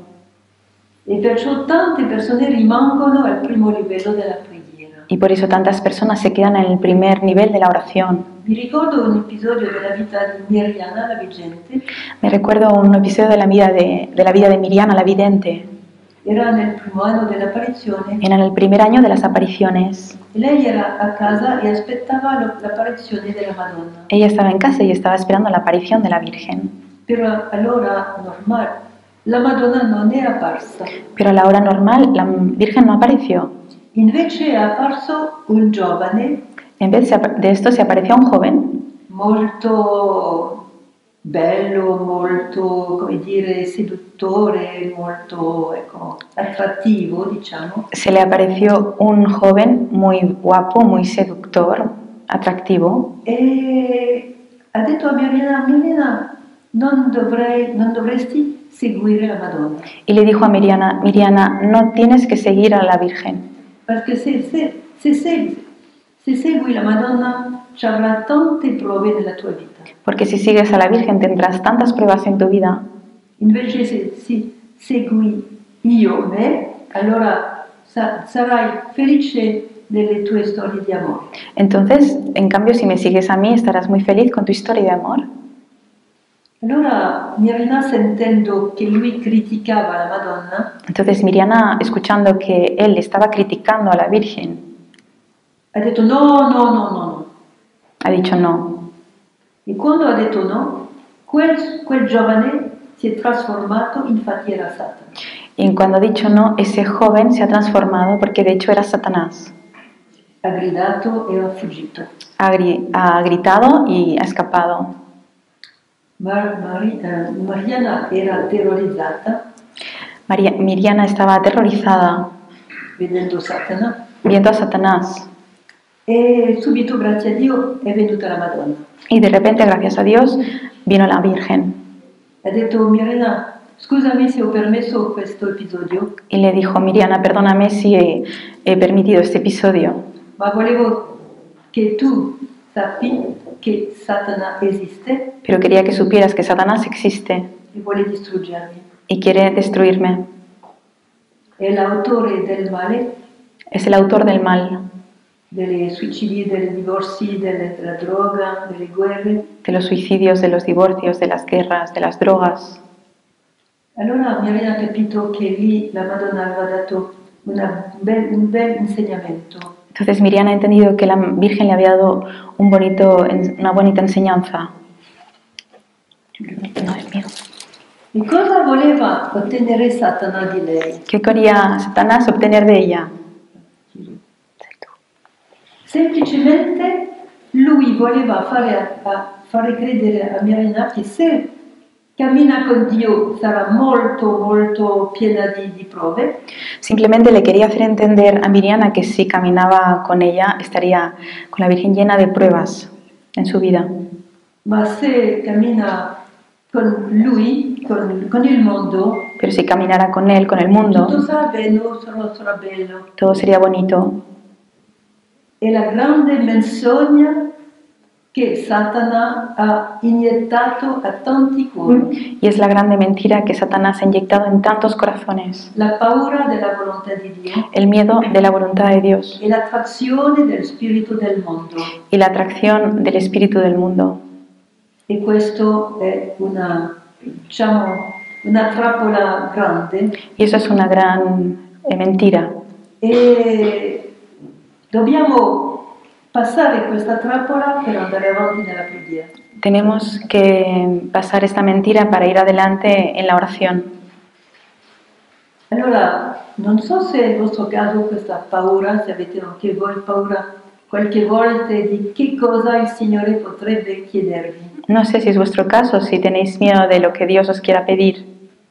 E perciò tante persone rimangono al primo livello della preghiera. Y por eso tantas personas se quedan en el primer nivel de la oración. Mi ricordo un episodio della vita di Miriana, la veggente. Me recuerdo un episodio de la vida de, de, la vida de Miriana, la vidente. Era nel primo anno dell'apparizione Era en el primer año de las apariciones. e lei era a casa e aspettava lo- l'apparizione della Madonna. Ella estaba en casa y estaba esperando la aparición de la Virgen. Però all'ora normale la Madonna non è apparsa. Pero a la hora normal la Virgen no apareció. Invece è apparso un giovane En vez de esto se apareció un joven molto bello, molto, come dire, seduttore, molto, ecco, attrattivo, diciamo. se le apareció un joven muy guapo, muy seductor, atractivo, E ha detto a Miriana, Miriana, non, dovrei, non dovresti seguire la Madonna, y le dijo a Miriana, Miriana, no tienes que seguir a la Virgen, perché se, se, se, segui, se segui la Madonna ci avrà tante prove nella tua vita. porque si sigues a la Virgen tendrás tantas pruebas en tu vida. Invece se, se segui io, me, allora sa, sarai felice delle tue storie di amore. Entonces, en cambio, si me sigues a mí, estarás muy feliz con tu historia de amor. Allora Miriana, sentendo che lui criticava la Madonna, Entonces, Miriana, escuchando que él estaba criticando a la Virgen, ha detto no, no, no, no, no. ha dicho no. E quando ha detto no, quel, quel giovane si è trasformato, infatti era Satana. Y cuando ha dicho no, ese joven se ha transformado porque de hecho era Satanás. Ha gridato e ha fuggito. Ha, gri- ha gritado y ha escapado. Mar- Mari- eh, Mariana era terrorizzata María, Miriana estaba aterrorizada vedendo Satana viendo a Satanás. e subito, grazie a Dio, è venuta la Madonna. Y de repente, gracias a Dios, vino la Virgen. Ha detto Miriana, scusami se ho permesso questo episodio, Y le dijo, Miriana, perdóname si he, he permitido este episodio, ma volevo che tu sappi che Satana esiste pero quería que supieras que Satanás existe e vuole distruggermi. y quiere destruirme. È l'autore del male, Es el autor del mal, dei suicidi, dei divorzi, delle- della droga, delle guerre. de los suicidios, de los divorcios, de las guerras, de las drogas. Allora Miriam ha capito che lì la Madonna aveva dato una bel, un bel insegnamento. Entonces Miriam ha entendido que la Virgen le había dado un bonito, una bonita enseñanza. No, es mío. E cosa voleva ottenere Satana di lei? ¿Qué quería Satanás obtener de ella? Semplicemente lui voleva fare, a, fare credere a Miriam che se cammina con Dio sarà molto molto piena di, di prove. Simplemente le quería hacer entender a Miriam que si caminaba con ella estaría con la Virgen llena de pruebas en su vida. Ma se cammina con lui, con, con il mondo, pero si caminara con él, con el mundo, tutto sarà bello, sarà, sarà bello. Todo sería bonito. È la grande menzogna che Satana ha iniettato a tanti cuori. Y es la grande mentira que Satanás ha inyectado en tantos corazones. La paura della volontà di Dio. El miedo de la voluntad de Dios. E l'attrazione del spirito del mondo. Y la atracción del espíritu del mundo. E questo è una, diciamo, una trappola grande. Y eso es una gran eh, mentira. E dobbiamo passare questa trappola per andare avanti nella preghiera. Tenemos que pasar esta mentira para ir adelante en la oración. Allora, non so se è il vostro caso questa paura, se avete anche voi paura qualche volta di che cosa il Signore potrebbe chiedervi. No sé si es vuestro caso, si tenéis miedo de lo que Dios os quiera pedir.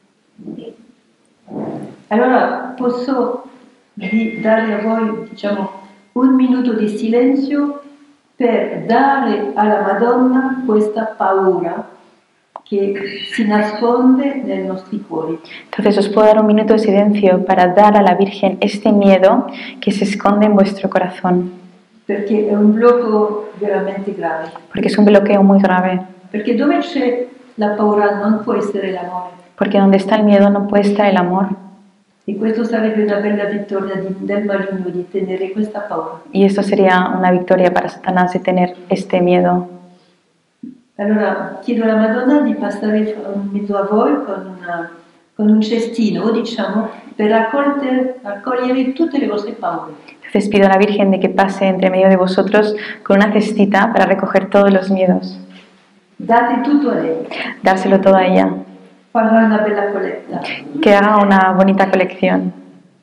Allora, posso di dare a voi, diciamo, un minuto di silenzio per dare alla Madonna questa paura che si nasconde nei nostri cuori. Entonces os puedo dar un minuto de silencio para dar a la Virgen este miedo que se esconde en vuestro corazón. Perché è un blocco veramente grave. Porque es un bloqueo muy grave. Perché dove c'è la paura non può essere l'amore. Porque donde está el miedo no puede estar el amor. E questo sarebbe una bella vittoria di, del maligno di tenere questa paura. Y esto sería una victoria para Satanás de tener este miedo. Allora chiedo alla Madonna di passare in mezzo a voi con, una, con un cestino, diciamo, per raccogliere, raccogliere tutte le vostre paure. Entonces pido a la Virgen de que pase entre medio de vosotros con una cestita para recoger todos los miedos. Date tutto a lei. Dárselo todo a ella. Farà una bella colletta. Que haga una bonita colección.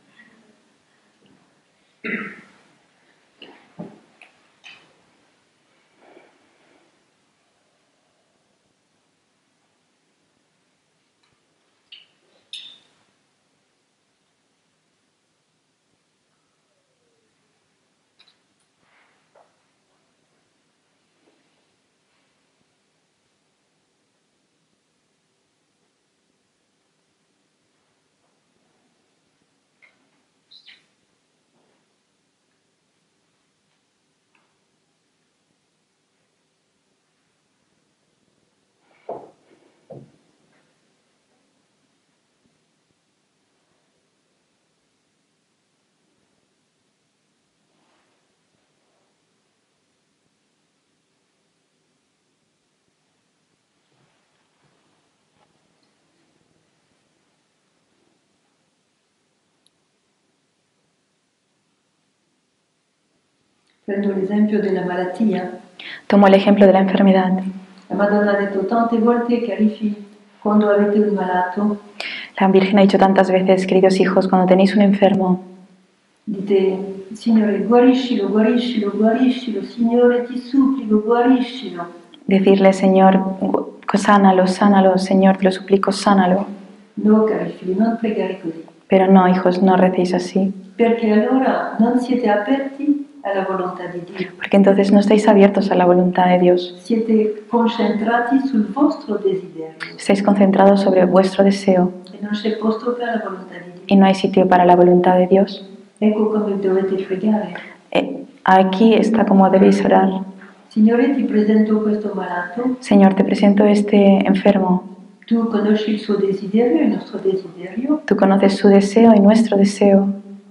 Prendo l'esempio della malattia. Tomo el ejemplo de la enfermedad. La Madonna ha detto tante volte, cari figli, quando avete un malato, La Virgen ha dicho tantas veces, queridos hijos, cuando tenéis un enfermo, dite, Signore, guariscilo, guariscilo, guariscilo, Signore, ti supplico, guariscilo. decirle, Señor, sánalo, sánalo, Señor, te lo suplico, sánalo. No, cari figli, non pregare così. Pero no, hijos, no recéis así. Perché allora non siete aperti alla volontà di Dio. Porque entonces no estáis abiertos a la voluntad de Dios. Siete concentrati sul vostro desiderio. Estáis concentrados sobre vuestro deseo. E non c'è posto per la volontà di Dio. Y no hay sitio para la voluntad de Dios. Ecco come dovete pregare. Eh, aquí está como debéis orar. Signore, ti presento questo malato. Señor, te presento este enfermo. Tu conosci il suo desiderio, il nostro desiderio. Tú conoces su deseo y nuestro deseo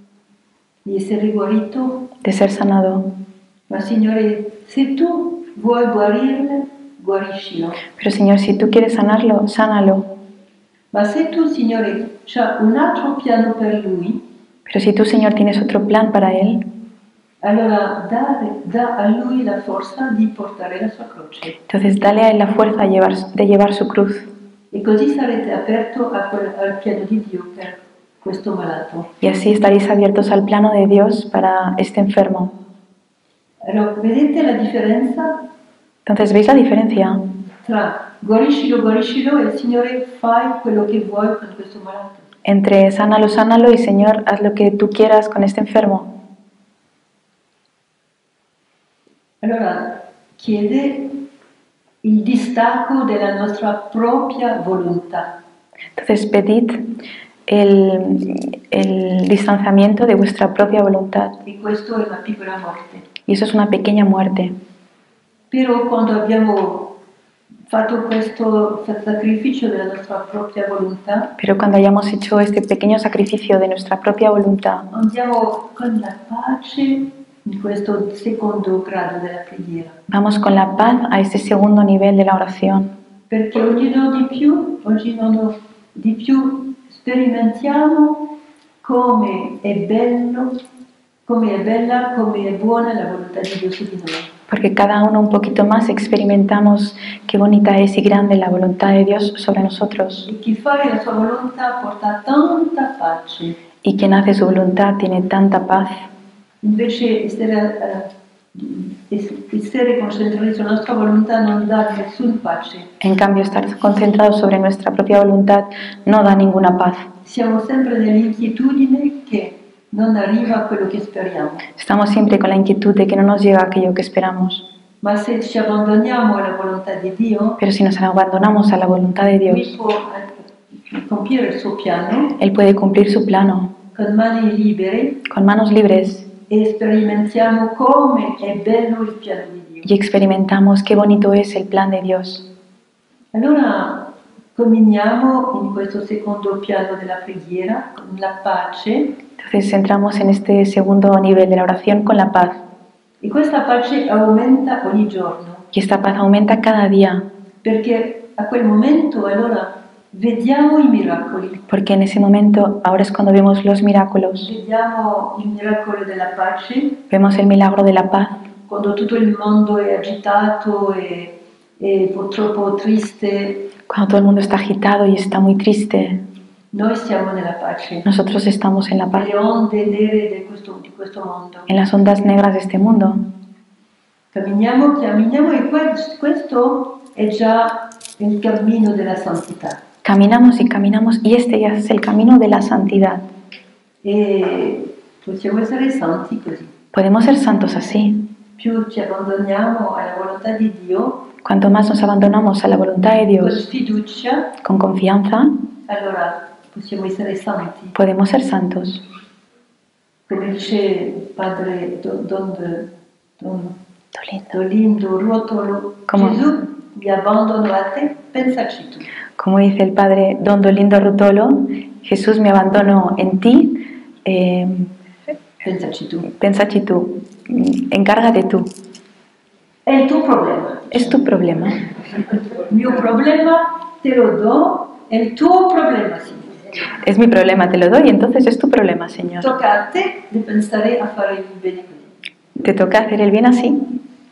Di essere guarito. de ser sanado. Ma Signore, se tu vuoi guarirle, guariscilo. Pero Señor, si tú quieres sanarlo, sánalo. Ma se tu, Signore, c'ha un altro piano per lui, Pero si tú, Señor, tienes otro plan para él, allora dare, dà a lui la forza di portare la sua croce. entonces dale a él la fuerza de llevar, de llevar su cruz. E così sarete aperto a quel, al piano di Dio per questo malato. Y así estaréis abiertos al plano de Dios para este enfermo. Allora, vedete la differenza Entonces, ¿veis la diferencia? tra guariscilo, guariscilo e il Signore fai quello che vuoi con questo malato? Entre sánalo, sánalo y Señor, haz lo que tú quieras con este enfermo. Allora, chiede il distacco della nostra propria volontà. Entonces, pedid el, el distanciamiento de vuestra propia voluntad. E questo è una piccola morte. Y eso es una pequeña muerte. Però quando abbiamo fatto questo sacrificio della nostra propria volontà, Pero cuando hayamos hecho este pequeño sacrificio de nuestra propia voluntad, andiamo con la pace in questo secondo grado della preghiera. vamos con la paz a este segundo nivel de la oración. Perché ogni giorno di più, ogni giorno di più sperimentiamo come è bello, come è bella, come è buona la volontà di Dio su di noi. Porque cada uno un poquito más experimentamos qué bonita es y grande la voluntad de Dios sobre nosotros. E chi fa la sua volontà porta tanta pace. Y quien hace su voluntad tiene tanta paz. Invece essere, eh, essere concentrati sulla nostra volontà non dà nessuna pace. En cambio, estar concentrados sobre nuestra propia voluntad no da ninguna paz. Siamo sempre nell'inquietudine che non arriva a quello che speriamo. Estamos siempre con la inquietud de que no nos llega aquello que esperamos. Ma se ci abbandoniamo alla volontà di Dio, Pero si nos abandonamos a la voluntad de Lui Dios, può eh, compiere il suo piano Él puede cumplir su plano con mani libere con manos libres e sperimentiamo come è bello il piano di Dio. y experimentamos qué bonito es el plan de Dios. Allora cominciamo in questo secondo piano della preghiera con la pace, Entonces entramos en este segundo nivel de la oración con la paz. e questa pace aumenta ogni giorno, Y esta paz aumenta cada día, perché a quel momento allora vediamo i miracoli, porque en ese momento, ahora es cuando vemos los milagros. vediamo il miracolo della pace, Vemos el milagro de la paz, quando tutto il mondo è agitato e, e purtroppo triste, cuando todo el mundo está agitado y está muy triste. noi siamo nella pace. Nosotros estamos en la paz, Le onde nere di questo, di questo mondo. en las ondas negras de este mundo. Camminiamo, camminiamo e questo è già il cammino della santità. Caminamos y caminamos y este ya es el camino de la santidad. E possiamo essere santi così. Podemos ser santos así. Più ci abbandoniamo alla volontà di Dio, Cuanto más nos abandonamos a la voluntad de con Dios fiducia, con confianza, allora possiamo essere santi. podemos ser santos. Come dice padre Don, Don, Don Dolindo. Dolindo Ruotolo, Come? Gesù mi abbandono a te, pensaci tu. Como dice el padre Don Dolindo Rutolo, Jesús, me abandono en ti, eh, Pensaci tu. pensaci tú, encárgate tú. È il tuo problema. Es tu problema. Il mio problema te lo do, è il tuo problema, Signore. Es mi problema, te lo doy, entonces es tu problema, Señor. Tocca a te di pensare a fare il bene così. Te toca hacer el bien así.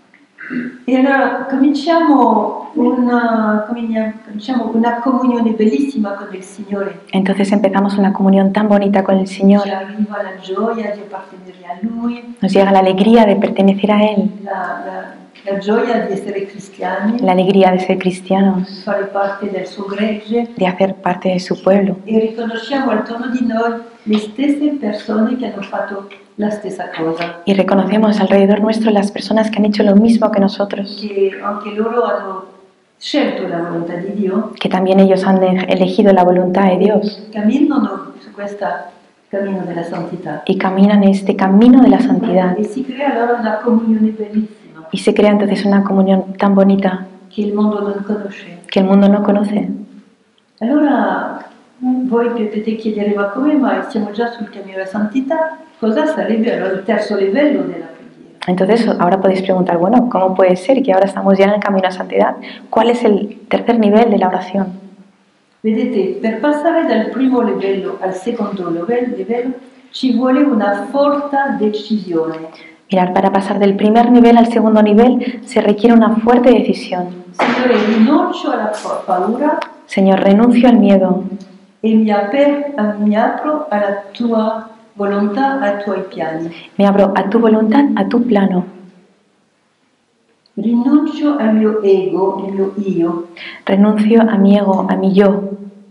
E allora cominciamo una, cominciamo una comunione bellissima con il Signore. Entonces empezamos una comunión tan bonita con el Señor. Ci arriva la gioia di appartenere a Lui, Nos llega la alegría de pertenecer a Él, la, la, la gioia di essere cristiani, la alegría de ser cristianos, fare parte del suo gregge, de hacer parte de su pueblo. e riconosciamo attorno di noi le stesse persone che hanno fatto la stessa cosa, Y reconocemos alrededor nuestro las personas que han hecho lo mismo que nosotros, che anche loro hanno scelto la volontà di Dio, que también ellos han de- elegido la voluntad de Dios camminano su questo cammino della santità. y caminan en este camino de la santidad. E si crea allora una comunione bellissima Y se crea entonces una comunión tan bonita che il mondo non conosce. que el mundo no conoce. Allora voi potete chiedere, ma come mai siamo già sul cammino della santità? Cosa sarebbe allora il terzo livello della preghiera? Entonces ahora podéis preguntar, bueno, ¿cómo puede ser que ahora estamos ya en el camino a la santidad? ¿Cuál es el tercer nivel de la oración? Vedete, per passare dal primo livello al secondo livello ci vuole una forte decisione. Mirad, para pasar del primer nivel al segundo nivel se requiere una fuerte decisión. Signore, rinuncio alla paura Señor, renuncio al miedo e mi, aper, mi apro alla tua volontà, ai tuoi piani. me abro a tu voluntad, a tu plano. Rinuncio al mio ego, al mio io. Renuncio a mi ego, a mi yo.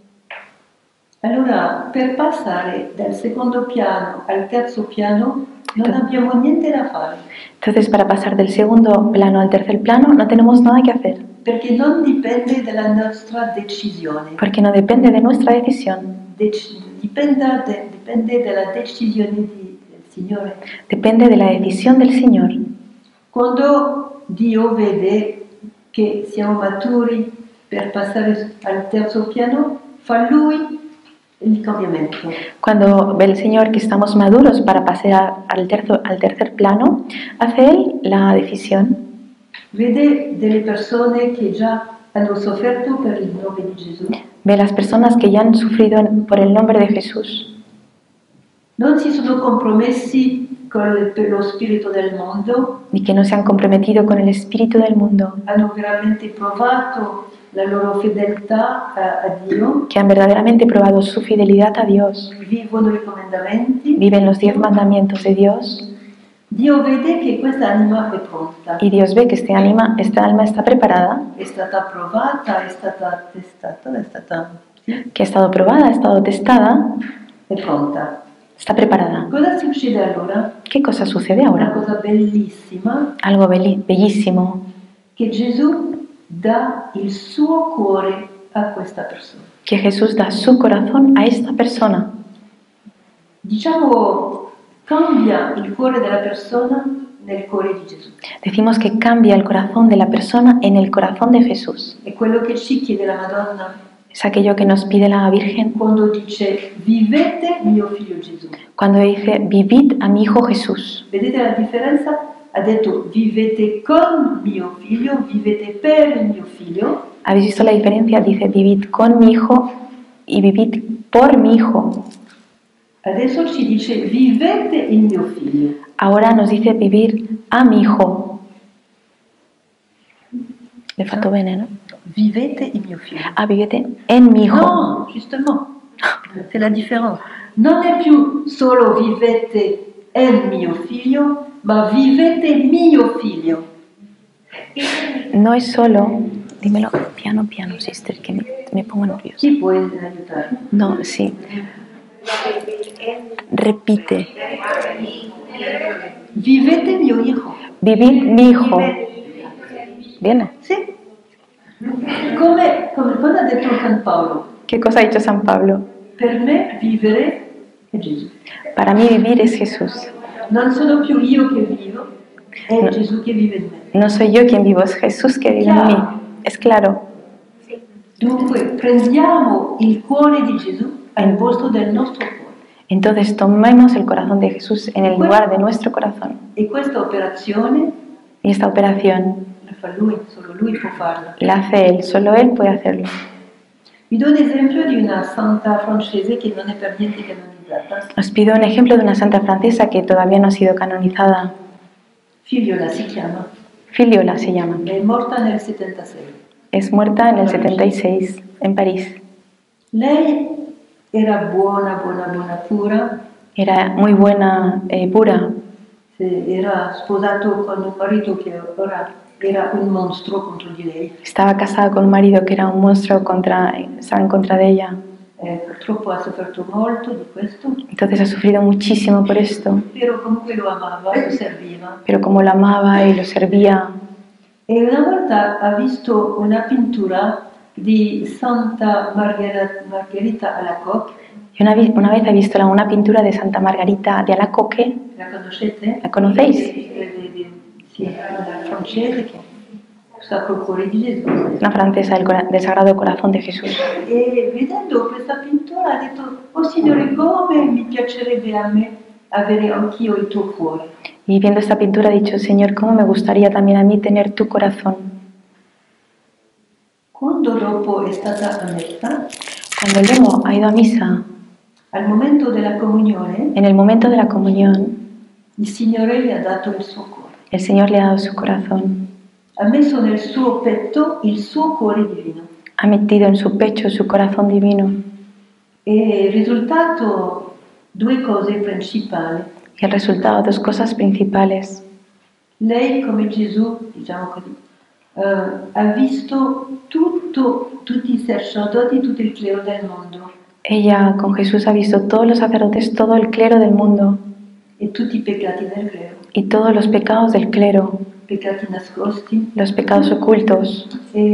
Allora, per passare dal secondo piano al terzo piano non abbiamo niente da fare. Entonces, para pasar del segundo plano al tercer plano no tenemos nada que hacer. Perché non dipende dalla nostra decisione. Porque no depende de nuestra decisión. Dec- dipende, de, dipende dalla decisione di, del Signore. Depende de la decisión del Señor. Quando Dio vede che siamo maturi per passare al terzo piano, fa Lui il cambiamento. Cuando ve el Señor que estamos maduros para pasar al tercer, al tercer plano, hace Él la decisión. Vede delle persone che già hanno sofferto per il nome di Gesù. Ve las personas que ya han sufrido en- por el nombre de Jesús. Non si sono compromessi con per lo spirito del mondo, Y que no se han comprometido con el espíritu del mundo. hanno veramente provato la loro fedeltà a, a Dio, Que han verdaderamente probado su fidelidad a Dios. vivono i comandamenti. Viven los diez mandamientos de Dios. Dio vede che questa anima è pronta, Y Dios ve que este anima, esta alma está preparada, è stata provata, è stata testata, è stata sì, que ha estado probada, ha estado testada, è pronta. está preparada. Cosa succede allora? ¿Qué cosa sucede Una ahora? cosa bellissima, Algo belli- bellísimo, che Gesù dà il suo cuore a questa persona. que Jesús da su corazón a esta persona. Diciamo, cambia il cuore della persona nel cuore di Gesù. Decimos que cambia el corazón de la persona en el corazón de Jesús. È quello che ci chiede la Madonna Es aquello que nos pide la Virgen quando dice vivete mio figlio Gesù. cuando dice, vivid a mi Hijo Jesús. Vedete la differenza? Ha detto vivete con mio figlio, vivete per il mio figlio. ¿Habéis visto la diferencia? Dice, vivid con mi Hijo y vivid por mi Hijo. Adesso ci dice vivete il mio figlio. Ahora nos dice vivir a mi Hijo. Le fatto bene, ¿no? Vivete il mio figlio. Ah, vivete en mi Hijo. No, justement, c'est la différence. Non è più solo vivete il mio figlio, ma vivete mio figlio. No es solo, dímelo piano, piano, sister, que me, me pongo nerviosa. Chi può aiutare? No, sí. Repite, Vivete mio hijo. vivid mi Hijo. Viene. Sì. Come, come cosa ha detto San Paolo? ¿Qué cosa ha dicho San Pablo? Per me vivere è Gesù. Para mí vivir es Jesús. Non sono più io che vivo, è No. Gesù che vive in me. No soy yo quien vivo, es Jesús que vive en mí. Es claro. Dunque prendiamo il cuore di Gesù al posto del nostro cuore. Entonces tomemos el corazón de Jesús en el lugar de nuestro corazón. E questa operazione Y esta operación la fa Lui, solo Lui può farla. la hace Él, solo Él puede hacerlo. Vi do un esempio di una santa francese che non è per niente canonizzata. Os pido un ejemplo de una santa francesa que todavía no ha sido canonizada. Figiola si chiama. Filiola se llama. È morta nel settantasei. Es muerta en el setenta y seis en París. Lei era buona, buona, buona, pura. Era muy buena, eh, pura. Se era sposato con un marito che ora era un mostro contro di lei. Estaba casada con un marido que era un monstruo, contra, estaba en contra de ella. Eh, purtroppo ha sofferto molto di questo, Entonces ha sufrido muchísimo por esto. però comunque lo amava, lo serviva. Pero como la amaba y lo servía, E una volta ha visto una pittura di Santa Margherita, Margherita Alacoque, y una, vi- una vez ha visto la- una pintura de Santa Margarita de Alacoque. la conoscete? ¿La conocéis? Eh, di- di- Sì, una francese che sta col cuore di Gesù. Una francesa del, cora- del Sagrado Corazón de Jesús. E vedendo questa pittura ha detto, oh Signore, come mi piacerebbe a me avere anch'io il tuo cuore. Y viendo esta pintura ha dicho, Señor, ¿cómo me gustaría también a mí tener tu corazón? Quando dopo è stata a messa, Cuando luego ha ido a misa, al momento della comunione, en el momento de la comunión, il Signore le ha dato il suo cuore. el Señor le ha dado su corazón, Ha messo nel suo petto il suo cuore divino. ha metido en su pecho su corazón divino. E il risultato, due cose principali. Y el resultado, dos cosas principales. Lei, come Gesù, diciamo così, eh, ha visto tutto, tutti i sacerdoti, tutto il clero del mondo Ella con Jesús ha visto todos los sacerdotes, todo el clero del mundo e tutti i peccati del clero, y todos los pecados del clero, peccati nascosti, los pecados ocultos,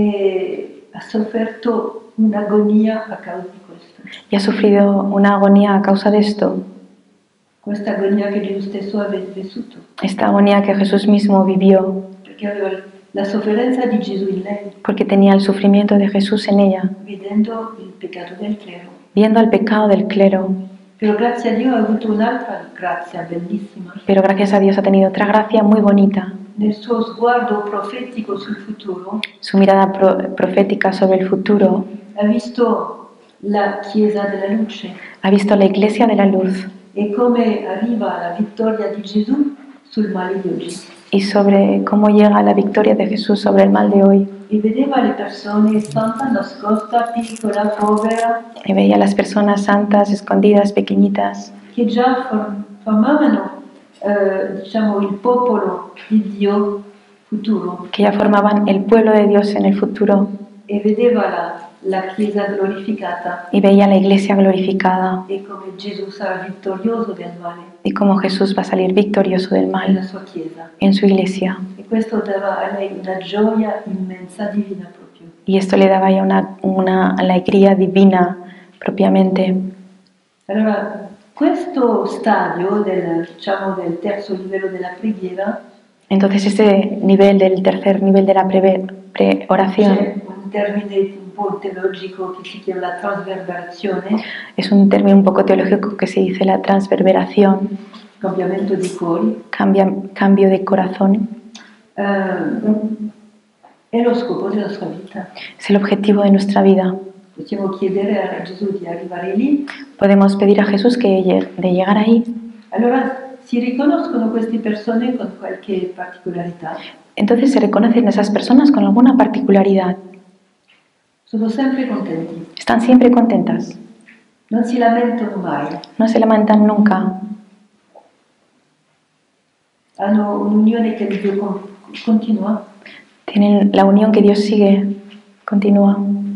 e ha sofferto un'agonia a causa di questo. y ha sufrido una agonía a causa de esto, Questa agonia che Gesù stesso aveva vissuto, esta agonía que Jesús mismo vivió, perché aveva la sofferenza di Gesù in lei, porque tenía el sufrimiento de Jesús en ella, vedendo il peccato del clero. viendo el pecado del clero. Però grazie a Dio ha avuto un'altra grazia bellissima. Pero gracias a Dios ha tenido otra gracia muy bonita. Nel suo sguardo profetico sul futuro, Su mirada pro- profética sobre el futuro, ha visto la Chiesa della luce ha visto la iglesia de la luz e come arriva la vittoria di Gesù sul male di oggi. y sobre cómo llega la victoria de Jesús sobre el mal de hoy. E vedeva le persone santa, nascosta, piccola, povera, Y veía a las personas santas, escondidas, pequeñitas, che già form- formavano eh, diciamo, il popolo di Dio futuro, que ya formaban el pueblo de Dios en el futuro. e vedeva la, la Chiesa glorificata Y veía la iglesia glorificada e come Gesù sarà vittorioso del male y cómo Jesús va a salir victorioso del nella mal sua Chiesa. en su iglesia. E questo dava a lei una gioia immensa, divina proprio. Y esto le daba ya una, una alegría divina propiamente. Allora, questo stadio del, diciamo, del terzo livello della preghiera Entonces este nivel del tercer nivel de la preve- pre-oración c'è un termine un po' teologico che si chiama la trasverberazione, es un término un poco teológico que se dice la transverberación, cambiamento di cuori, cambia, cambio de corazón. eh, è lo scopo della sua vita. Es el objetivo de nuestra vida. Possiamo chiedere a Gesù di arrivare lì. Podemos pedir a Jesús que lle- de llegar ahí. Allora si riconoscono queste persone con qualche particolarità. Entonces se reconocen esas personas con alguna particularidad. Sono sempre contenti, Están siempre contentas, non si lamentano mai, no se lamentan nunca. hanno un'unione che Dio con- continua. Tienen la unión que Dios sigue, continúa.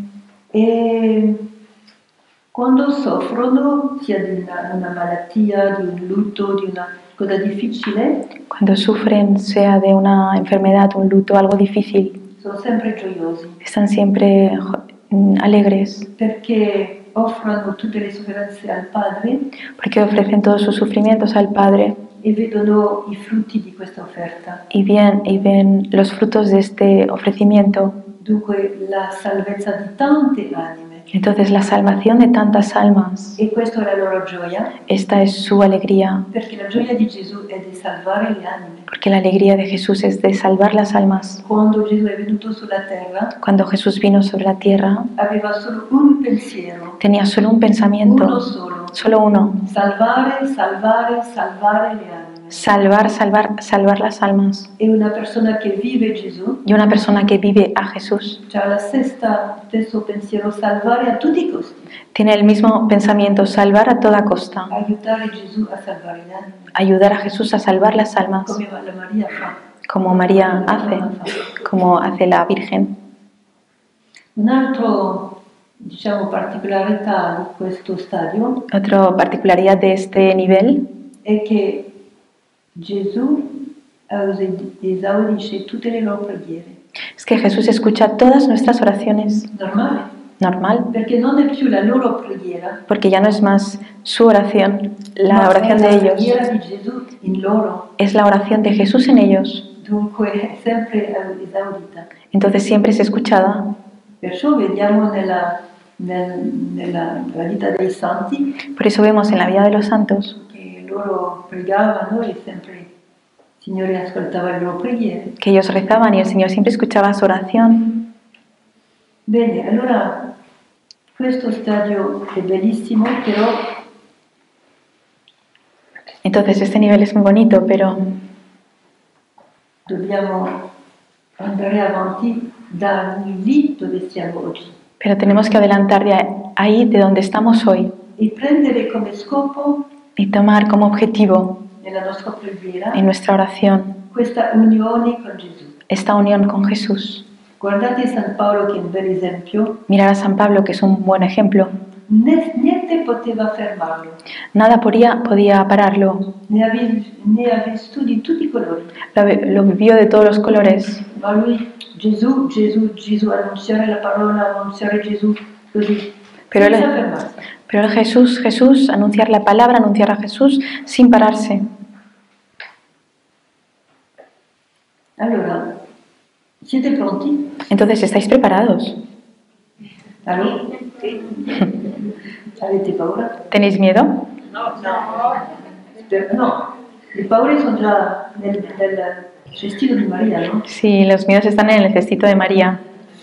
E quando soffrono, sia di una, una malattia, di un lutto, di una cosa difficile, Cuando sufren, sea de una enfermedad, un luto, algo difícil, sono sempre gioiosi, están siempre jo- mm, alegres, perché offrono tutte le sofferenze al Padre porque ofrecen todos sus sufrimientos al Padre e vedono i frutti di questa offerta. y ven, y ven los frutos de este ofrecimiento. Dunque la salvezza di tante anime. Entonces la salvación de tantas almas, E questa è la loro gioia, esta es su alegría, perché la gioia di Gesù è di salvare le anime. porque la alegría de Jesús es de salvar las almas. Quando Gesù è venuto sulla terra, Cuando Jesús vino sobre la tierra, aveva solo un pensiero, tenía solo un uno pensamiento, solo. solo uno: Salvare, salvare, salvare le anime. salvar, salvar, salvar las almas. E una persona che vive Gesù Y una persona que vive a Jesús ha la stessa, stesso pensiero, salvare a tutti i costi, tiene el mismo pensamiento: salvar a toda costa, aiutare Gesù a salvare le anime, ayudar a Jesús a salvar las almas, come la Maria fa. como María hace, como hace la Virgen. Un altro, diciamo, particolarità di questo stadio Otra particularidad de este nivel è che Gesù esaudisce tutte le loro preghiere. es que Jesús escucha todas nuestras oraciones, Normale, normal, perché non è più la loro preghiera, porque ya no es más su oración, la ma oración è de la ellos, preghiera di Gesù in loro, es la oración de Jesús en ellos. dunque è sempre esaudita. Entonces siempre es escuchada. Perciò vediamo nella, nel- nella, nella vita dei santi Por eso vemos en la vida de los santos che loro pregavano e sempre il Signore ascoltava le loro preghiere. que ellos rezaban y el Señor siempre escuchaba su oración. Bene, allora questo stadio è bellissimo, però Entonces este nivel es muy bonito, pero dobbiamo andare avanti da lì dove siamo oggi Pero tenemos que adelantar de ahí, de donde estamos hoy, e prendere come scopo y tomar como objetivo nella nostra preghiera en nuestra oración questa unione con Gesù. esta unión con Jesús. Guardate San Paolo che è un bel esempio, Mirar a San Pablo, que es un buen ejemplo. Ne- niente poteva fermarlo, Nada podía, podía pararlo. ne ha, vi- ne ha visto di tutti i colori, Lo, lo vivió de todos los colores. ma lui Gesù, Gesù, Gesù, annunziare la parola, annunziare Gesù, così, Però senza le- fermarsi. Pero el Jesús, Jesús, anunciar la palabra, anunciar a Jesús sin pararse. Allora, siete pronti? Entonces, ¿estáis preparados? Allora? Avete paura? ¿Tenéis miedo? Spero- No, le paure sono già nel, nel cestino di Maria, no? Sí, los miedos están en el cestito de María.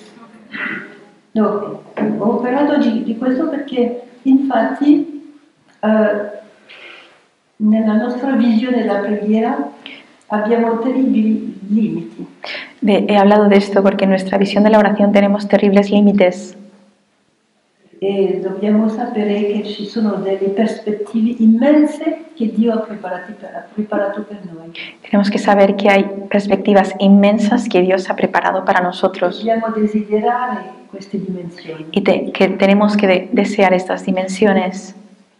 No, ho parlato di, di questo perché infatti eh, nella nostra visione della preghiera abbiamo terribili limiti. De- he hablado de esto porque en nuestra visión de la oración tenemos terribles límites E dobbiamo sapere che ci sono delle prospettive immense che Dio ha preparati per- ha preparato per noi. Tenemos que saber que hay perspectivas inmensas que Dios ha preparado para nosotros Dobbiamo desiderare queste dimensioni. y te- que tenemos que de- desear estas dimensiones.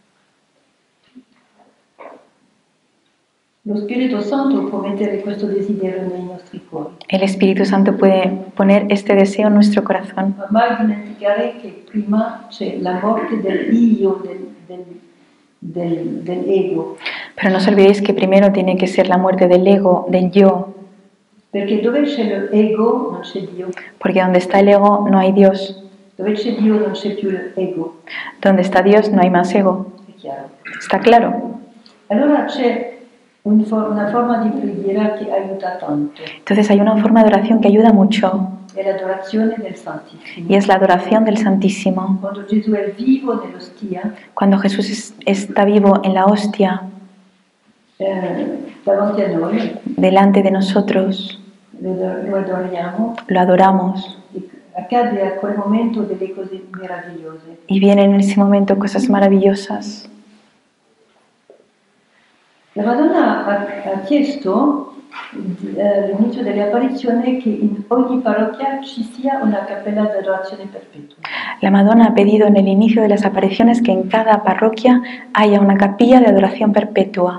Lo Spirito Santo può mettere questo desiderio nei nostri cuori. El Espíritu Santo puede poner este deseo en nuestro corazón. Ma mai dimenticare che prima c'è la morte del io, del, del, del, dell'ego. Pero no os olvidéis que primero tiene que ser la muerte del ego, del yo, Perché dove c'è l'ego non c'è Dio. porque donde está el ego no hay Dios. Dove c'è Dio non c'è più l'ego. Donde está Dios no hay más ego. È chiaro? ¿Está claro? Allora c'è un for- una forma di preghiera che aiuta tanto. Entonces hay una forma de oración que ayuda mucho È l'adorazione del Santissimo. y es la adoración del Santísimo. Quando Gesù è vivo nell'ostia, Cuando Jesús es- está vivo en la hostia, eh, davanti a noi, delante de nosotros, lo, lo adoriamo, lo adoramos e accade a quel momento delle cose meravigliose. y vienen en ese momento cosas maravillosas. La Madonna ha, ha chiesto eh, all'inizio delle apparizioni che in ogni parrocchia ci sia una cappella di adorazione perpetua. La Madonna ha pedido en el inicio de las apariciones que en cada parroquia haya una capilla de adoración perpetua.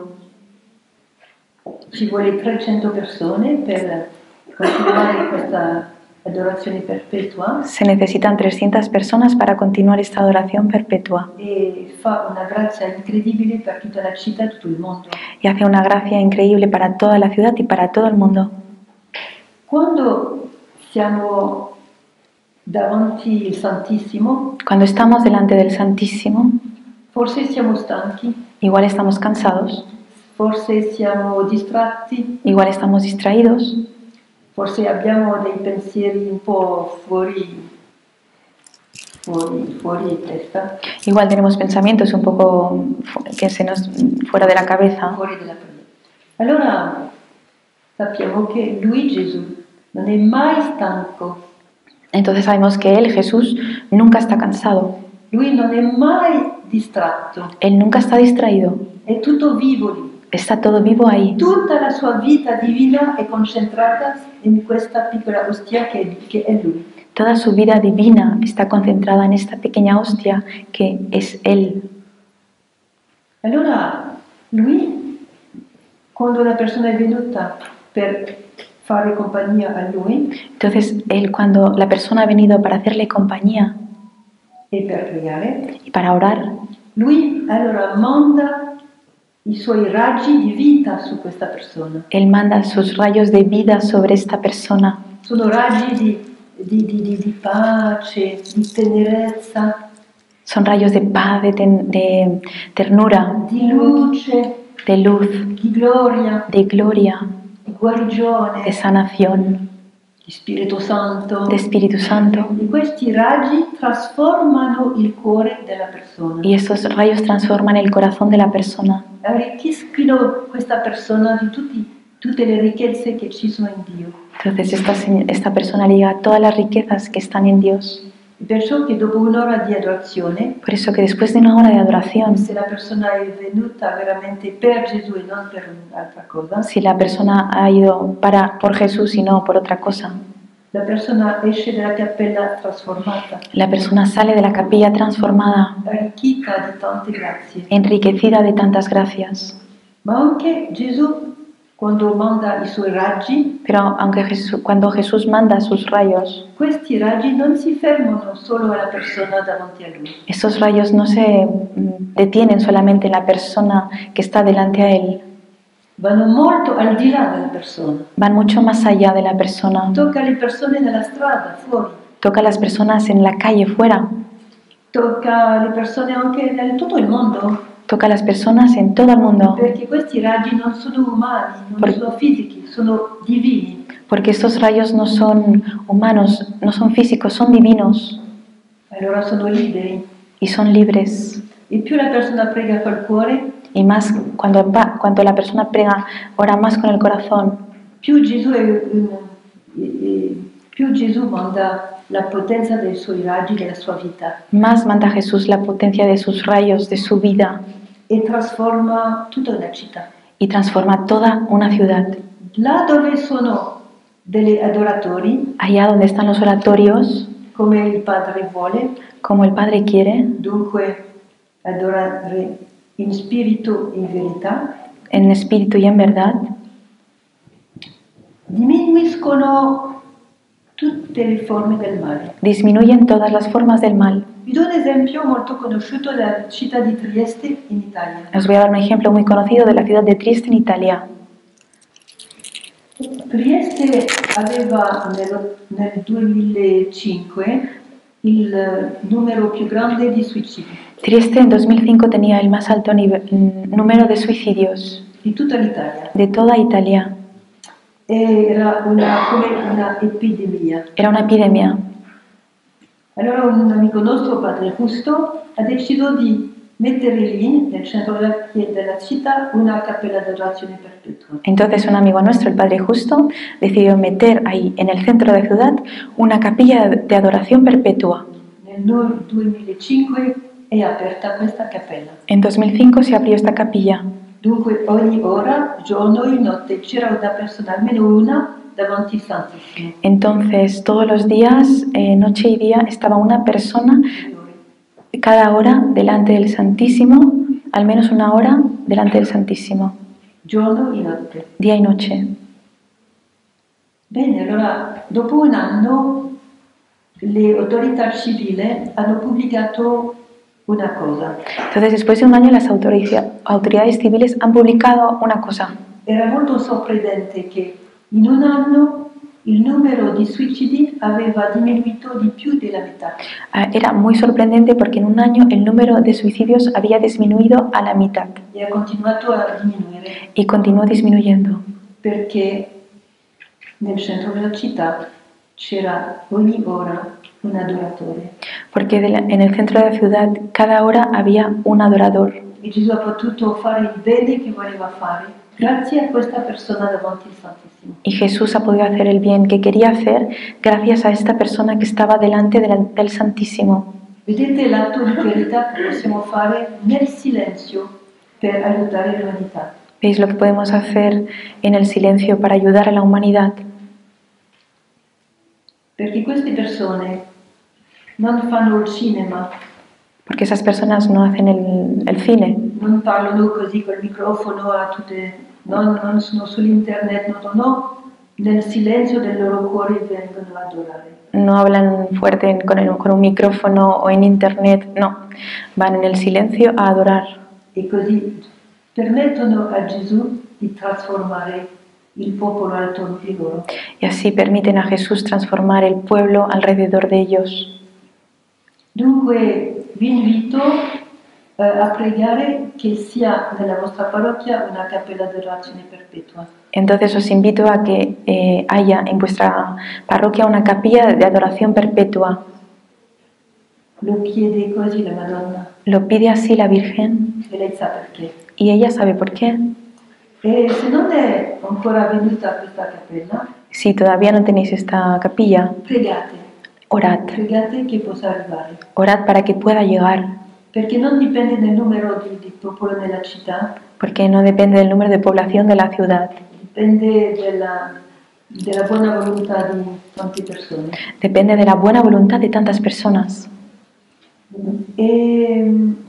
Ci vuole trecento persone per continuare questa adorazione perpetua Se necesitan trescientas personas para continuar esta adoración perpetua e fa una grazia incredibile per tutta la città e tutto il mondo. y hace una gracia increíble para toda la ciudad y para todo el mundo. Quando siamo davanti al Santissimo, Cuando estamos delante del Santísimo, forse siamo stanchi, igual estamos cansados, forse siamo distratti, igual estamos distraídos, forse abbiamo dei pensieri un po' fuori, fuori, fuori di testa, igual tenemos pensamientos un poco fu- que se nos fuera de la cabeza. fuori dalla preghiera. Allora sappiamo che Lui, Gesù, non è mai stanco, Entonces sabemos que Él, Jesús, nunca está cansado, Lui non è mai distratto, Él nunca está distraído, è tutto vivo lì. está todo vivo ahí. Tutta la sua vita divina è concentrata in questa piccola ostia che è, che è Lui. Toda su vida divina está concentrada en esta pequeña hostia que es Él. Allora, Lui, quando una persona è venuta per fare compagnia a Lui Entonces Él, cuando la persona ha venido para hacerle compañía e per pregare, y para orar, Lui allora manda i suoi raggi di vita su questa persona. Él manda sus rayos de vida sobre esta persona. Sono raggi di, di, di, di, di pace, di tenerezza, Son rayos de paz, de, ten- de ternura, di luce, de luz, di gloria, de gloria, di guarigione. de sanación. di Spirito Santo. de Espíritu Santo. E questi raggi trasformano il cuore della persona. Y estos rayos transforman el corazón de la persona. Arricchiscono questa persona di tutti, tutte le ricchezze che ci sono in Dio. Entonces esta, esta persona liga todas las riquezas que están en Dios. E perciò che dopo un'ora di adorazione, Por eso que después de una hora de adoración, se la persona è venuta veramente per Gesù e non per un'altra cosa, si la persona ha ido para, por Jesús y no por otra cosa, la persona esce dalla cappella trasformata, la persona sale de la capilla transformada, arricchita di tante grazie. enriquecida de tantas gracias. Ma anche Gesù, quando manda i suoi raggi, Pero aunque Jesús, cuando Jesús manda sus rayos, questi raggi non si fermano solo alla persona davanti a lui, esos rayos no se mm, detienen solamente en la persona que está delante a él, vanno molto al di là della persona. van mucho más allá de la persona. Tocca le persone nella strada, fuori, Toca a las personas en la calle, fuera, tocca le persone anche in tutto il mondo, toca a las personas en todo el mundo, perché questi raggi non sono umani, non Per- sono fisici, sono divini. porque estos rayos no son humanos, no son físicos, son divinos Allora sono liberi. y son libres. E più la persona prega col cuore, Y más cuando, va- cuando la persona prega, ora más con el corazón, più Gesù, è un- e- e- più Gesù manda la potenza dei suoi raggi, della sua vita, más manda Jesús la potencia de sus rayos, de su vida, e trasforma tutta una città. y transforma toda una ciudad. Là dove sono degli adoratori, Allá donde están los oratorios, come il Padre vuole, como el Padre quiere, dunque adorare in spirito e in verità, en espíritu y en verdad, diminuiscono tutte le forme del male. disminuyen todas las formas del mal. Vi do un esempio molto conosciuto della città di Trieste in Italia. Os voy a dar un ejemplo muy conocido de la ciudad de Trieste, en Italia. Trieste aveva nel, nel duemilacinque il numero più grande di suicidi Trieste en dos mil cinco tenía el más alto nive- mm, número de suicidios di tutta l'Italia. de toda Italia. Era una, come una epidemia. Era una epidemia. Allora un amico nostro, Padre Justo, ha deciso di mettere lì, nel centro della, della città, una cappella d'adorazione perpetua. Entonces un amigo nuestro, el Padre Justo, decidió meter ahí en el centro de la ciudad una capilla de adoración perpetua. Nel duemilacinque è aperta questa cappella. En dos mil cinco se abrió esta capilla. Dunque ogni ora, giorno e notte, c'era una persona, almeno una, davanti al Santissimo. Entonces todos los días, eh, noche y día, estaba una persona cada hora delante del Santísimo, al menos una hora delante del Santísimo, Giorno e notte. día y noche. Bene, allora dopo un anno le autorità civili hanno pubblicato una cosa. Entonces después de un año las autoriza- autoridades civiles han publicado una cosa. Era molto sorprendente che in un anno il numero di suicidi aveva diminuito di più della metà. Ah, Era muy sorprendente porque en un año el número de suicidios había disminuido a la mitad E ha continuato a diminuire y continuó disminuyendo perché nel centro della città c'era ogni ora un adoratore. porque de la- en el centro de la ciudad cada hora había un adorador E Gesù ha potuto fare il bene che voleva fare grazie a questa persona davanti al Santissimo. y Jesús ha podido hacer el bien que quería hacer gracias a esta persona que estaba delante de la- del Santísimo. Vedete l'atto di carità che possiamo fare nel silenzio per aiutare l'umanità. ¿Veis lo que podemos hacer en el silencio para ayudar a la humanidad? Perché queste persone non fanno il cinema, Porque esas personas no hacen el, el cine, non parlano così col microfono a tutte, non, non sono sull'internet, no, no, no, nel silenzio del loro cuore vengono ad adorare. no hablan fuerte en- con, el- con un micrófono o en internet, no, van en el silencio a adorar E così permettono a Gesù di trasformare il popolo attorno di loro. y así permiten a Jesús transformar el pueblo alrededor de ellos. Dunque vi invito eh, a pregare che sia nella vostra parrocchia una cappella di adorazione perpetua. Entonces os invito a que eh, haya en vuestra parroquia una capilla de adoración perpetua. Lo chiede così la Madonna Lo pide así la Virgen e lei sa perché. y ella sabe por qué. E se non è ancora venuta questa cappella, Si todavía no tenéis esta capilla, pregate, orad. pregate che possa arrivare. Orad para que pueda llegar, Perché non dipende dal numero di, di popolo nella città, porque no depende del número de población de la ciudad, dipende della, della buona volontà di tante persone. depende de la buena voluntad de tantas personas. E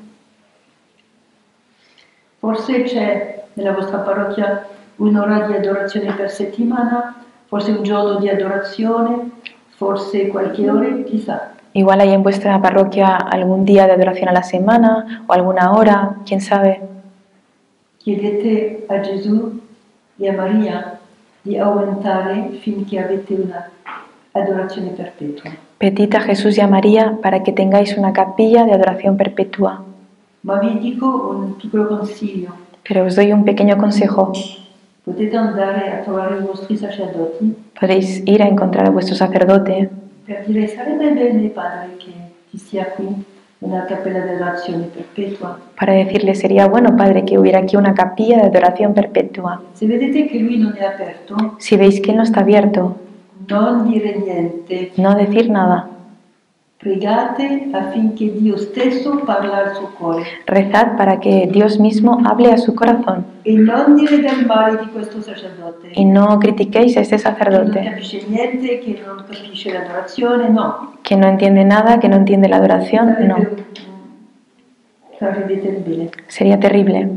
forse c'è nella vostra parrocchia un'ora di adorazione per settimana, forse un giorno di adorazione, forse qualche ora, chissà. Igual hay en vuestra parroquia algún día de adoración a la semana o alguna hora, quién sabe. Chiedete a Gesù e a Maria di aumentare finché avete una adorazione perpetua. Pedid a Jesús y a María para que tengáis una capilla de adoración perpetua. Ma vi dico un piccolo consiglio. Pero os doy un pequeño consejo. Potete andare a trovare i vostri sacerdoti Podéis ir a encontrar a vuestro sacerdote per dire sarebbe bene, padre, che ci sia qui una cappella di adorazione perpetua. para decirle, sería bueno, Padre, que hubiera aquí una capilla de adoración perpetua. Se vedete che lui non è aperto, Si veis que él no está abierto, non dire niente. no decir nada. Pregate affinché Dio stesso parla al suo cuore. Rezad para que Dios mismo hable a su corazón E non dire del male di questo sacerdote. y no critiquéis a este Che non sacerdote, capisce niente, che non capisce l'adorazione, no. que no entiende nada, que no entiende la adoración, Sarebbe, no. mm, sarebbe terribile. Sería terrible.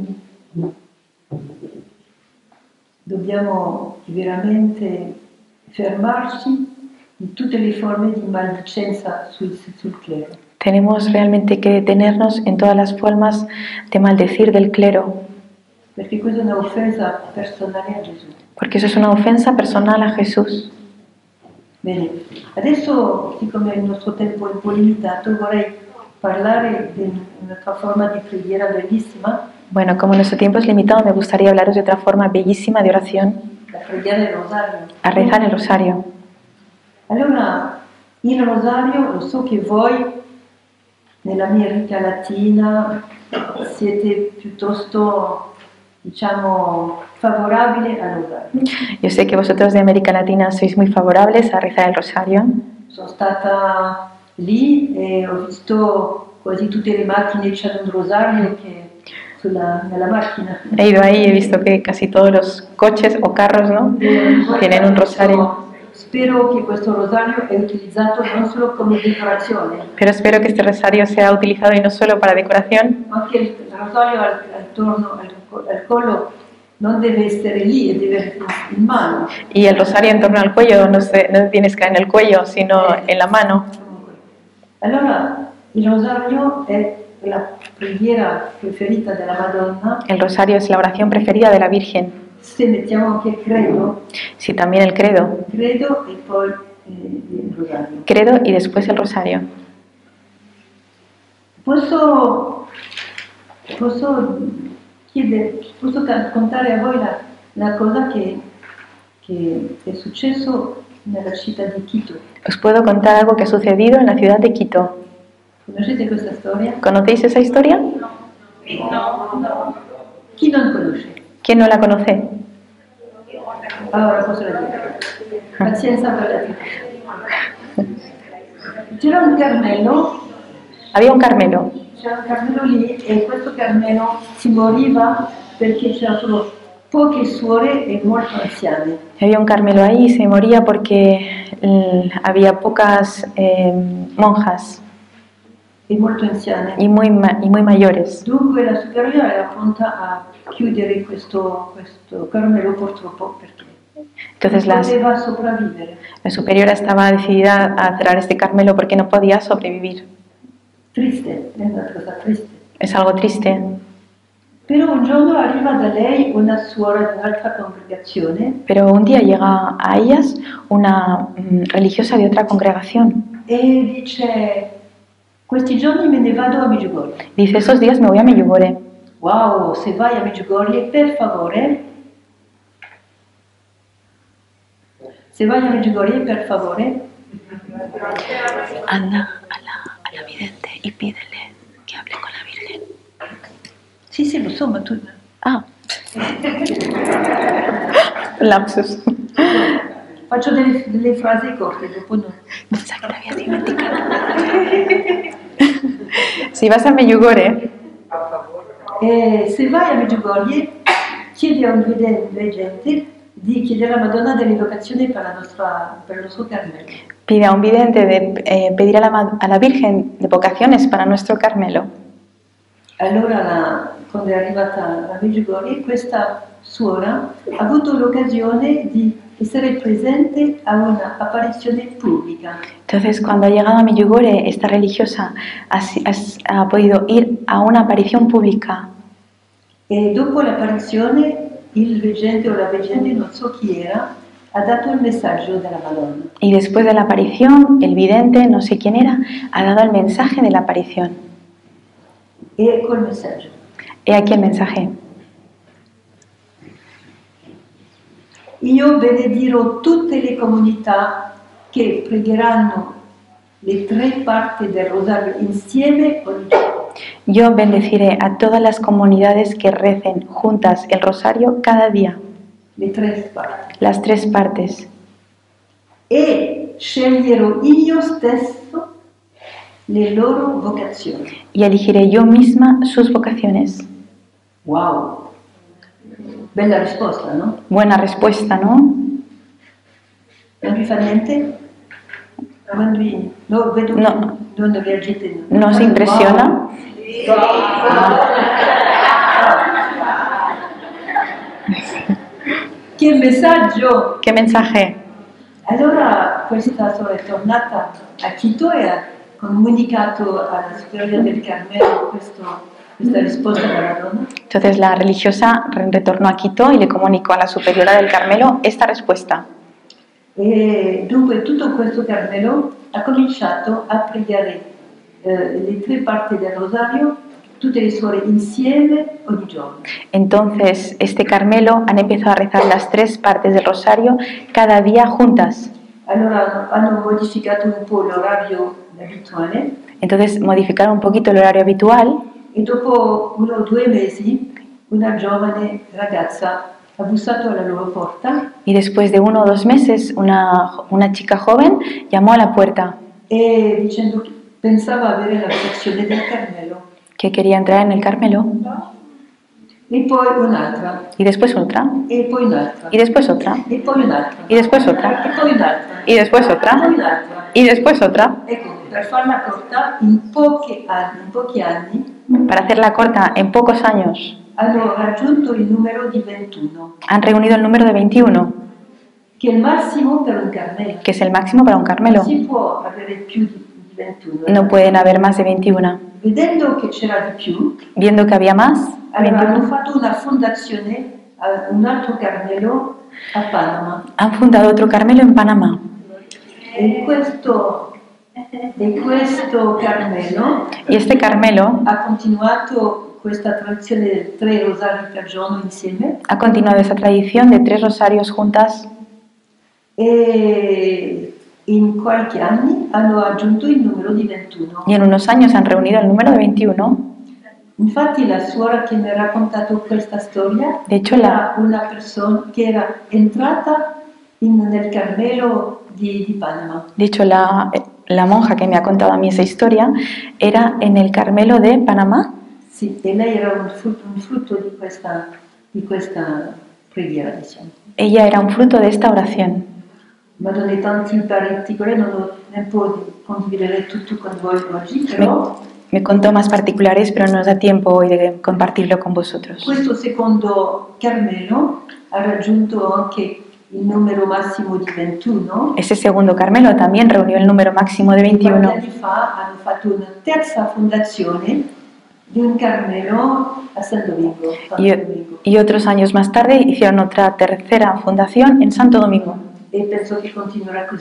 Dobbiamo veramente fermarci in tutte le forme di maldicenza sul, sul clero. Tenemos realmente que detenernos en todas las formas de maldecir del clero, Perché questa è un'offesa personale a Gesù. porque eso es una ofensa personal a Jesús. Bene, adesso, siccome il nostro tempo è un po' limitato, vorrei parlare di un'altra forma di preghiera bellissima, Bueno, como nuestro tiempo es limitado, me gustaría hablaros de otra forma bellísima de oración, la preghiera del rosario. a rezar el rosario. Allora, il rosario, lo so che voi, nella mia America Latina, siete piuttosto, diciamo, favorabili al rosario. Yo sé que vosotros de América Latina sois muy favorables a rezar el rosario. Sono stata lì e ho visto quasi tutte le macchine c'hanno un rosario che sulla, nella macchina. He ido ahí y he visto que casi todos los coches o carros, ¿no?, tienen un rosario. Spero che questo rosario è utilizzato non solo come decorazione, Pero espero que este rosario sea utilizado y no solo para decoración, ma che il rosario al- attorno al, co- al collo non deve essere lì, deve essere in mano. y el rosario en torno al cuello no, se, no tienes que en el cuello, sino en la mano. Allora, il rosario è la preghiera preferita della Madonna. El rosario es la oración preferida de la Virgen. Se mettiamo anche il credo, Sí, también el credo. credo e poi eh, il rosario. Credo y después el rosario. Posso, posso, chiedere, posso ca- contare a voi la, la cosa che, che è successo nella città di Quito. Os puedo contar algo que ha sucedido en la ciudad de Quito. Conoscete questa storia? ¿Conocéis esa historia? Chi non conosce? ¿Quién no la conoce? Allora posso la dire. Pazienza per la vita. C'era un Carmelo, Había un Carmelo. c'era un Carmelo lì e questo Carmelo si moriva perché c'erano solo poche suore e molto anziane. Había un Carmelo ahí y se moría porque mm, había pocas eh, monjas E molto anziane. y muy, ma- y muy mayores. Dunque la superiore era pronta a chiudere questo, questo Carmelo purtroppo perché Entonces non las- poteva sopravvivere. la superiora estaba decidida a cerrar este Carmelo porque no podía sobrevivir. Triste, è una cosa triste. Es algo triste. Però un giorno arriva da lei una suora di un'altra congregazione Pero un día llega a ellas una mm, religiosa de otra congregación e dice Questi giorni me ne vado a Medjugorje. Dice, esos días me voy a Medjugorje. Wow, se vai a Medjugorje, per favore. Se vai a Medjugorje, per favore. Anda a la, a la vidente y pídele que hable con la Virgen. Sì, sì, lo so, ma tu... Ah. Lapsus. Faccio delle, delle frasi corte, dopo no. Pensaba que te habías dimenticado. Si vas a Medjugorje, E se vai a Medjugorje, chiedi a un vedente di chiedere alla Madonna dell'evocazione per, la nostra, per il nostro Carmelo. pide a un vidente de eh, pedir a la, ma- a la Virgen de vocaciones para nuestro Carmelo. Allora, la, quando è arrivata a Medjugorje, questa suora ha avuto l'occasione di essere presente a una apparizione pubblica. Entonces, cuando ha llegado a Medjugorje, esta religiosa ha, si- ha- ha podido ir a una aparición pública. E dopo l'apparizione, il veggente o la veggente, non so chi era, ha dato il messaggio della Madonna. Y después de la aparición, el vidente, no sé quién era, ha dado el mensaje de la aparición. E ecco il messaggio. He aquí el mensaje. Io benedirò tutte le comunità che pregheranno le tre parti del rosario insieme ogni giorno. Yo bendeciré a todas las comunidades que recen juntas el rosario cada día, Le tre parti. las tres partes. E sceglierò io stesso le loro vocazioni. Y elegiré yo misma sus vocaciones. Wow! Bella risposta, no? Buena respuesta, ¿no? Non vi fa niente? Quando vi... No, vedo No. che non reagite. ¿No os impresiona? Che messaggio! ¿Qué mensaje? Allora questa sorella è tornata a Quito e ha comunicato alla superiore del Carmelo questo, questa risposta della donna. Entonces la religiosa re- retornó a Quito y le comunicó a la superiora del Carmelo esta respuesta. E dunque tutto questo Carmelo ha cominciato a pregare eh, le tre parti del rosario, tutte le suore insieme ogni giorno. Entonces este Carmelo han empezado a rezar las tres partes del rosario cada día juntas. Allora hanno modificato un po' l'orario abituale Entonces modificaron un poquito el horario habitual e dopo uno o due mesi una giovane ragazza ha bussato alla loro porta y después de uno o dos meses una, una chica joven llamó a la puerta e dicendo che pensava avere la vocazione del Carmelo. que quería entrar en el Carmelo E poi un'altra, y después otra e poi un'altra, y después otra e poi un'altra, y después otra e poi un'altra, y después e poi otra un'altra. y después otra. Ecco, per farla corta, in pochi anni, in pochi anni Para hacerla corta, en pocos años hanno raggiunto il numero di ventuno, han reunido el número de veintiuno, che è il massimo per un Carmelo. que es el máximo para un Carmelo. Non si può avere più di di ventuno. No pueden haber más de veintiuno. Vedendo che c'era di più, Viendo que había más, allora hanno veintiuno, fatto una fondazione, a un altro Carmelo a Panama. han fundado otro Carmelo en Panamá. E questo, e questo Carmelo Y este Carmelo ha continuato questa tradizione del tre rosari per giorno insieme ha continuado esa tradición de tres rosarios juntas e in qualche anni hanno aggiunto il numero di ventuno. y en unos años han reunido el número de veintiuno. Infatti la suora che mi ha raccontato questa storia De hecho, era la, una persona che era entrata in- nel Carmelo di, di Panama. de hecho la, la monja que me ha contado a mí esa historia era en el Carmelo de Panamá. Sì, e lei era un frutto, un frutto di, questa, di questa preghiera, diciamo. Ella era un fruto de esta oración. Ma non è tanti particolari, non ho tempo di condividere tutto con voi oggi, però Me contó más particulares, pero no nos da tiempo hoy de compartirlo con vosotros. questo secondo Carmelo ha raggiunto anche il numero massimo di ventuno. Ese segundo Carmelo también reunió el número máximo de Qualche veintiuno. anni fa hanno fatto una terza fondazione di un Carmelo a San Domingo. Santo Y, Domingo. y otros años más tarde hicieron otra tercera fundación en Santo Domingo. E penso che continuerà così.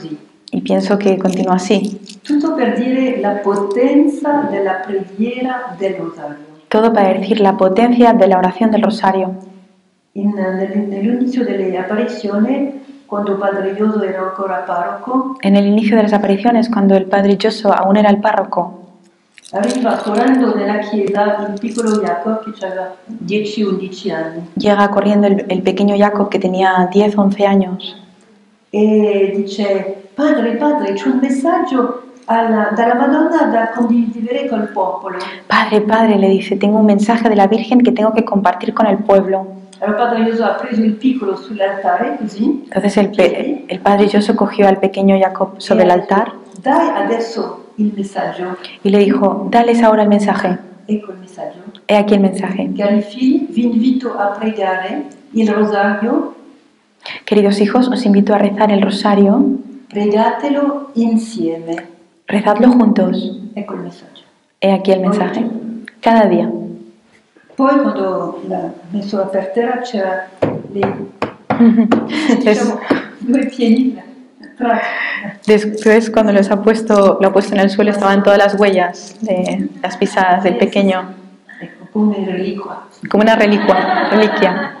Y pienso que continúa así. Tutto per dire la potenza della preghiera del rosario. Todo para decir la potencia de la oración del rosario. In, nel- nell'inizio delle apparizioni, quando Padre Ioso era ancora parroco, En el inicio de las apariciones, cuando el padre Giosso aún era el párroco, arriva correndo nella chiesa il piccolo Jacob che aveva dieci undici anni llega corriendo el, el pequeño Jacob que tenía diez once años e dice: Padre, padre, c'è un messaggio alla- dalla Madonna da condividere col popolo. Padre, padre, le dice, tengo un mensaje de la Virgen que tengo que compartir con el pueblo. Allora Padre Ioso ha preso il piccolo sull'altare così. Entonces el, pe- el padre Giosso cogió al pequeño Jacob sobre el altar Dai adesso il messaggio. y le dijo, dales ahora el mensaje. Ecco il messaggio. He aquí el mensaje. Cari figli, vi invito a pregare il rosario, Queridos hijos, os invito a rezar el rosario. pregatelo insieme. Rezadlo juntos. Ecco il messaggio. He aquí el mensaje. Cada día. Poi quando l'ha messo per terra c'era le, diciamo, due piedi tra. Después, cuando los ha puesto, lo ha puesto en el suelo, estaban todas las huellas de las pisadas del pequeño, Ecco, come reliquia. como una relicua, reliquia.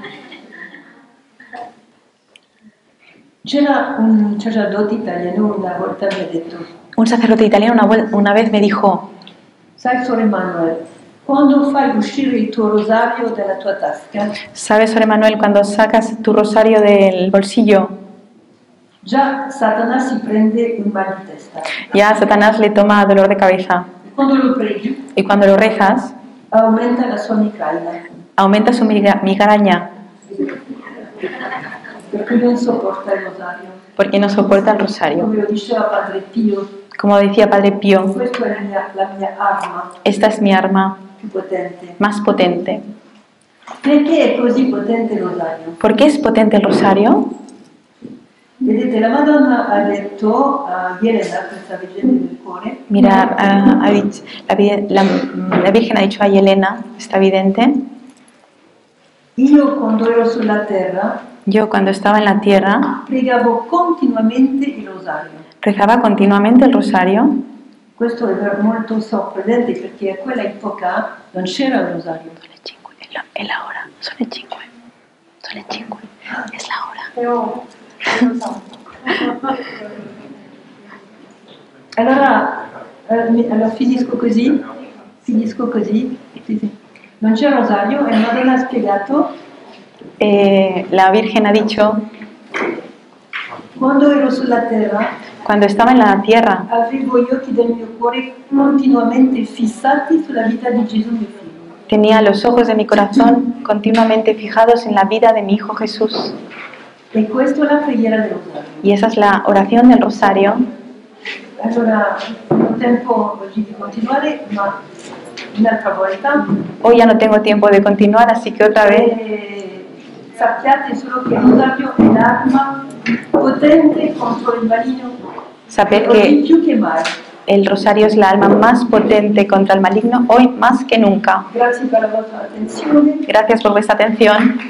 C'era un sacerdote italiano una volta mi ha detto: Un sacerdote italiano una, vuel- una vez me dijo, sai, Sor Emanuele, quando fai uscire il tuo rosario dalla tua tasca, ¿sabes, Sor Emanuel, cuando sacas tu rosario del bolsillo, già Satana si prende un mal di testa. ya a Satanás le toma dolor de cabeza? Quando lo preghi, Y cuando lo rezas, aumenta la sua migraña, aumenta su migra- migraña, perché non sopporta il rosario. porque no soporta el rosario. Come lo diceva Padre Pio, Como decía Padre Pío, questa è la mia, la mia arma esta es mi arma più potente. más potente. Perché è così potente il rosario? ¿Por qué es potente el rosario? Vedete, la Madonna ha detto a Yelena, questa Vergine del Cuore, Mira, ha- ha dicho- la, vi- la- la Virgen ha dicho a Yelena, esta vidente, io quando ero sulla terra yo cuando estaba en la tierra pregavo continuamente il rosario. rezaba continuamente el rosario. Questo è molto sorprendente perché a quella epoca non c'era il rosario. Son las cinco, es la, es la hora, son las cinco, son las cinco, es la hora. Allora, eh, mi- allora finisco così, finisco così, sì, sì. Non c'è il rosario e la Madonna ha spiegato: Eh, la Virgen ha dicho, quando ero sulla terra cuando estaba en la tierra avevo gli occhi del mio cuore continuamente fissati sulla vita di Gesù mio figlio. tenía los ojos de mi corazón continuamente fijados en la vida de mi Hijo Jesús. E questa è la preghiera del rosario. Y esa es la oración del rosario. Allora, non ho tempo oggi di continuare, ma un'altra volta. Hoy ya no tengo tiempo de continuar, así que otra vez E sappiate solo che il rosario è l'arma potente contro il maligno, saber oggi que più che mai. el rosario es la alma más potente contra el maligno hoy más que nunca. Grazie per la vostra attenzione. Gracias por vuestra atención.